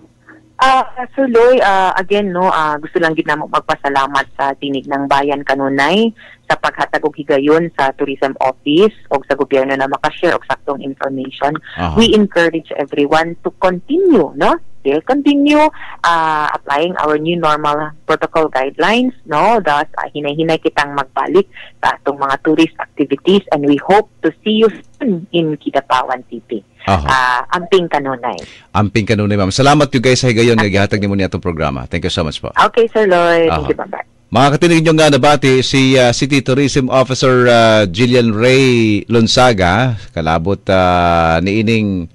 H: Sir Loy, again, no, gusto lang din namo magpasalamat sa Tinig ng Bayan kanunay sa paghatag og higayon sa Tourism Office o sa gobyerno na makashare og saktong information. We encourage everyone to continue, no? They'll continue applying our new normal protocol guidelines, no? Thus, hinay-hinay kitang magbalik sa atong mga tourist activities, and we hope to see you soon in Kidapawan City. Amping kanunay.
A: Amping kanunay, ma'am. Salamat you guys sa higayon nga gihatag nimo ni atong programa. Thank you so much po.
H: Okay, Sir Lloyd. Thank you, bye-bye.
A: Mga katinig nyo nga nabati, si City Tourism Officer Jillian Ray Lonsaga, kalabot ni ining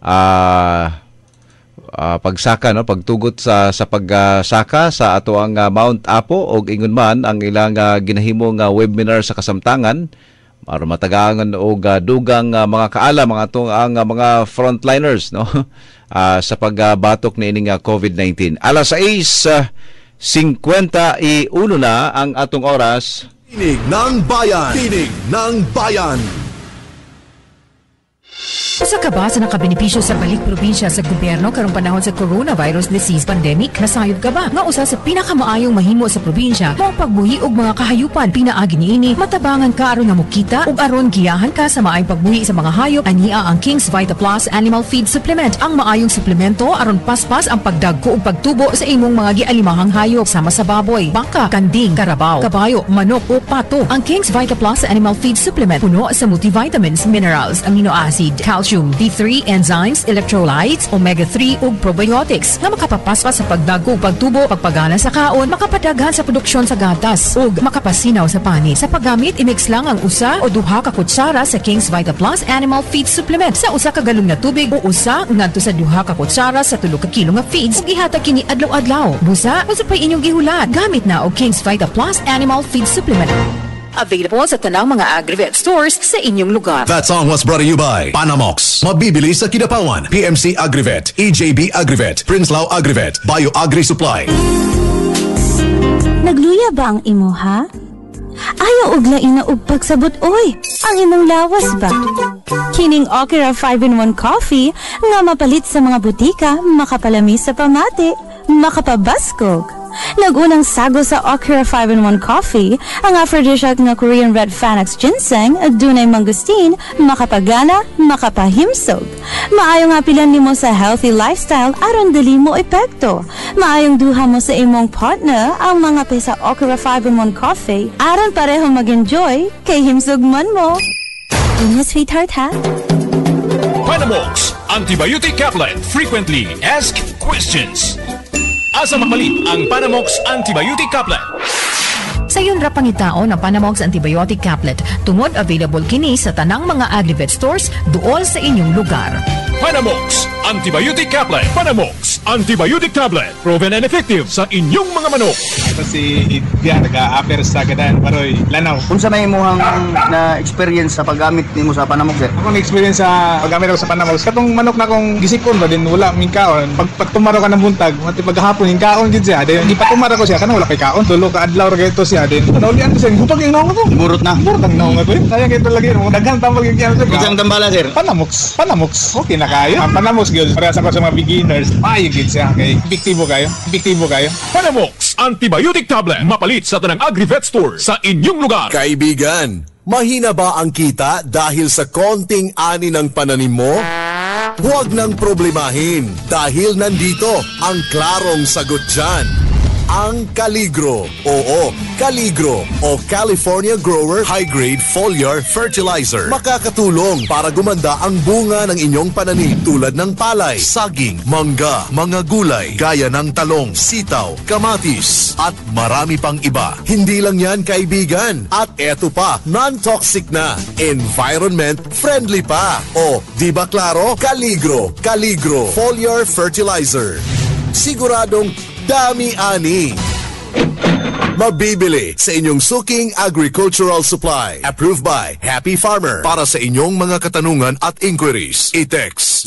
A: pagsaka, no, pagtugot sa pagsaka sa ato ang Mount Apo, og ingon man ang ilang ginahimong webinar sa kasamtangan para matagangan og dugang mga kaala mga atong ang mga frontliners, no, sa pagbatok ni ining COVID-19. Alas 6:51 na ang atong oras.
B: Tinig ng Bayan. Tinig ng Bayan.
D: Usa ka ba sa nakabenepisyo sa balik probinsya sa gobyerno karong panahon sa coronavirus disease pandemic? Nasayod ka ba? Nga usa sa pinakamaayong mahimo sa probinsya mao pagbuhi og mga kahayupan. Pinaagi niini matabangan ka aron nga mukita ug aron giyahan ka sa maayong pagbuhi sa mga hayop. Ania ang King's Vita Plus Animal Feed Supplement, ang maayong suplemento aron paspas ang pagdagko ug pagtubo sa imong mga gialimahang hayop sama sa baboy, baka, kanding, karabaw, kabayo, manok o pato. Ang King's Vita Plus Animal Feed Supplement puno sa multivitamins, minerals, amino acid, calcium, D3 enzymes, electrolytes, omega-3 ug probiotics nga makapapaspas sa pagdagko ug pagtubo, pagpagana sa kaon, makapadaghan sa produksyon sa gatas ug makapasinaw sa pani. Sa paggamit, i-mix lang ang usa o duha ka kutsara sa King's Vita Plus Animal Feed Supplement sa usa ka galon nga tubig o usa ngadto sa duha ka kutsara sa 3 ka kilo nga feeds ug ihatag kini adlaw-adlaw. Busa, usa pa inyong gihulat. Gamit na og King's Vita Plus Animal Feed Supplement. Available sa tanang mga Agrivet stores sa inyong lugar.
B: That song was brought to you by Panamox. Mabibili sa Kidapawan, PMC Agrivet, EJB Agrivet, Prinslao Agrivet, Bio Agri Supply.
K: Nagluya ba ang imo, ha? Ayaw og lain na og pagsabot, oy. Ang imong lawas ba? Kining Okra 5-in-1 coffee nga mapalit sa mga butika, makapalamis sa pamati, makapabaskog. Nagunang sago sa Okra 5-in-1 coffee, ang aphrodisiac nga Korean Red Fanax Ginseng, dunay mangustin, makapagana, makapahimsog. Maayo nga pilan nimo sa healthy lifestyle aron dali mo epekto. Maayong duha mo sa imong partner ang mga pesa Okra 5-in-1 coffee aron pareho mag-enjoy kay himsog man mo. Inyo, sweetheart, ha?
W: Panamox Antibiotic Caplet. Frequently Asked Questions. Asa mapalit ang Panamox Antibiotic Caplet?
D: Sa iyon ra pangitaon ang Panamox Antibiotic Caplet. Tungod available kini sa tanang mga Agrivet stores duol sa inyong lugar.
W: Panamox Antibiotic Caplet. Panamox Antibiotic Tablet. Proven and effective sa inyong mga manok.
G: Ito si Idya, nag-a-apper sa Gadan, Baroy, Lanaw.
L: Kung sa may muhang na-experience sa paggamit nimo sa Panamox, sir?
G: Ako na-experience sa paggamit ako sa Panamox. Katong manok na kong gisipon ba din, wala ming kaon. Pag tumaro ka ng buntag, mati paghapon yung kaon din siya. Then, di pa tumaro ko siya, kanang wala kay kaon. Tulo ka adlaw rin ito siya. Then, naulian ko siya, hupag yung naong ako.
L: Murot na.
G: Murot ang naong ako. Kaya kayo lagi, daghang tambal yung kaya.
L: Isang tambala, sir?
G: Panamox. Panamox. Okay na kayo. Ang Panamox, girls, parehas ako sa mga beginners. Mayigid siya. Okay. Epektibo kayo.
W: Panamox Antibiotic Tablet. Mapalit sa tanang Agri-Vet Store sa inyong lugar.
B: Kaibigan, mahina ba ang kita dahil sa konting ani ng pananim mo? Huwag nang problemahin dahil nandito ang klarong sagot dyan. Ang Caligro. Oo, Caligro o California Grower High Grade Foliar Fertilizer. Makakatulong para gumanda ang bunga ng inyong pananim tulad ng palay, saging, mangga, mga gulay, gaya ng talong, sitaw, kamatis, at marami pang iba. Hindi lang yan, kaibigan. At eto pa, non-toxic na, environment friendly pa. O, di ba klaro? Caligro Foliar Fertilizer. Siguradong dami-ani. Mabibili sa inyong suking agricultural supply. Approved by Happy Farmer. Para sa inyong mga katanungan at inquiries, i-text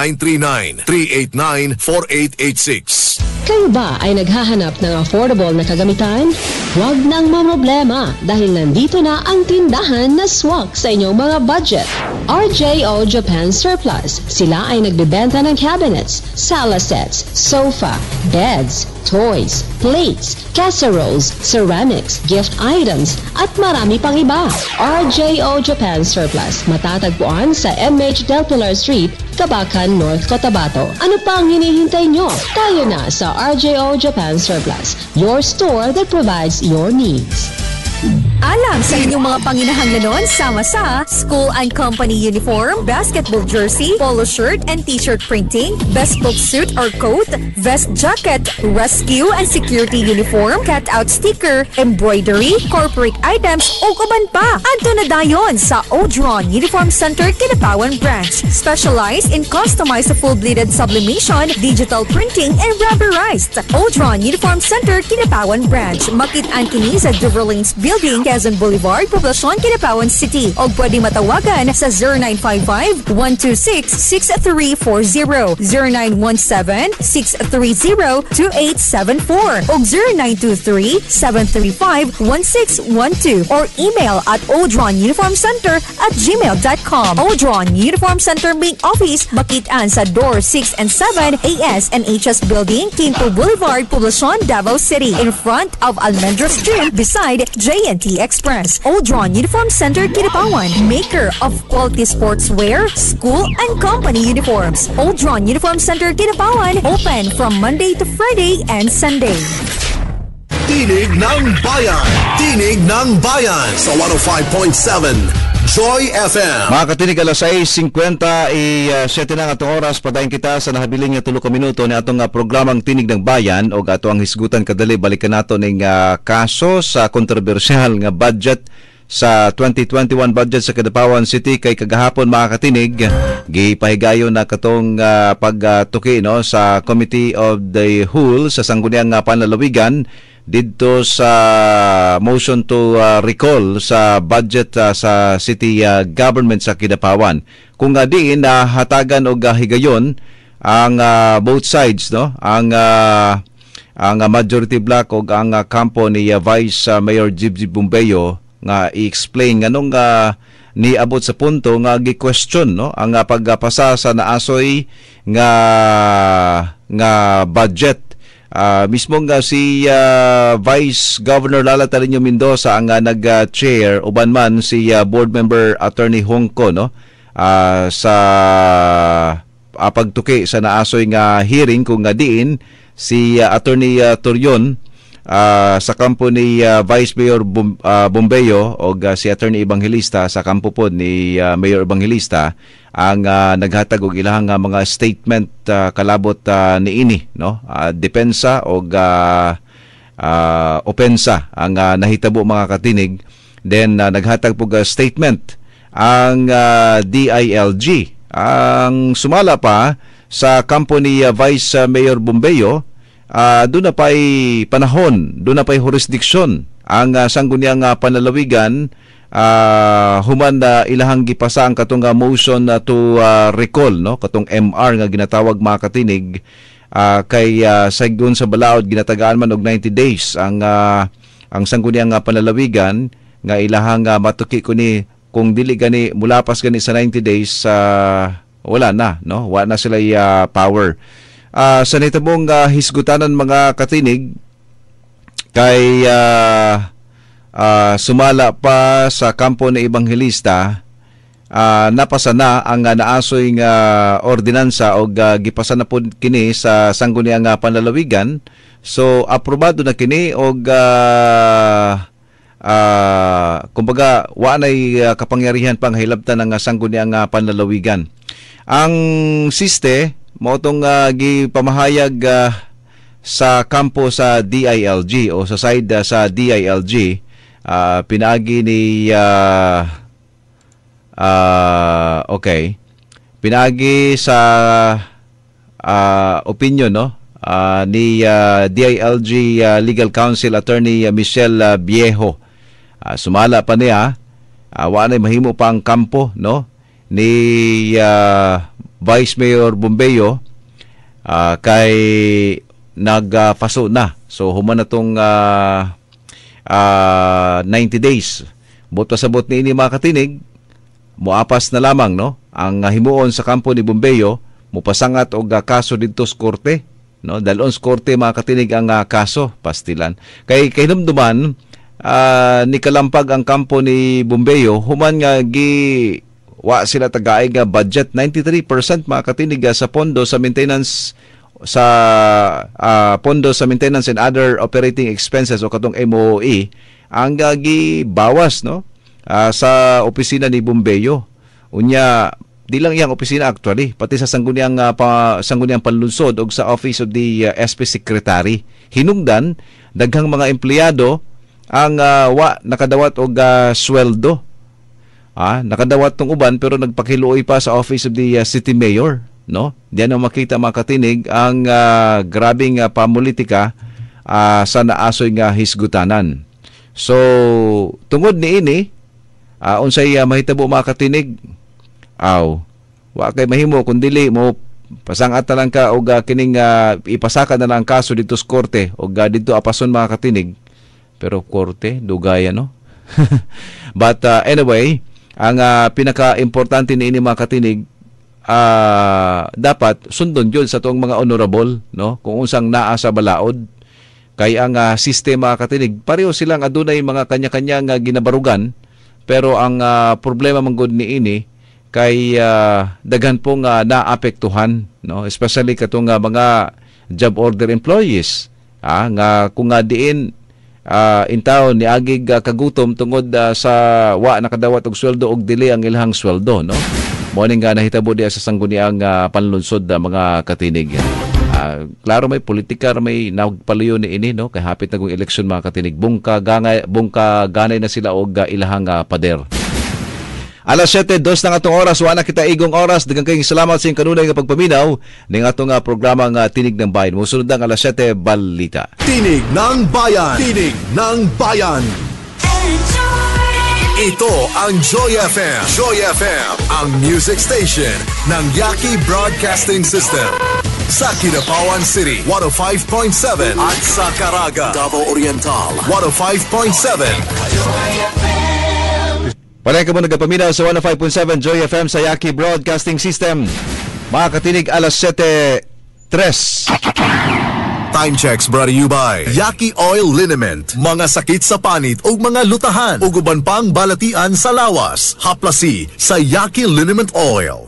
B: 0939-389-4886.
N: Kayo ba ay naghahanap ng affordable na kagamitan? Huwag nang mamroblema dahil nandito na ang tindahan na swak sa inyong mga budget. RJO Japan Surplus. Sila ay nagbebenta ng cabinets, sala sets, sofa, beds, toys, plates, casseroles, ceramics, gift items, at marami pang iba. RJO Japan Surplus. Matatagpuan sa MH Del Pilar Street, Cabacan, North Cotabato. Ano pa ang hinihintay nyo? Tayo na sa RJO Japan Surplus, your store that provides your needs.
J: Alam sa inyong mga panginahanglanon, sama sa school and company uniform, basketball jersey, polo shirt and t-shirt printing, bespoke suit or coat, vest jacket, rescue and security uniform, cut-out sticker, embroidery, corporate items, o uban pa. Adto na dayon sa Odron Uniform Center, Kinapawan Branch. Specialized in customized full-bladed sublimation, digital printing, and rubberized. Odron Uniform Center, Kinapawan Branch. Makit-an kini sa Duverlanes Building, Quezon Boulevard, Poblacion, Kinapawan City. O pwede matawagan sa 0955-126-6340, 0917-630-2874, o 0923-735-1612, or email at odronuniformcenter@gmail.com. Odron Uniform Center Main Office, Bakitaan sa Door 6 and 7, AS and HS Building, Quinto Boulevard, Poblacion, Davao City. In front of Almendros Gym, beside J&T Express. Odron Uniform Center, Kinapawan. Maker of quality sportswear, school and company uniforms. Odron Uniform Center, Kinapawan. Open from Monday to Friday and Sunday.
B: Tinig ng Bayan. Tinig ng Bayan sa 105.7 Joy FM.
C: Mga katinig, alas 6:50 7 na atong oras. Padayon kita sa nahabiling nga 3 minuto ni atong programang Tinig ng Bayan o ato ang hisgutan kadali. Balikan nato ning kaso sa kontrobersyal nga budget sa 2021 budget sa Kinapawan City. Kay kagahapon, mga katinig, gipahigayon na katong pagtuki no sa Committee of the Whole sa sangguniang panlalawigan dito sa motion to recall sa budget sa city government sa Kinapawan. Kung diin hatagan og higayon ang both sides, no, ang majority bloc og ang kampo ni Vice Mayor Jibjib Bombeyo nga i-explain nganong niabot sa punto nga gi-question no ang pagpasa sa naasoy nga budget. Mismo nga si Vice Governor Lala Tarinio Mendoza ang nag-chair, uban man si board member Attorney Hongko no sa pagtuki sa naasoy nga hearing kung diin si Attorney Torion sa kampo ni Vice Mayor Bombeyo o si Attorney Evangelista sa kampo po ni Mayor Evangelista ang naghatag og ilahang mga statement kalabot niini no depensa o opensa ang nahitabo, mga katinig. Then naghatag po statement ang DILG. Ang sumala pa
E: sa kampo ni Vice Mayor Bombeyo, doon na pa'y panahon, doon na pa'y jurisdiksyon ang sangguniang panlalawigan human na ilahang gipasa ang katong motion to recall, no, katong MR nga ginatawag mga katinig, kay saygon sa balaod ginatagaan man og 90 days ang sangguniang panlalawigan nga ilahang matuki ko ni kung dili gani mulapas gani sa 90 days wala na, no, wala na sila power. Sa nitabong hisgutanan mga katinig kay sumala pa sa kampo na Ebanghelista, napasa na ang naasoy nga ordinansa o gipasa na po kini sa sangguniang panlalawigan. So aprobado na kini og kumbaga wa nay kapangyarihan pang hilabtan ng sangguniang panlalawigan. Ang siste mo tong gipamahayag sa kampo sa DILG o sa side sa DILG, pinaagi ni pinaagi sa opinion, no, ni DILG Legal Counsel Attorney Michelle Viejo. Sumala pa niya, wa na mahimo pa ang kampo, no, ni Vice Mayor Bombeyo kay nagpaso na. So human na tong 90 days. Buto sa bot ni ini mga katinig, muapas na lamang, no, ang himuon sa kampo ni Bombeyo, mupasangat og kaso didto sa korte, no, dalon sa korte mga katinig ang kaso pastilan. Kay hinumduman ni kalampag ang kampo ni Bombeyo human nga wa sila tagaig nga budget 93% mga katinig sa pondo sa maintenance pondo sa maintenance and other operating expenses o katong MOE ang gibawas, no, sa opisina ni Bombeyo. Unya di lang iyang opisina actually, pati sa sangguniang panlunsod o sa Office of the SP Secretary. Hinungdan daghang mga empleyado ang wa nakadawat og sweldo. Nakadawat tong uban pero nagpakiluoy pa sa Office of the City Mayor, no? Diyan ang makita mga katinig ang grabing pamulitika sa naasoy nga hisgutanan. So tungod ni ini unsay mahitabo mga katinig, wa kay mahimo kun dili mo pasangat na lang ka og kining ipasaka na lang kaso dito sa korte og dito apason mga katinig, pero korte dugaya, no. But anyway, ang pinaka-importante ni ini mga katinig, dapat sundon yun sa tuong mga honorable, no, kung unsang naa sa balaod. Kay ang sistema katinig, pareho silang adunay mga kanya-kanyang ginabarugan, pero ang problema manggod ni ini kay daghan pong naapektuhan, no, especially katong mga job order employees, nga kung nga diin intaw ni agig kagutom tungod sa wa nakadawat og sweldo og dili ang ilahang sweldo, no. Morning nga nahitabo diya sa sangguniang panlunsod mga katinig. Klaro may politika, may nagpaluyo ni ini, no, kay hapit na kung eleksyon mga katinig, bungka ganay na sila og ilahang pader. Alas 7:02 na atong oras, wala kita igong oras. Daghang kayong salamat sa inyong kanunay nga pagpaminaw ning atong programa nga Tinig ng Bayan. Musunod ang alas 7 balita.
B: Tinig ng Bayan. Tinig ng Bayan. Ito ang Joy FM. Joy FM, ang music station ng Yaki Broadcasting System. Sa Kidapawan City, 105.7 at sa Caraga, Davao Oriental, 105.7.
E: Palay ka mo nagapaminaw sa 105.7 Joy FM sa Yaki Broadcasting System. Mga katinig, alas 7:03.
B: Time checks brought to you by Yaki Oil Liniment. Mga sakit sa panit o mga lutahan o guban pang balatian sa lawas. Haplasi sa Yaki Liniment Oil.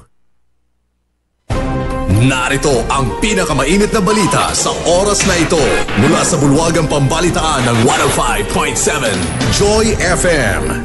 B: Narito ang pinakamainit na balita sa oras na ito mula sa bulwagang pambalitaan ng 105.7 Joy FM.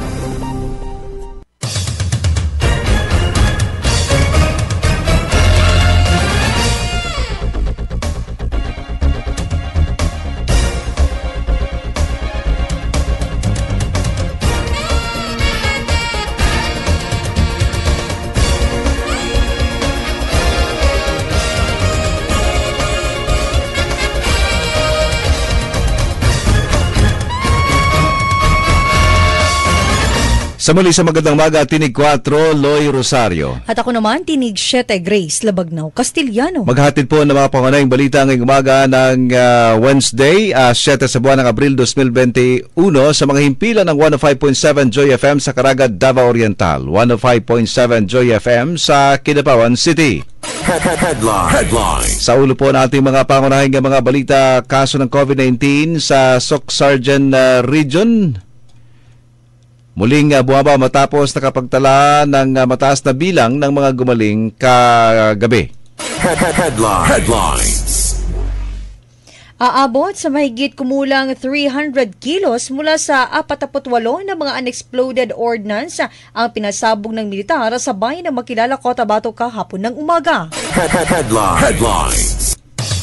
E: Sa muli sa magandang maga, Tinig 4, Loy Rosario.
O: At ako naman, Tinig 7, Grace Labagnaw, Castillano.
E: Maghahatid po ng mga pangunahing balita ngayong umaga ng Wednesday, 7 sa buwan ng Abril 2021 sa mga himpilan ng 105.7 Joy FM sa Caraga, Davao Oriental, 105.7 Joy FM sa Kidapawan City. Headline. Sa ulo po nating mga pangunahing mga balita, kaso ng COVID-19 sa Soc-Sargen Region. Muling bumaba matapos nakapagtala ng mataas na bilang ng mga gumaling kagabi. Headlines.
O: Aabot sa mahigit kumulang 300 kilos mula sa 48 na mga unexploded ordnance ang pinasabog ng militar sa bayan ng Makilala, Cotabato kahapon ng umaga.
B: Headlines.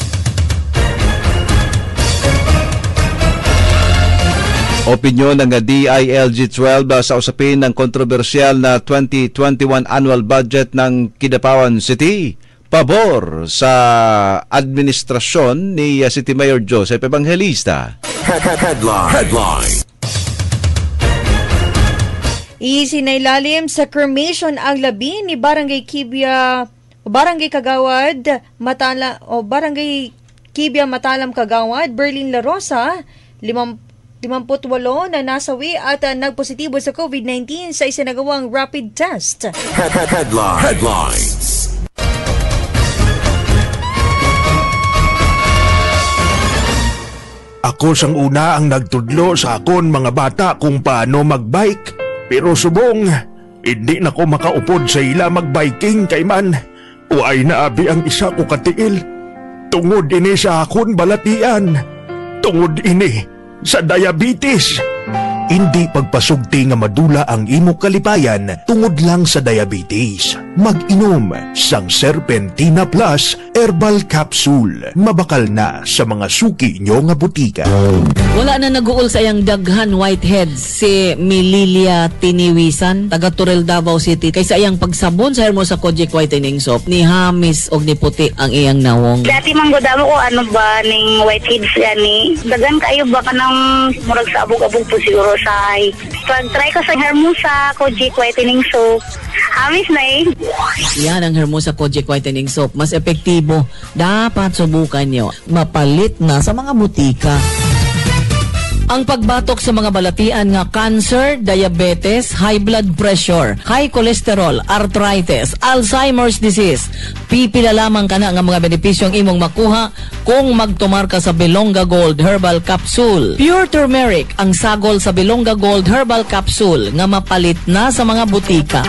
E: Opinyon ng DILG-12 sa usapin ng kontrobersyal na 2021 annual budget ng Kidapawan City. Pabor sa administrasyon ni City Mayor Joseph Evangelista.
B: Headline.
O: Isinailalim sa cremation ang labi ni Barangay Kagawad Barangay Kibia Matalam Kagawad, Berlin La Rosa, 58 na nasawi at nagpositibo sa COVID-19 sa isinagawang rapid test.
B: Headlines.
P: Ako sang una ang nagtudlo sa akon mga bata kung paano magbike. Pero subong, hindi na ko makaupod sa ila magbiking kay man. Uay na abi ang isa ko katiil. Tungod ini sa akon balatian. Tungod ini sa diabetes. Hindi pagpasugti nga madula ang imo kalipayan tungod lang sa diabetes. Mag-inom sang Serpentina Plus Herbal Capsule. Mabakal na sa mga suki nyo nga butika.
I: Wala na naguol sa iyang daghan whiteheads si Mililia Tiniwisan, taga Turel, Davao City. Kaysa iyang pagsabon sa Hermosa Kojic Whitening Soap, ni hamis og ni puti ang iyang nawong.
T: Dati manggodamo ko ano ba ning whiteheads yani. Dagan kayo ba kanang murag sa abog-abog po siguro sa pag-try ko sa Hermosa Kojic Whitening Soap. Hamis na eh.
I: Yan ang Hermosa Kojic Whitening Soap. Mas epektibo. Dapat subukan nyo. Mapalit na sa mga butika. Ang pagbatok sa mga balatian nga cancer, diabetes, high blood pressure, high cholesterol, arthritis, Alzheimer's disease. Pipila lamang ka na nga mga benepisyong imong makuha kung magtumar ka sa Belonga Gold Herbal Capsule. Pure turmeric ang sagol sa Belonga Gold Herbal Capsule nga mapalit na sa mga butika.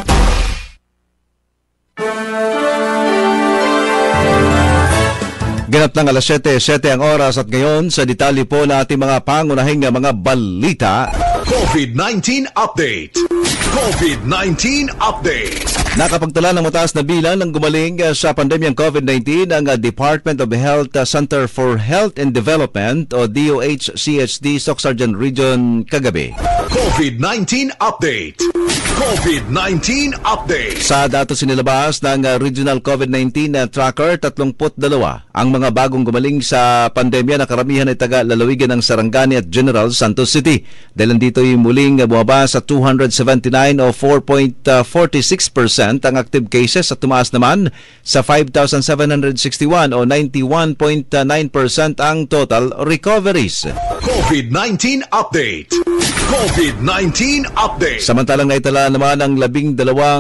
E: Ganap ng alas 7 ang oras at ngayon sa detalye po na ating mga pangunahing mga balita.
B: COVID-19 Update. COVID-19 Update.
E: Nakapagtala ng mataas na bilang ng gumaling sa pandemyang COVID-19 ang Department of Health Center for Health and Development o DOH-CHD Soc-Sargen Region kagabi.
B: COVID-19 Update. COVID-19 Update.
E: Sa datos sinilabas ng Regional COVID-19 Tracker, 32 ang mga bagong gumaling sa pandemya na karamihan ay taga-lalawigan ng Sarangani at General Santos City. Dahil dito ay muling bumaba sa 279 o 4.46% ang active cases at tumaas naman sa 5,761 o 91.9% ang total recoveries.
B: COVID-19 Update. COVID-19 Update.
E: Samantalang naitala naman ang 11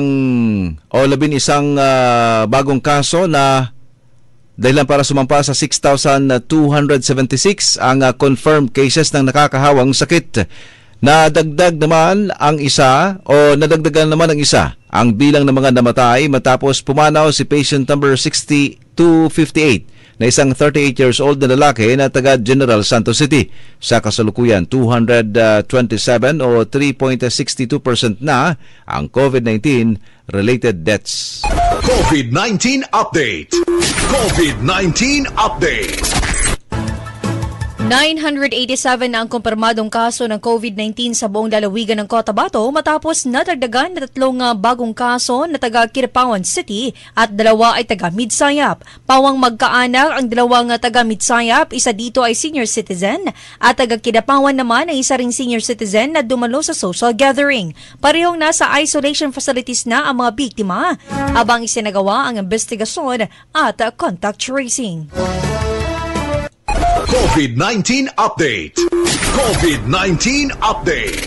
E: bagong kaso na dahilan para sumampa sa 6,276 ang confirmed cases ng nakakahawang sakit. Nadagdagan naman ang isa ang bilang ng mga namatay matapos pumanaw si patient number 6258 na isang 38 years old na lalaki na taga General Santos City. Sa kasalukuyan, 227 o 3.62% na ang COVID-19 related deaths.
B: COVID-19 Update. COVID-19 Update.
O: 987 na ang kumpirmadong kaso ng COVID-19 sa buong lalawigan ng Cotabato matapos natagdagan na 3 bagong kaso na taga Kirapawan City at 2 ay taga Midsayap. Pawang magkaanak ang 2 taga Midsayap, isa dito ay senior citizen at taga Kirapawan naman ay isa ring senior citizen na dumalo sa social gathering. Parehong nasa isolation facilities na ang mga biktima habang isinagawa ang investigasyon at contact tracing.
B: COVID-19 Update. COVID-19 Update.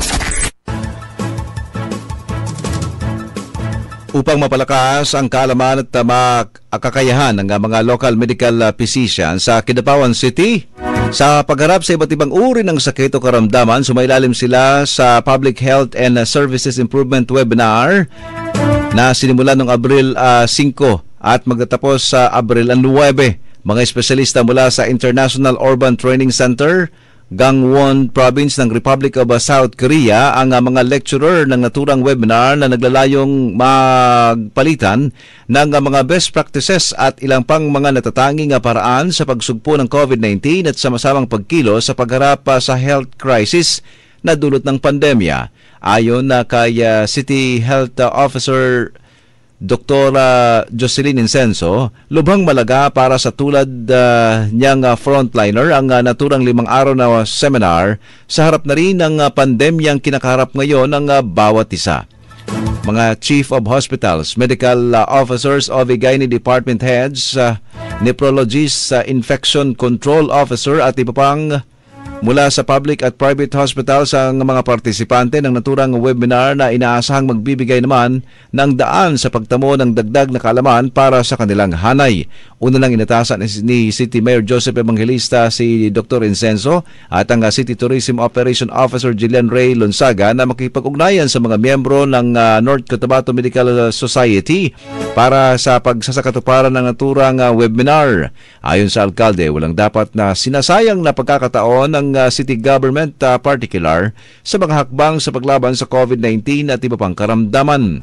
E: Upang mapalakas ang kaalaman at kakayahan ng mga local medical physicians sa Kidapawan City, sa pagharap sa iba't ibang uri ng sakit o karamdaman, sumailalim sila sa Public Health and Services Improvement Webinar na sinimulan noong Abril 5 at magtatapos sa Abril 9. Mga espesyalista mula sa International Urban Training Center, Gangwon Province ng Republic of South Korea ang mga lecturer ng naturang webinar na naglalayong magpalitan ng mga best practices at ilang pang mga natatanging paraan sa pagsugpo ng COVID-19 at sama-samang pagkilos sa pagharap sa health crisis na dulot ng pandemya. Ayon na kay City Health Officer Dr. Jocelyn Incenso, lubhang malaga para sa tulad niyang frontliner ang naturang 5 araw na seminar sa harap na rin ng pandemyang kinakaharap ngayon ng bawat isa. Mga Chief of Hospitals, Medical Officers, OB/GYN Department Heads, Nephrologists, Infection Control Officer at iba pang mula sa public at private hospitals ang mga partisipante ng naturang webinar na inaasahang magbibigay naman ng daan sa pagtamo ng dagdag na kaalaman para sa kanilang hanay. Una lang inatasan ni City Mayor Joseph Evangelista si Dr. Incenso at ang City Tourism Operation Officer Jillian Ray Lonsaga na makipag-ugnayan sa mga miyembro ng North Cotabato Medical Society para sa pagsasakatuparan ng naturang webinar. Ayon sa alkalde, walang dapat na sinasayang na pagkakataon ng city government particular sa mga hakbang sa paglaban sa COVID-19 at iba pang karamdaman.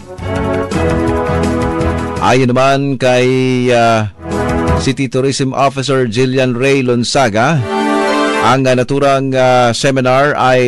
E: Ayon naman kay City Tourism Officer Jillian Ray Lonsaga, ang naturang seminar ay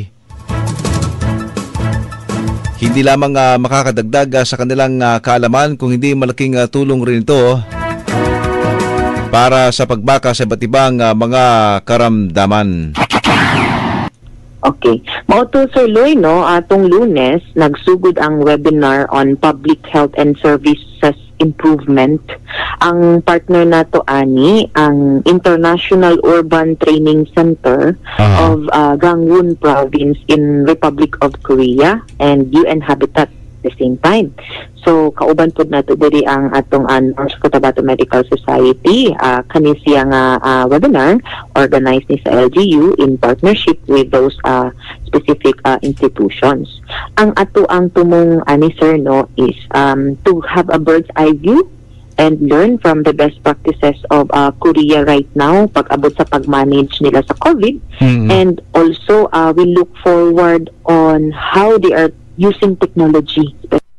E: hindi lamang makakadagdag sa kanilang kaalaman kung hindi malaking tulong rin ito para sa pagbaka sa iba't ibang mga karamdaman.
H: Okay. Mauto Sir Loy, no, atong Lunes, nagsugod ang webinar on Public Health and Services Improvement. Ang partner nato ani ang International Urban Training Center of Gangwon Province in Republic of Korea and UN Habitat at the same time. So kauban pod nato diri ang atong North Cotabato Medical Society, kani siya nga webinar organized ni sa LGU in partnership with those specific institutions. Ang ato ang tumong ani sir, no, is to have a bird's eye view and learn from the best practices of Korea right now pag-abot sa pag-manage nila sa COVID. And also we look forward on how they are using technology.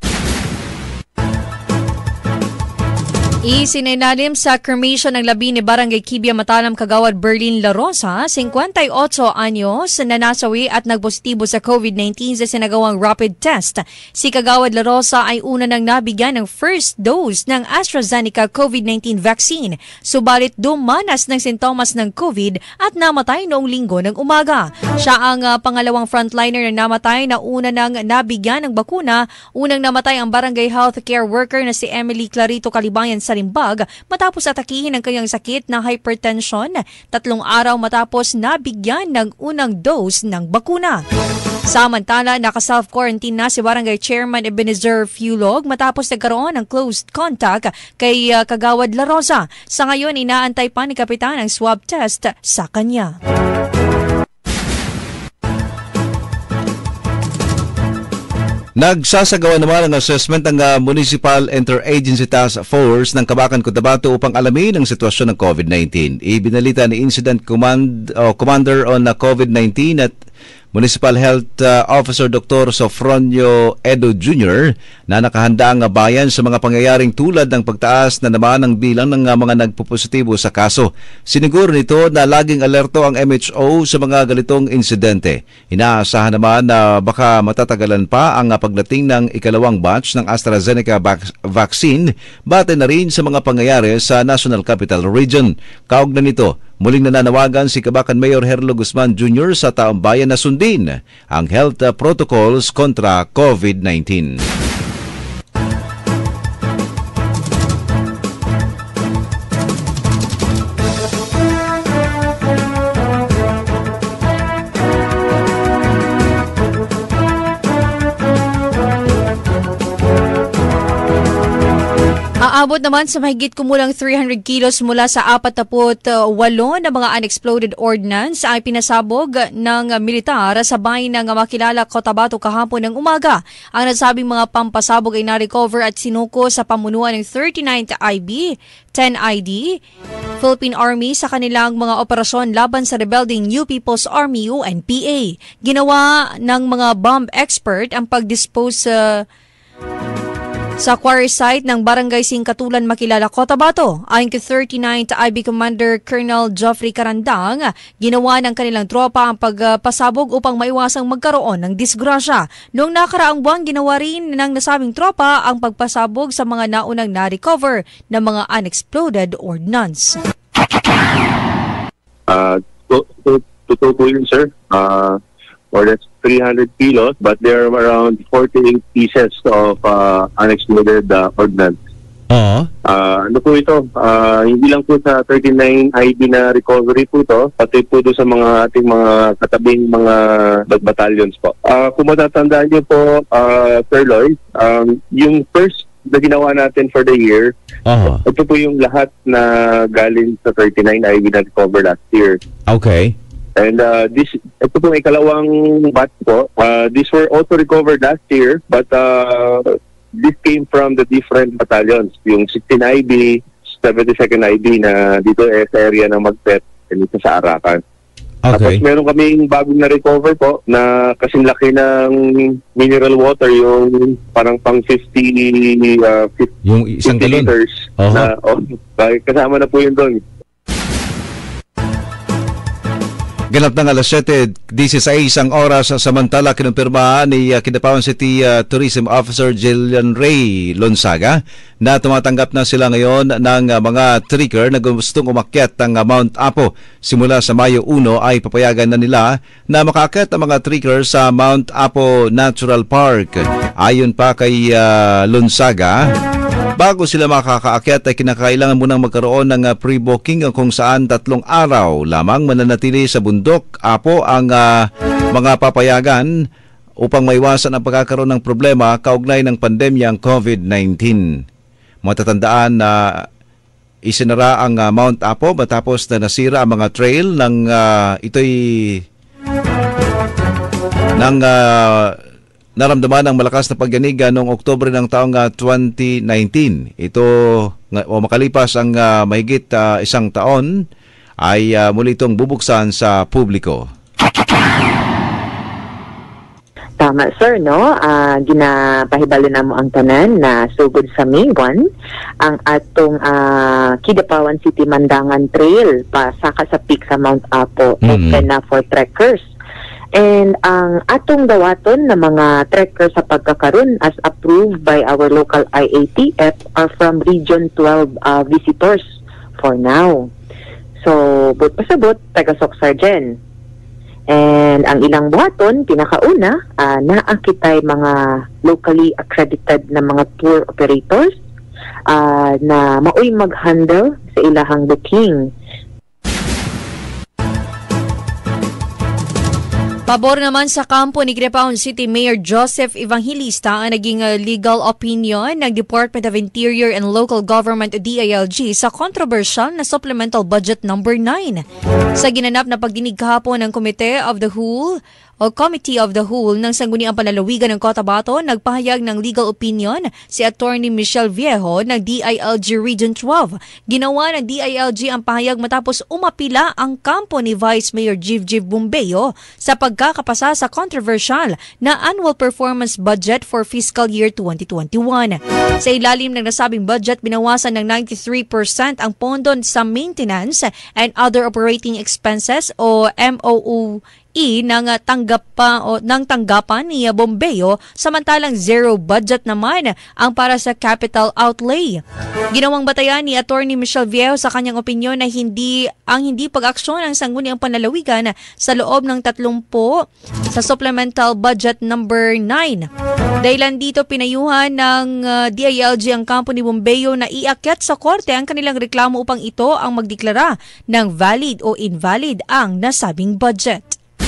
O: Isinailalim sa cremation ng labi ni Barangay Kibia Matalam Kagawad Berlin La Rosa, 58 anyos na nasawi at nagpositibo sa COVID-19 sa sinagawang rapid test. Si Kagawad La Rosa ay una nang nabigyan ng first dose ng AstraZeneca COVID-19 vaccine. Subalit dumanas ng sintomas ng COVID at namatay noong linggo ng umaga. Siya ang pangalawang frontliner na namatay na una nang nabigyan ng bakuna. Unang namatay ang barangay healthcare worker na si Emily Clarito Calibayan sa Limbag matapos atakihin ang kanyang sakit na hypertension 3 araw matapos nabigyan ng unang dose ng bakuna. Samantala, naka-self-quarantine na si Barangay Chairman Ebenezer Fulog matapos nagkaroon ng close contact kay Kagawad La Rosa. Sa ngayon, inaantay pa ni Kapitan ang swab test sa kanya.
E: Nagsasagawa naman ang assessment ng Municipal Interagency Task Force ng Kabakan Cotabato upang alamin ang sitwasyon ng COVID-19. Ibinalita ni Incident Commander on COVID-19 at Municipal Health Officer Dr. Sofronio Edo Jr. na nakahanda ang bayan sa mga pangyayaring tulad ng pagtaas na naman ng bilang ng mga nagpupositibo sa kaso. Siniguro nito na laging alerto ang MHO sa mga ganitong insidente. Inaasahan naman na baka matatagalan pa ang pagdating ng ikalawang batch ng AstraZeneca vaccine bate na rin sa mga pangyayari sa National Capital Region. Kaugnay nito, muling nananawagan si Kabakan Mayor Herlo Guzman Jr. sa taong bayan na sundin ang health protocols kontra COVID-19.
O: Aabot naman sa mahigit kumulang 300 kilos mula sa 48 na mga unexploded ordnance ay pinasabog ng militar sa bayan ng Makilala, Cotabato kahapon ng umaga. Ang nasabing mga pampasabog ay na-recover at sinuko sa pamunuan ng 39th IB, 10 ID, Philippine Army sa kanilang mga operasyon laban sa rebelding New People's Army UNPA. Ginawa ng mga bomb expert ang pag-dispose sa quarry site ng Barangay Singkatulan, Makilala, Cotabato. Ayon kay 39th IB Commander Colonel Geoffrey Carandang, ginawa ng kanilang tropa ang pagpasabog upang maiwasang magkaroon ng disgrasya. Noong nakaraang buwan, ginawa rin ng nasabing tropa ang pagpasabog sa mga naunang na-recover ng mga unexploded ordnance.
Q: Totoo po yun, sir. Or that's 300 kilos, but there are around 48 pieces of unexploded ordnance. Ano po ito? Hindi lang po sa 39 IB na recovery po ito, pati po doon sa mga ating mga katabing mga battalions po. Kung matatandaan niyo po, Sir Lloyd, yung first na ginawa natin for the year, ito po yung lahat na galing sa 39 IB na recover last year.
E: Okay.
Q: And ito pong ikalawang batch po. These were also recovered last year, but this came from the different battalions. Yung 16 IB, 72nd IB na dito sa area ng Magpet, and dito sa Arakan.
E: Okay.
Q: Tapos meron kaming bagong na-recover po na kasing laki ng mineral water, yung parang pang 50
E: yung isang galon
Q: liters. Na, kasama na po yun doon.
E: Ganap ng alas 7:16 ang oras, samantala kinumpirmahan ni Kidapawan City Tourism Officer Jillian Ray Lonsaga na tumatanggap na sila ngayon ng mga trekker na gustong umakyat ng Mount Apo. Simula sa Mayo 1 ay papayagan na nila na makaakyat ang mga trekker sa Mount Apo Natural Park. Ayon pa kay Lonsaga, bago sila makakaakyat ay kinakailangan munang magkaroon ng pre-booking kung saan 3 araw lamang mananatili sa bundok Apo ang mga papayagan upang maiwasan ang pagkakaroon ng problema kaugnay ng pandemyang COVID-19. Matatandaan na isinara ang Mount Apo matapos na nasira ang mga trail ng naramdaman ng malakas na pagganiga noong Oktubre ng taong 2019. Ito, makalipas ang mahigit isang taon, ay muli itong bubuksan sa publiko.
H: Tama, sir, no? Ginapahibalo na mo ang tanan na sugod sa May 1 ang atong Kidapawan City Mandangan Trail pasaka sa peak sa Mount Apo, open na for trekkers. And ang atong dawaton na mga trekkers sa pagkakaroon as approved by our local IATF are from Region 12 visitors for now. So, but pasabot, taga-Soksargen. And ang ilang buhaton, pinakauna, naakitay mga locally accredited na mga tour operators na maoy mag-handle sa ilahang booking.
O: Pabor naman sa kampo ni Kidapawan City Mayor Joseph Evangelista ang naging legal opinion ng Department of Interior and Local Government o DILG sa controversial na Supplemental Budget number 9. Sa ginanap na pagdinig kahapon ng Committee of the Whole o Committee of the Whole ng Sangguniang Panlalawigan ng Cotabato, nagpahayag ng legal opinion si Attorney Michelle Viejo ng DILG Region 12. Ginawa ng DILG ang pahayag matapos umapila ang kampo ni Vice Mayor Jiv Bumbeo sa pagkakapasa sa controversial na annual performance budget for fiscal year 2021. Sa ilalim ng nasabing budget, binawasan ng 93% ang pondo sa maintenance and other operating expenses o MOOE ng tanggapan ni Bumbeo, samantalang zero budget naman ang para sa capital outlay. Ginawang batayan ni Attorney Michelle Viejo sa kanyang opinyon na hindi pag-aksyon ng Sangguniang Panlalawigan sa loob ng 30 sa Supplemental Budget number 9. Dahilan dito, pinayuhan ng DILG ang kampo ni Bumbeo na iakyat sa korte ang kanilang reklamo upang ito ang magdeklara ng valid o invalid ang nasabing budget.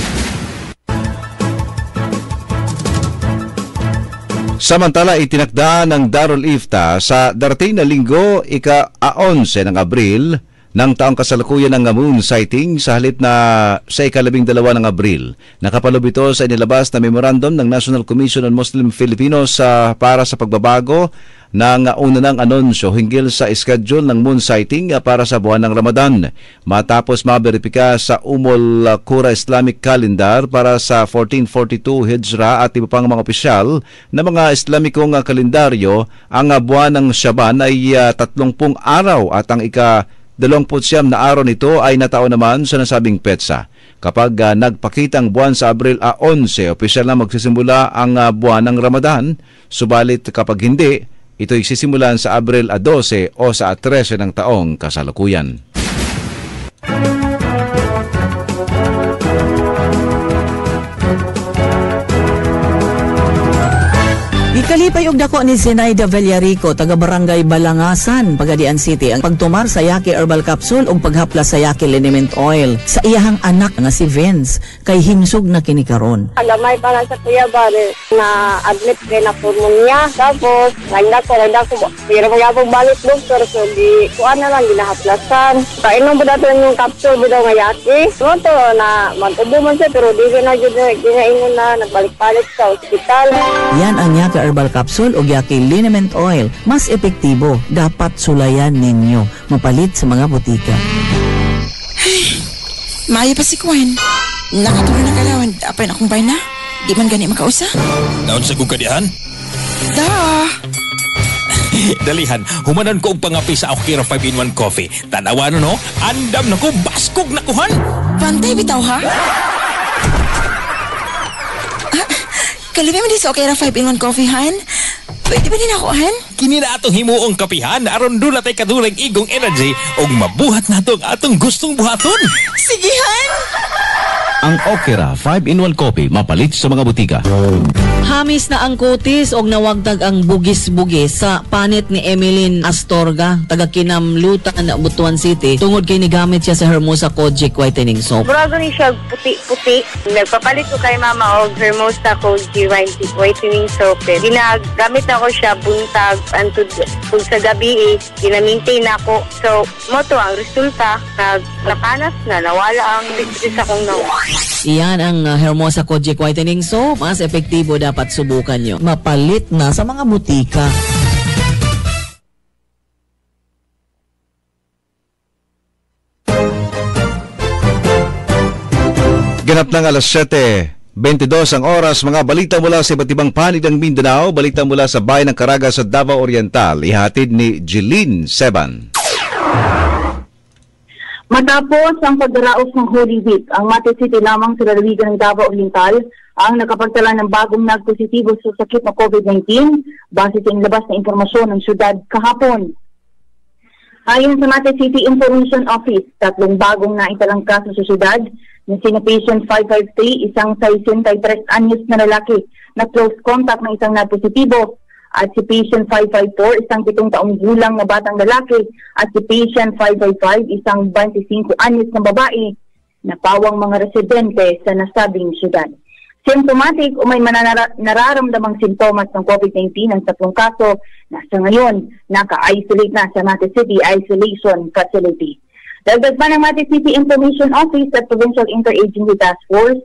E: Samantala, itinakda ng Darul Ifta sa darating na linggo, ika-11 ng Abril ng taong kasalukuyan ng moon sighting sa halip na sa ika-12 ng Abril. Nakapalob ito sa inilabas na memorandum ng National Commission on Muslim Filipinos para sa pagbabago ng unang anunsyo hinggil sa schedule ng moon sighting para sa buwan ng Ramadan. Matapos maberipika sa Umul Qura Islamic Calendar para sa 1442 Hijra at iba pang mga opisyal na mga Islamikong kalendaryo, ang buwan ng Shaban ay 30 araw at ang ika-29 na araw nito ay natao naman sa nasabing petsa. Kapag nagpakitang buwan sa Abril 11, opisyal na magsisimula ang buwan ng Ramadan, subalit kapag hindi, ito'y sisimulan sa Abril 12 o sa 13 ng taong kasalukuyan.
I: Ikalipay og dako ni Zenaida Villarico, taga Barangay Balangasan, Pagadian City, ang pagtumar sa Yaki Herbal Capsule o paghapla sa Yaki Liniment Oil sa iyahang anak nga si Vince, kay himsog na kinikaron.
M: Alamay para sa Kuya Bare na admit kay na pulmonya, tapos nagda ko pero kaya po balik doktor, so di kuan na lang ginahaplasan. Kainom po dato yung capsule po daw nga Yaki. Moto na mantubo man siya pero di na jud ginaingon na nagbalik-balik sa ospital.
I: Yan ang Yaki Herbal Capsule o Yaki Liniment Oil. Mas epektibo, dapat sulayan ninyo. Mapalit sa mga butika.
R: Ay, maayo pa si Kwan. Nakatuloy na kalawan. Apay na akong bay na. Di man gani makausa.
S: Naon sa kong kadihan? Dalihan, humanon ko og pangapi sa Okira 5-in-1 coffee. Tanawa no, andam na ko, baskog na kuhan.
R: Pantay bitaw ha? Kalumi mo di sa Okira 5-in-1 coffee, Han? Pwede ba din ako, Han?
S: Kini na atong himuong kapihan, aron dula tay kadulang igong energy og mabuhat nato ang atong gustong buhaton.
R: Sige, Han!
C: Ang Okira 5-in-1 Coffee, mapalit sa mga butika.
I: Hamis na ang kutis og nawagtag ang bugis-bugis sa panit ni Emeline Astorga, taga Kinamlutan, Butuan City, tungod kay nigamit siya sa Hermosa Kojic Whitening Soap.
T: Murago ni siya puti-puti. Nagpapalit ko kay mama og Hermosa Kojic Whitening Soap. Ginagamit ako siya buntag antud sa gabi, gina-maintain ako. So, moto ang resulta, nakanas na, nawala ang bigis akong nawa.
I: Iyan ang Hermosa Kojic Whitening Soap. Mas epektibo, dapat subukan nyo. Mapalit na sa mga butika.
E: Ganap ng alas 7:22 ang oras. Mga balita mula sa iba't ibang panig ng Mindanao. Balita mula sa bayan ng Caraga sa Davao Oriental. Ihatid ni Jeline Seban.
X: Matapos ang pagraos ng Holy Week, ang Mate City lamang sa lalawigan ng Davao Oriental ang nakapagtala ng bagong nagpositibo sa sakit ng COVID-19 base sa inilabas na impormasyon ng syudad kahapon. Ayon sa Mate City Information Office, 3 bagong naitalang kaso sa syudad, na sina patient 553, isang 63 anyos na lalaki na close contact ng isang nagpositibo, at si patient 554, isang 7 taong gulang na batang lalaki, at si patient 555, isang 25 anyos na babae na pawang mga residente sa nasabing syudad. Symptomatic o may nararamdamang sintomas ng COVID-19 ang 3 kaso na sa ngayon naka-isolate na sa Mate City Isolation Facility. Dagdag pa ng Mate City Information Office at Provincial Interagency Task Force,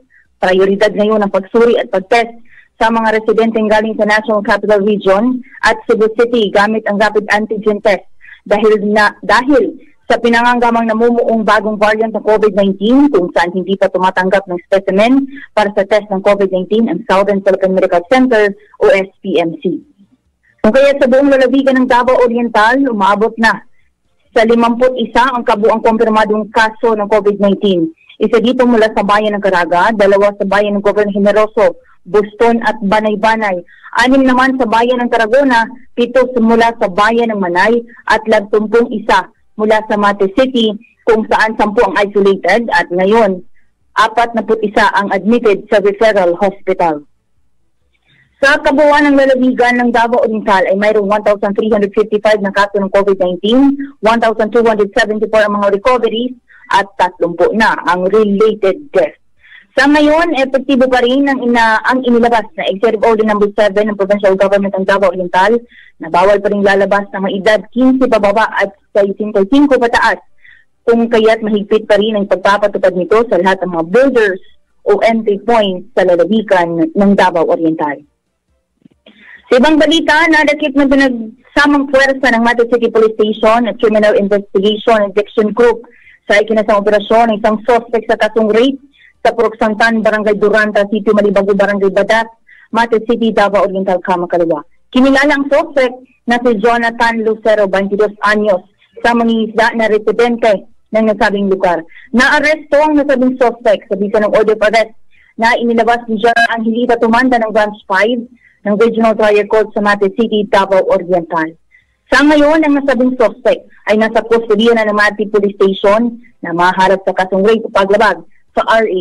X: Prioridad ngayon ang pagsuri at pagtest sa mga residenteng galing sa National Capital Region at Cebu City gamit ang rapid antigen test dahil sa pinangangamang namumuong bagong variant ng COVID-19 kung saan hindi pa tumatanggap ng specimen para sa test ng COVID-19 ang Southern Philippine Medical Center o SPMC. Kung kaya sa buong lalawigan ng Davao Oriental, umabot na sa 51 ang kabuang kumpirmadong kaso ng COVID-19. Isa dito mula sa bayan ng Caraga, 2 sa bayan ng Gobyerno Generoso, Buston at Banay-Banay. 6 naman sa bayan ng Tarragona, 7 mula sa bayan ng Manay at 21 mula sa Mate City kung saan 10 ang isolated at ngayon 41 ang admitted sa referral hospital. Sa kabuuan ng lalawigan ng Davao Oriental ay mayroong 1,355 na kaso ng COVID-19, 1,274 ang mga recoveries at 30 na ang related deaths. Sa ngayon, epektibo pa rin ang inilabas na Executive Order No. 7 ng Provincial Government ng Davao Oriental na bawal pa rin lalabas ng mga edad 15 pababa at 65 pataas kung kaya't mahigpit pa rin ang pagpapatupad nito sa lahat ng mga borders o entry points sa lalawigan ng Davao Oriental. Sa ibang balita, nadakip na pinagsamang puwersa ng Mate City Police Station at Criminal Investigation and Detection Group sa ikinasang operasyon ng isang suspect sa kasong rape sa Purok Santan, Barangay Duranta, Sitio Malibago, Barangay Badat, Mate City, Davao Oriental, Kamakalawa. Kinilala ang suspect na si Jonathan Lucero, 22 anyos, sa mangingisda na residente ng nasabing lugar. Naaresto ang nasabing suspect sa bisa ng order of arrest na inilabas ni John Angelita Tumanda ng Branch 5 ng Regional Trial Court sa Mate City, Davao Oriental. Sa ngayon, ang nasabing suspect ay nasa kustodiya na ng Mate Police Station na maharap sa kasong rape o paglabag sa RA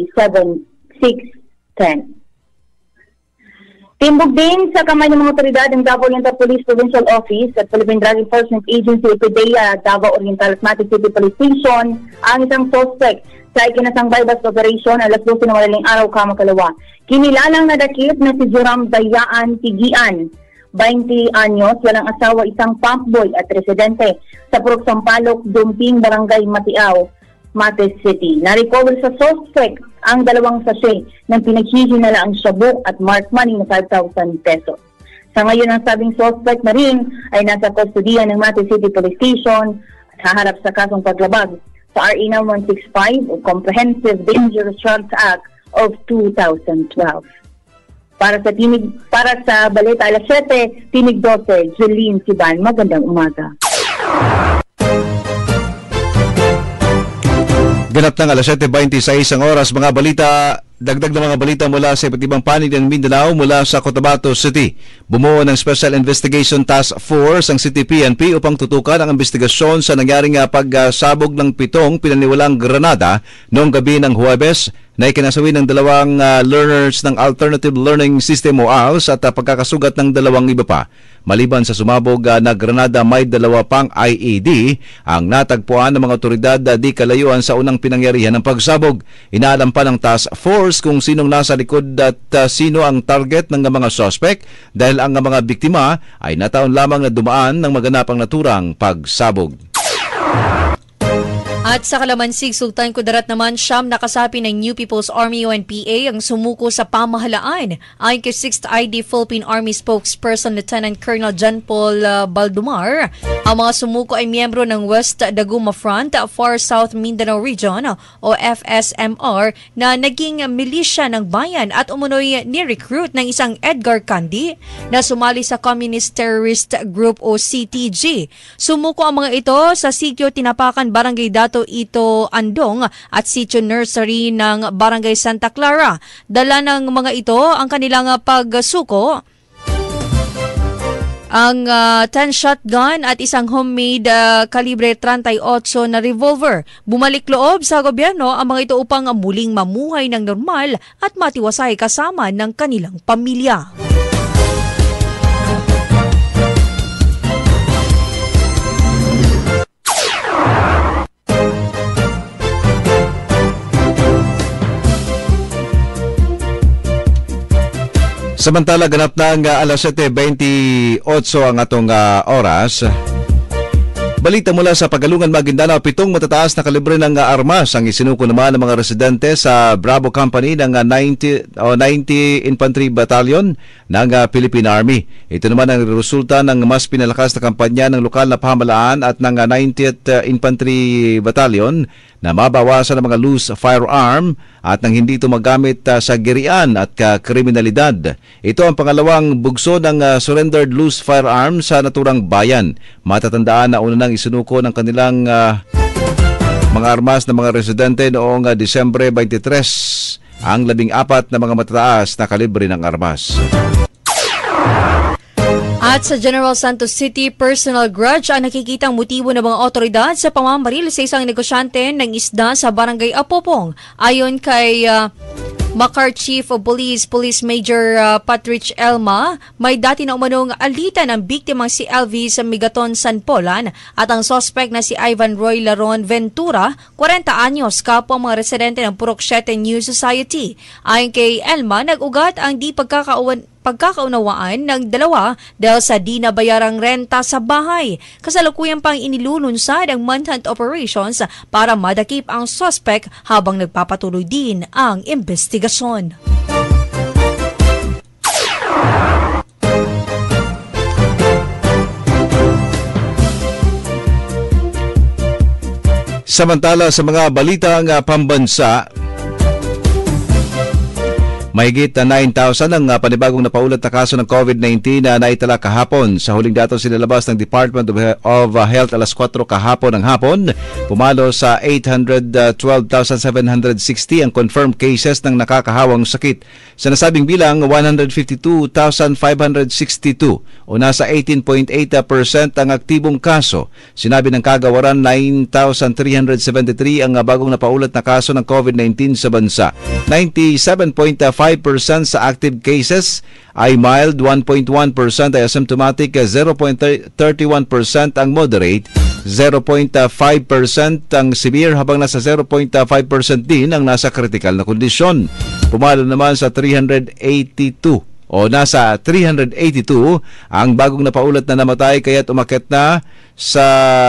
X: 7610. Timbog din sa kamay ng mga otoridad ng Davao Oriental Police Provincial Office at Philippine Drug Enforcement Agency PDEA, Davao Oriental at Mate City Police Station ang isang suspect sa ikinasang bypass operation alas 12 ng madaling araw, Kamakalawa. Kinilalang nadakip na si Joram Dayaan Tigian, 20 anyos, walang asawa, isang pump boy at residente sa Purok Sampaloc, Dumping, Barangay Matiao, Mate City. Na-recover sa suspect ang 2 sachet ng pinaghihinalaang shabu at marked money na 5,000 pesos. Sa ngayon, ang sabing suspect na rin ay nasa kustodiya ng Mate City Police Station at haharap sa kasong paglabag sa RA 9165 o Comprehensive Dangerous Drugs Act of 2012. Para sa Baleta alas 7, Tinig 12, Jeline Siban. Magandang umaga.
E: Ganap ng alas 7:26 ang oras. Mga balita, dagdag na mga balita mula sa iba't ibang panig ng Mindanao mula sa Cotabato City. Bumuo ng Special Investigation Task Force ang City PNP upang tutukan ang investigasyon sa nangyaring pagsabog ng 7 pinaniwalang granada noong gabi ng Huwebes na ikinasawi ng 2 learners ng Alternative Learning System o ALS at pagkakasugat ng 2 iba pa. Maliban sa sumabog na granada, may 2 pang IED ang natagpuan ng mga otoridad di kalayuan sa unang pinangyarihan ng pagsabog. Inaalam pa ng task force kung sinong nasa likod at sino ang target ng mga suspect dahil ang mga biktima ay nataon lamang na dumaan ng maganapang naturang pagsabog.
O: At sa Kalamansig, Sultan Kudarat naman, siyam nakasapi ng New People's Army UNPA ang sumuko sa pamahalaan. Ayon kay 6th ID Philippine Army spokesperson Lieutenant Colonel John Paul Baldumar, ang mga sumuko ay miyembro ng West Daguma Front, Far South Mindanao Region o FSMR na naging milisya ng bayan at umunoy ni-recruit ng isang Edgar Candy na sumali sa Communist Terrorist Group o CTG. Sumuko ang mga ito sa Sitio Tinapakan, Barangay Dato Ito Andong at Sitio Nursery ng Barangay Santa Clara. Dala ng mga ito ang kanilang pagsuko, ang 10 shotgun at isang homemade kalibre 38 na revolver. Bumalik loob sa gobyerno ang mga ito upang muling mamuhay ng normal at matiwasay kasama ng kanilang pamilya.
E: Samantala, ganap ng alas 7:28 ang atong oras. Balita mula sa Pagalungan, Maguindanao, 7 matataas na kalibre ng armas ang isinuko naman ng mga residente sa Bravo Company ng 90 Infantry Battalion ng Philippine Army. Ito naman ang resulta ng mas pinalakas na kampanya ng lokal na pamahalaan at ng 90th Infantry Battalion na mabawasan ang mga loose firearm at nang hindi ito magamit sa girian at kriminalidad. Ito ang pangalawang bugso ng surrendered loose firearm sa naturang bayan. Matatandaan na una nang isinuko ng kanilang mga armas ng mga residente noong Disyembre 23 ang 14 na mga matataas na kalibre ng armas.
O: At sa General Santos City, personal grudge ang nakikitang motibo ng mga otoridad sa pamamaril sa isang negosyante ng isda sa Barangay Apopong. Ayon kay Makar Chief of Police, Police Major Patrick Elma, may dati na umanong alitan ng biktimang si LV sa Migaton, San Polan at ang suspect na si Ivan Roy Laron Ventura, 40 anyos, kapwa mga residente ng Purok 7 New Society. Ayon kay Elma, nag-ugat ang di pagkakaunawaan ng dalawa dahil sa di nabayarang renta sa bahay. Kasalukuyan pang inilulunsad ang manhunt operations para madakip ang suspect habang nagpapatuloy din ang investigasyon.
E: Samantala sa mga balitang pambansa, mahigit 9,000 ang panibagong napaulat na kaso ng COVID-19 na naitala kahapon. Sa huling datos sinilabas ng Department of Health alas 4 kahapon ng hapon, pumalo sa 812,760 ang confirmed cases ng nakakahawang sakit. Sa nasabing bilang, 152,562 o nasa 18.8% ang aktibong kaso. Sinabi ng kagawaran, 9,373 ang bagong napaulat na kaso ng COVID-19 sa bansa. 97.5% sa active cases ay mild, 1.1% ay asymptomatic, 0.31% ang moderate, 0.5% ang severe habang nasa 0.5% din ang nasa critical na kondisyon. Pumalo naman sa 382 o nasa 382 ang bagong napaulat na namatay kaya't umakyat na sa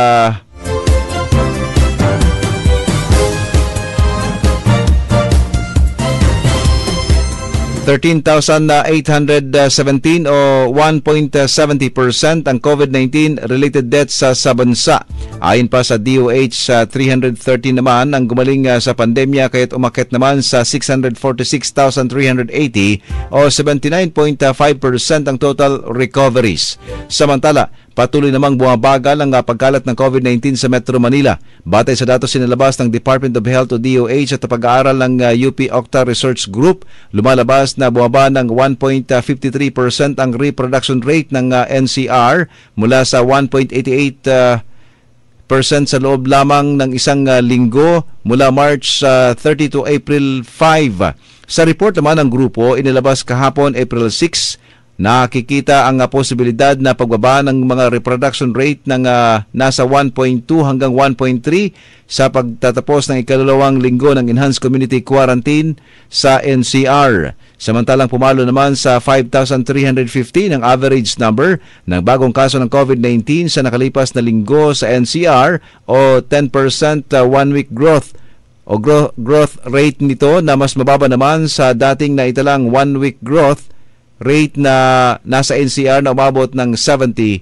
E: 13,817 o 1.70% ang COVID-19 related deaths sa bansa. Ayon pa sa DOH, 313 naman ang gumaling sa pandemya kaya't umakyat naman sa 646,380 o 79.5% ang total recoveries. Samantala, patuloy namang bumabagal ang pagkalat ng COVID-19 sa Metro Manila. Batay sa datos sinilabas ng Department of Health o DOH at pag-aaral ng UP Octa Research Group, lumalabas na bumaba ng 1.53% ang reproduction rate ng NCR mula sa 1.88% sa loob lamang ng isang linggo mula March 30 to April 5. Sa report naman ng grupo, inilabas kahapon April 6, nakikita ang posibilidad na pagbaba ng mga reproduction rate ng nasa 1.2 hanggang 1.3 sa pagtatapos ng ikalawang linggo ng Enhanced Community Quarantine sa NCR. Samantalang pumalo naman sa 5,315 ang average number ng bagong kaso ng COVID-19 sa nakalipas na linggo sa NCR o 10% one-week growth o growth rate nito na mas mababa naman sa dating naitalang one-week growth rate na nasa NCR na umabot ng 70%.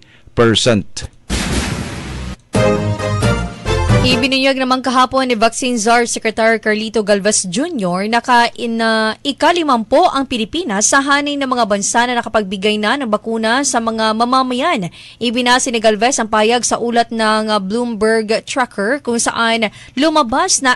O: Ibinunyag naman kahapon ni Vaccine Czar Secretary Carlito Galvez Jr. na ika-50 ang Pilipinas sa haning ng mga bansa na nakapagbigay na ng bakuna sa mga mamamayan. Ibinasa ni Galvez ang payag sa ulat ng Bloomberg Tracker kung saan lumabas na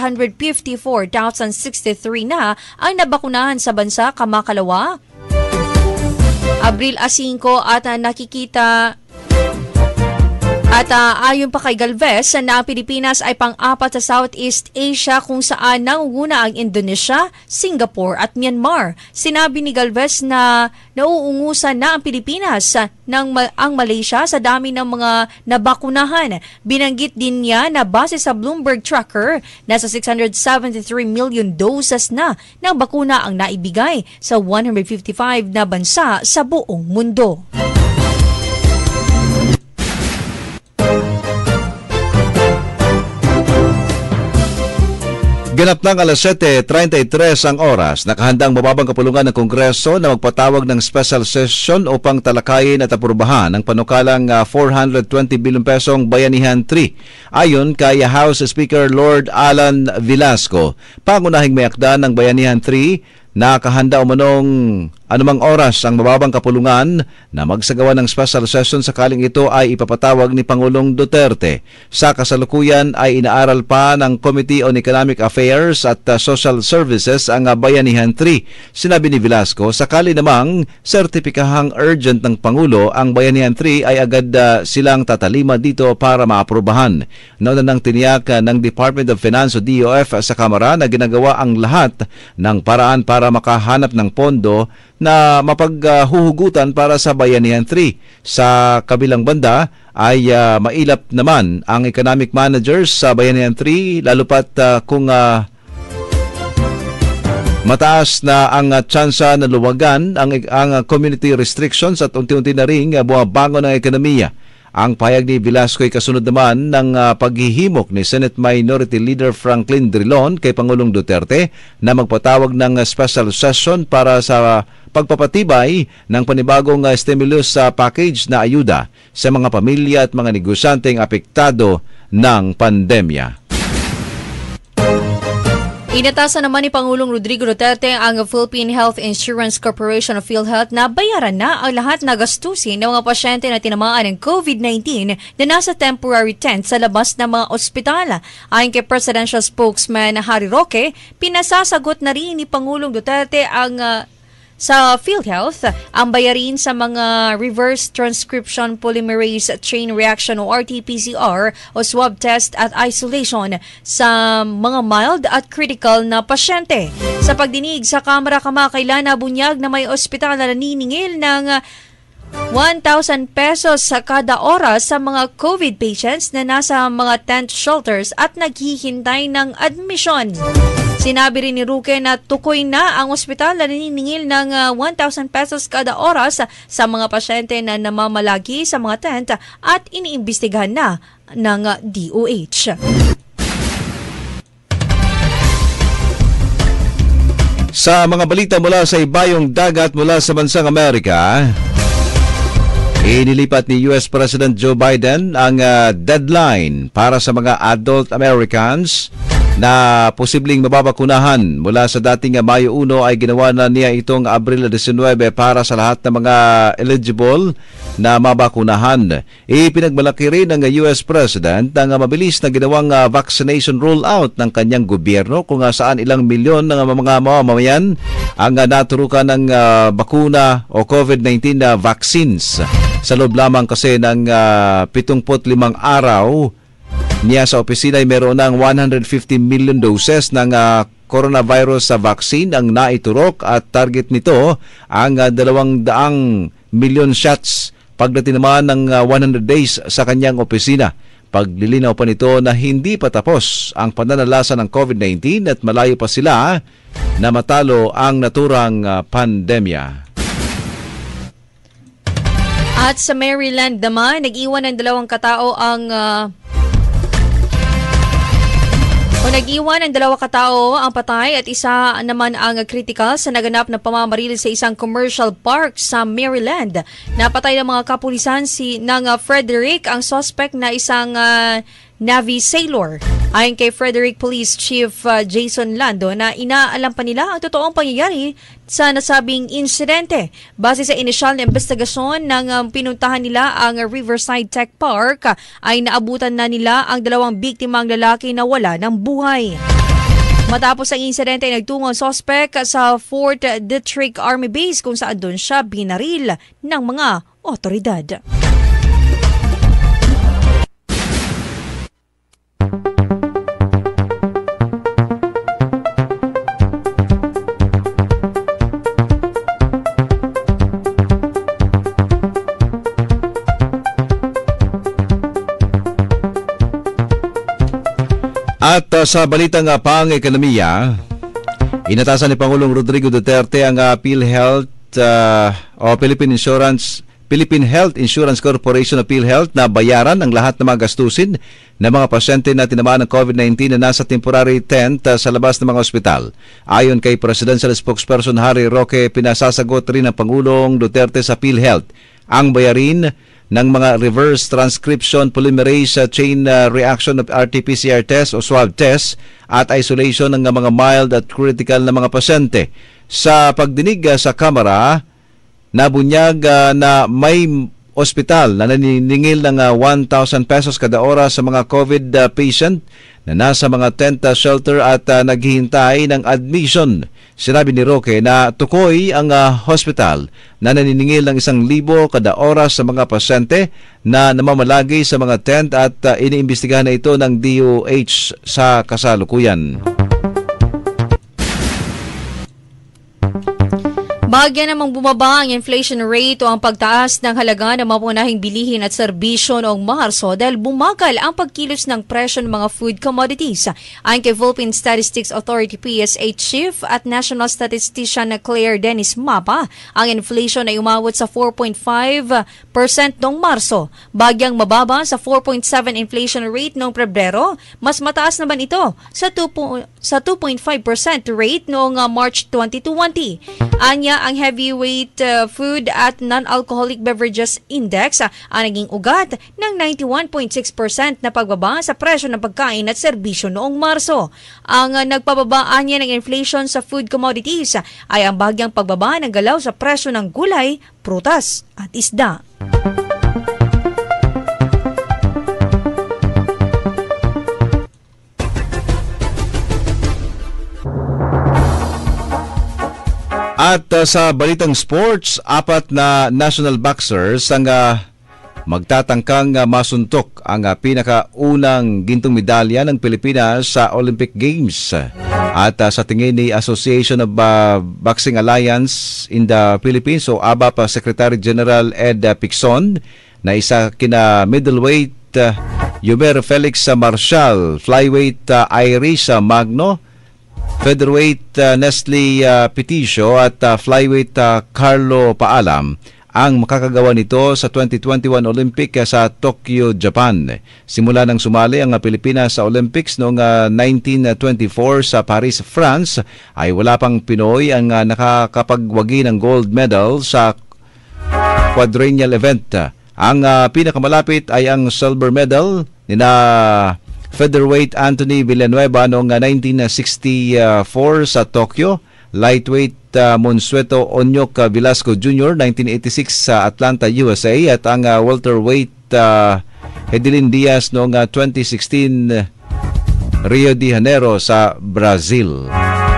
O: 854,063 na ang nabakunahan sa bansa kamakalawa. Abril 5 at nakikita at ayon pa kay Galvez na ang Pilipinas ay pang-apat sa Southeast Asia kung saan nangunguna ang Indonesia, Singapore at Myanmar. Sinabi ni Galvez na nauungusan na ang Pilipinas ang Malaysia sa dami ng mga nabakunahan. Binanggit din niya na base sa Bloomberg Tracker, nasa 673 million doses na ng bakuna ang naibigay sa 155 na bansa sa buong mundo.
E: Ganap ng alas 7:33 ang oras. Nakahandang mababang kapulungan ng Kongreso na magpatawag ng special session upang talakayin at aprubahan ang panukalang 420 bilyong pesong Bayanihan 3. Ayon kay House Speaker Lord Alan Velasco, pangunahing may akda ng Bayanihan 3 nakahanda umanong anumang oras ang mababang kapulungan na magsagawa ng special session sakaling ito ay ipapatawag ni Pangulong Duterte. Sa kasalukuyan ay inaaral pa ng Committee on Economic Affairs at Social Services ang Bayanihan 3. Sinabi ni Velasco, sakali namang sertipikahang urgent ng Pangulo ang Bayanihan 3 ay agad silang tatalima dito para maaprubahan. Nauna nang tiniyak ng Department of Finance o DOF sa Kamara na ginagawa ang lahat ng paraan para makahanap ng pondo na mapaghuhugutan para sa Bayanihan 3. Sa kabilang banda ay mailap naman ang economic managers sa Bayanihan 3 lalo pat kung mataas na ang tsansa na luwagan ang community restrictions at unti-unti na ring bumabangon ang ekonomiya. Ang payag ni Velasco ay kasunod naman ng paghihimok ni Senate Minority Leader Franklin Drilon kay Pangulong Duterte na magpatawag ng special session para sa pagpapatibay ng panibagong stimulus package na ayuda sa mga pamilya at mga negosyanteng apektado ng pandemya.
O: Inatasan naman ni Pangulong Rodrigo Duterte ang Philippine Health Insurance Corporation of PhilHealth na bayaran na ang lahat na gastusin ng mga pasyente na tinamaan ng COVID-19 na nasa temporary tent sa labas ng mga ospital. Ayon kay Presidential Spokesman Harry Roque, pinasasagot na rin ni Pangulong Duterte ang sa PhilHealth ang bayarin sa mga reverse transcription polymerase chain reaction o RT-PCR o swab test at isolation sa mga mild at critical na pasyente. Sa pagdinig sa Kamara kamakailan na bunyag na may ospital na naniningil ng 1,000 pesos sa kada oras sa mga COVID patients na nasa mga tent shelters at naghihintay ng admission. Sinabi rin ni Roque na tukoy na ang ospital na naniningil ng 1,000 pesos kada oras sa mga pasyente na namamalagi sa mga tent at iniimbestigahan na ng DOH.
E: Sa mga balita mula sa ibayong dagat mula sa bansang Amerika, inilipat ni US President Joe Biden ang deadline para sa mga adult Americans na posibleng mababakunahan. Mula sa dating Mayo 1 ay ginawa na niya itong Abril 19 para sa lahat ng mga eligible na mabakunahan. Ipinagmalaki rin ng US President ang mabilis na ginawang vaccination rollout ng kanyang gobyerno kung saan ilang milyon ng mga mamamayan ang naturukan ng bakuna o COVID-19 na vaccines. Sa loob lamang kasi ng 75 araw niya sa opisina ay meron ng 150 million doses ng coronavirus vaccine ang naiturok at target nito ang 200 million shots pagdating naman ng 100 days sa kanyang opisina. Paglilinaw pa nito na hindi pa tapos ang pananalasa ng COVID-19 at malayo pa sila na matalo ang naturang pandemya.
O: At sa Maryland naman, nag-iwan ng 2 katao ang patay at isa naman ang critical sa naganap na pamamaril sa isang commercial park sa Maryland. Napatay ng mga kapulisan ng Frederick ang suspect na isang Navy sailor. Ayon kay Frederick Police Chief Jason Lando na inaalam pa nila ang totoong pangyayari sa nasabing insidente. Base sa inisyal na investigasyon ng pinuntahan nila ang Riverside Tech Park ay naabutan na nila ang 2 biktimang lalaki na wala ng buhay. Matapos ang insidente ay nagtungo ang suspect sa Fort Detrick Army Base kung saan doon siya binaril ng mga otoridad.
E: At sa balitang pang-ekonomiya, inatasan ni Pangulong Rodrigo Duterte ang PhilHealth o Philippine Insurance Philippine Health Insurance Corporation of PhilHealth na bayaran ang lahat ng mga gastusin ng mga pasyente na tinamaan ng COVID-19 na nasa temporary tent sa labas ng mga ospital. Ayon kay Presidential Spokesperson Harry Roque, pinasasagot rin ng Pangulong Duterte sa PhilHealth ang bayarin ng mga reverse transcription polymerase chain reaction of RT-PCR test o swab test at isolation ng mga mild at critical na mga pasyente. Sa pagdinig sa Kamara, nabunyag na may ospital na naniningil ng 1,000 pesos kada oras sa mga COVID patient na nasa mga tent shelter at naghihintay ng admission. Sinabi ni Roque na tukoy ang hospital na naniningil ng 1,000 kada oras sa mga pasyente na namamalagi sa mga tent at iniimbestigahan na ito ng DOH sa kasalukuyan.
O: Bahagya namang bumaba ang inflation rate o ang pagtaas ng halaga ng mga pangunahing bilihin at serbisyo noong Marso dahil bumagal ang pagkilos ng presyo ng mga food commodities. Ayon kay Philippine Statistics Authority PSA Chief at National Statistician Claire Dennis Mapa, ang inflation ay umabot sa 4.5% noong Marso. Bahagyang mababa sa 4.7 inflation rate noong Pebrero, mas mataas naman ito sa 2.5% rate noong March 2020. Anya, ang heavyweight food at non-alcoholic beverages index ang naging ugat ng 91.6% na pagbaba sa presyo ng pagkain at serbisyo noong Marso. Ang nagpababaan niya ng inflation sa food commodities ay ang bahagyang pagbaba ng galaw sa presyo ng gulay, prutas at isda.
E: At sa balitang sports, 4 na national boxers ang magtatangkang masuntok ang pinakaunang gintong medalya ng Pilipinas sa Olympic Games. At sa tingin ni Association of Boxing Alliance in the Philippines o ABAP Secretary General Ed Picson na isa kina middleweight Yumer Felix Marshall, flyweight Iris Magno, featherweight Nestle Peticio at flyweight Carlo Paalam ang makakagawa nito sa 2021 Olympic sa Tokyo, Japan. Simula nang sumali ang Pilipinas sa Olympics noong 1924 sa Paris, France, ay wala pang Pinoy ang nakakapagwagi ng gold medal sa quadrennial event. Ang pinakamalapit ay ang silver medal nina featherweight Anthony Villanueva noong 1964 sa Tokyo, lightweight Monsueto Onyok Velasco Jr. 1986 sa Atlanta, USA at ang welterweight Hedilyn Diaz noong 2016 Rio de Janeiro sa Brazil.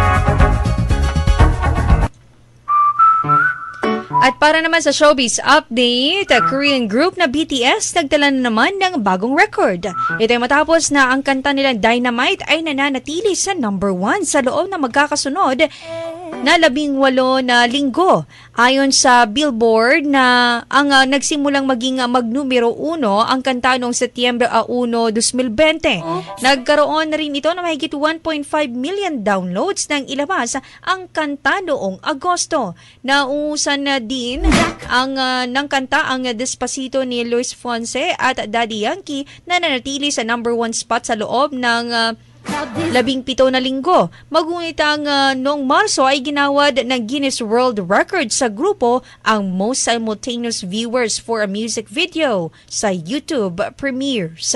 O: At para naman sa showbiz update, Korean group na BTS nagtala na naman ng bagong record. Ito ay matapos na ang kanta nilang Dynamite ay nananatili sa number 1 sa loob na magkakasunod na 18 na linggo. Ayon sa Billboard na ang nagsimulang maging magnumero 1 ang kanta noong Setyembre 1, 2020. Nagkaroon na rin ito na mahigit 1.5 million downloads nang ilabas ang kanta noong Agosto. Nauusan na din ang ng kanta ang Despacito ni Luis Fonse at Daddy Yankee na nanatili sa number 1 spot sa loob ng 17 na linggo. Magunit ang noong Marso ay ginawad ng Guinness World Record sa grupo ang most simultaneous viewers for a music video sa YouTube premieres.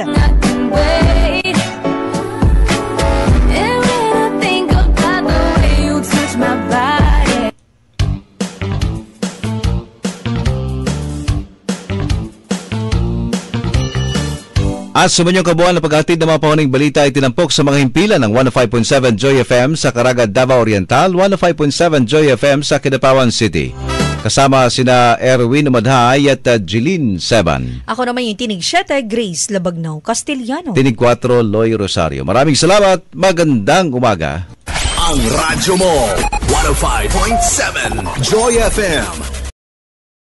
E: At sa manyong kabuuan na paghatid ng mga pahuning balita ay tinampok sa mga himpilan ng 105.7 Joy FM sa Caraga, Davao Oriental, 105.7 Joy FM sa Kidapawan City. Kasama sina Erwin Umadhay at Jeline Seban.
O: Ako naman yung Tinig 7, Grace Labagnaw Castellano.
E: Tinig 4, Loy Rosario. Maraming salamat, magandang umaga.
B: Ang radyo mo, 105.7 Joy FM.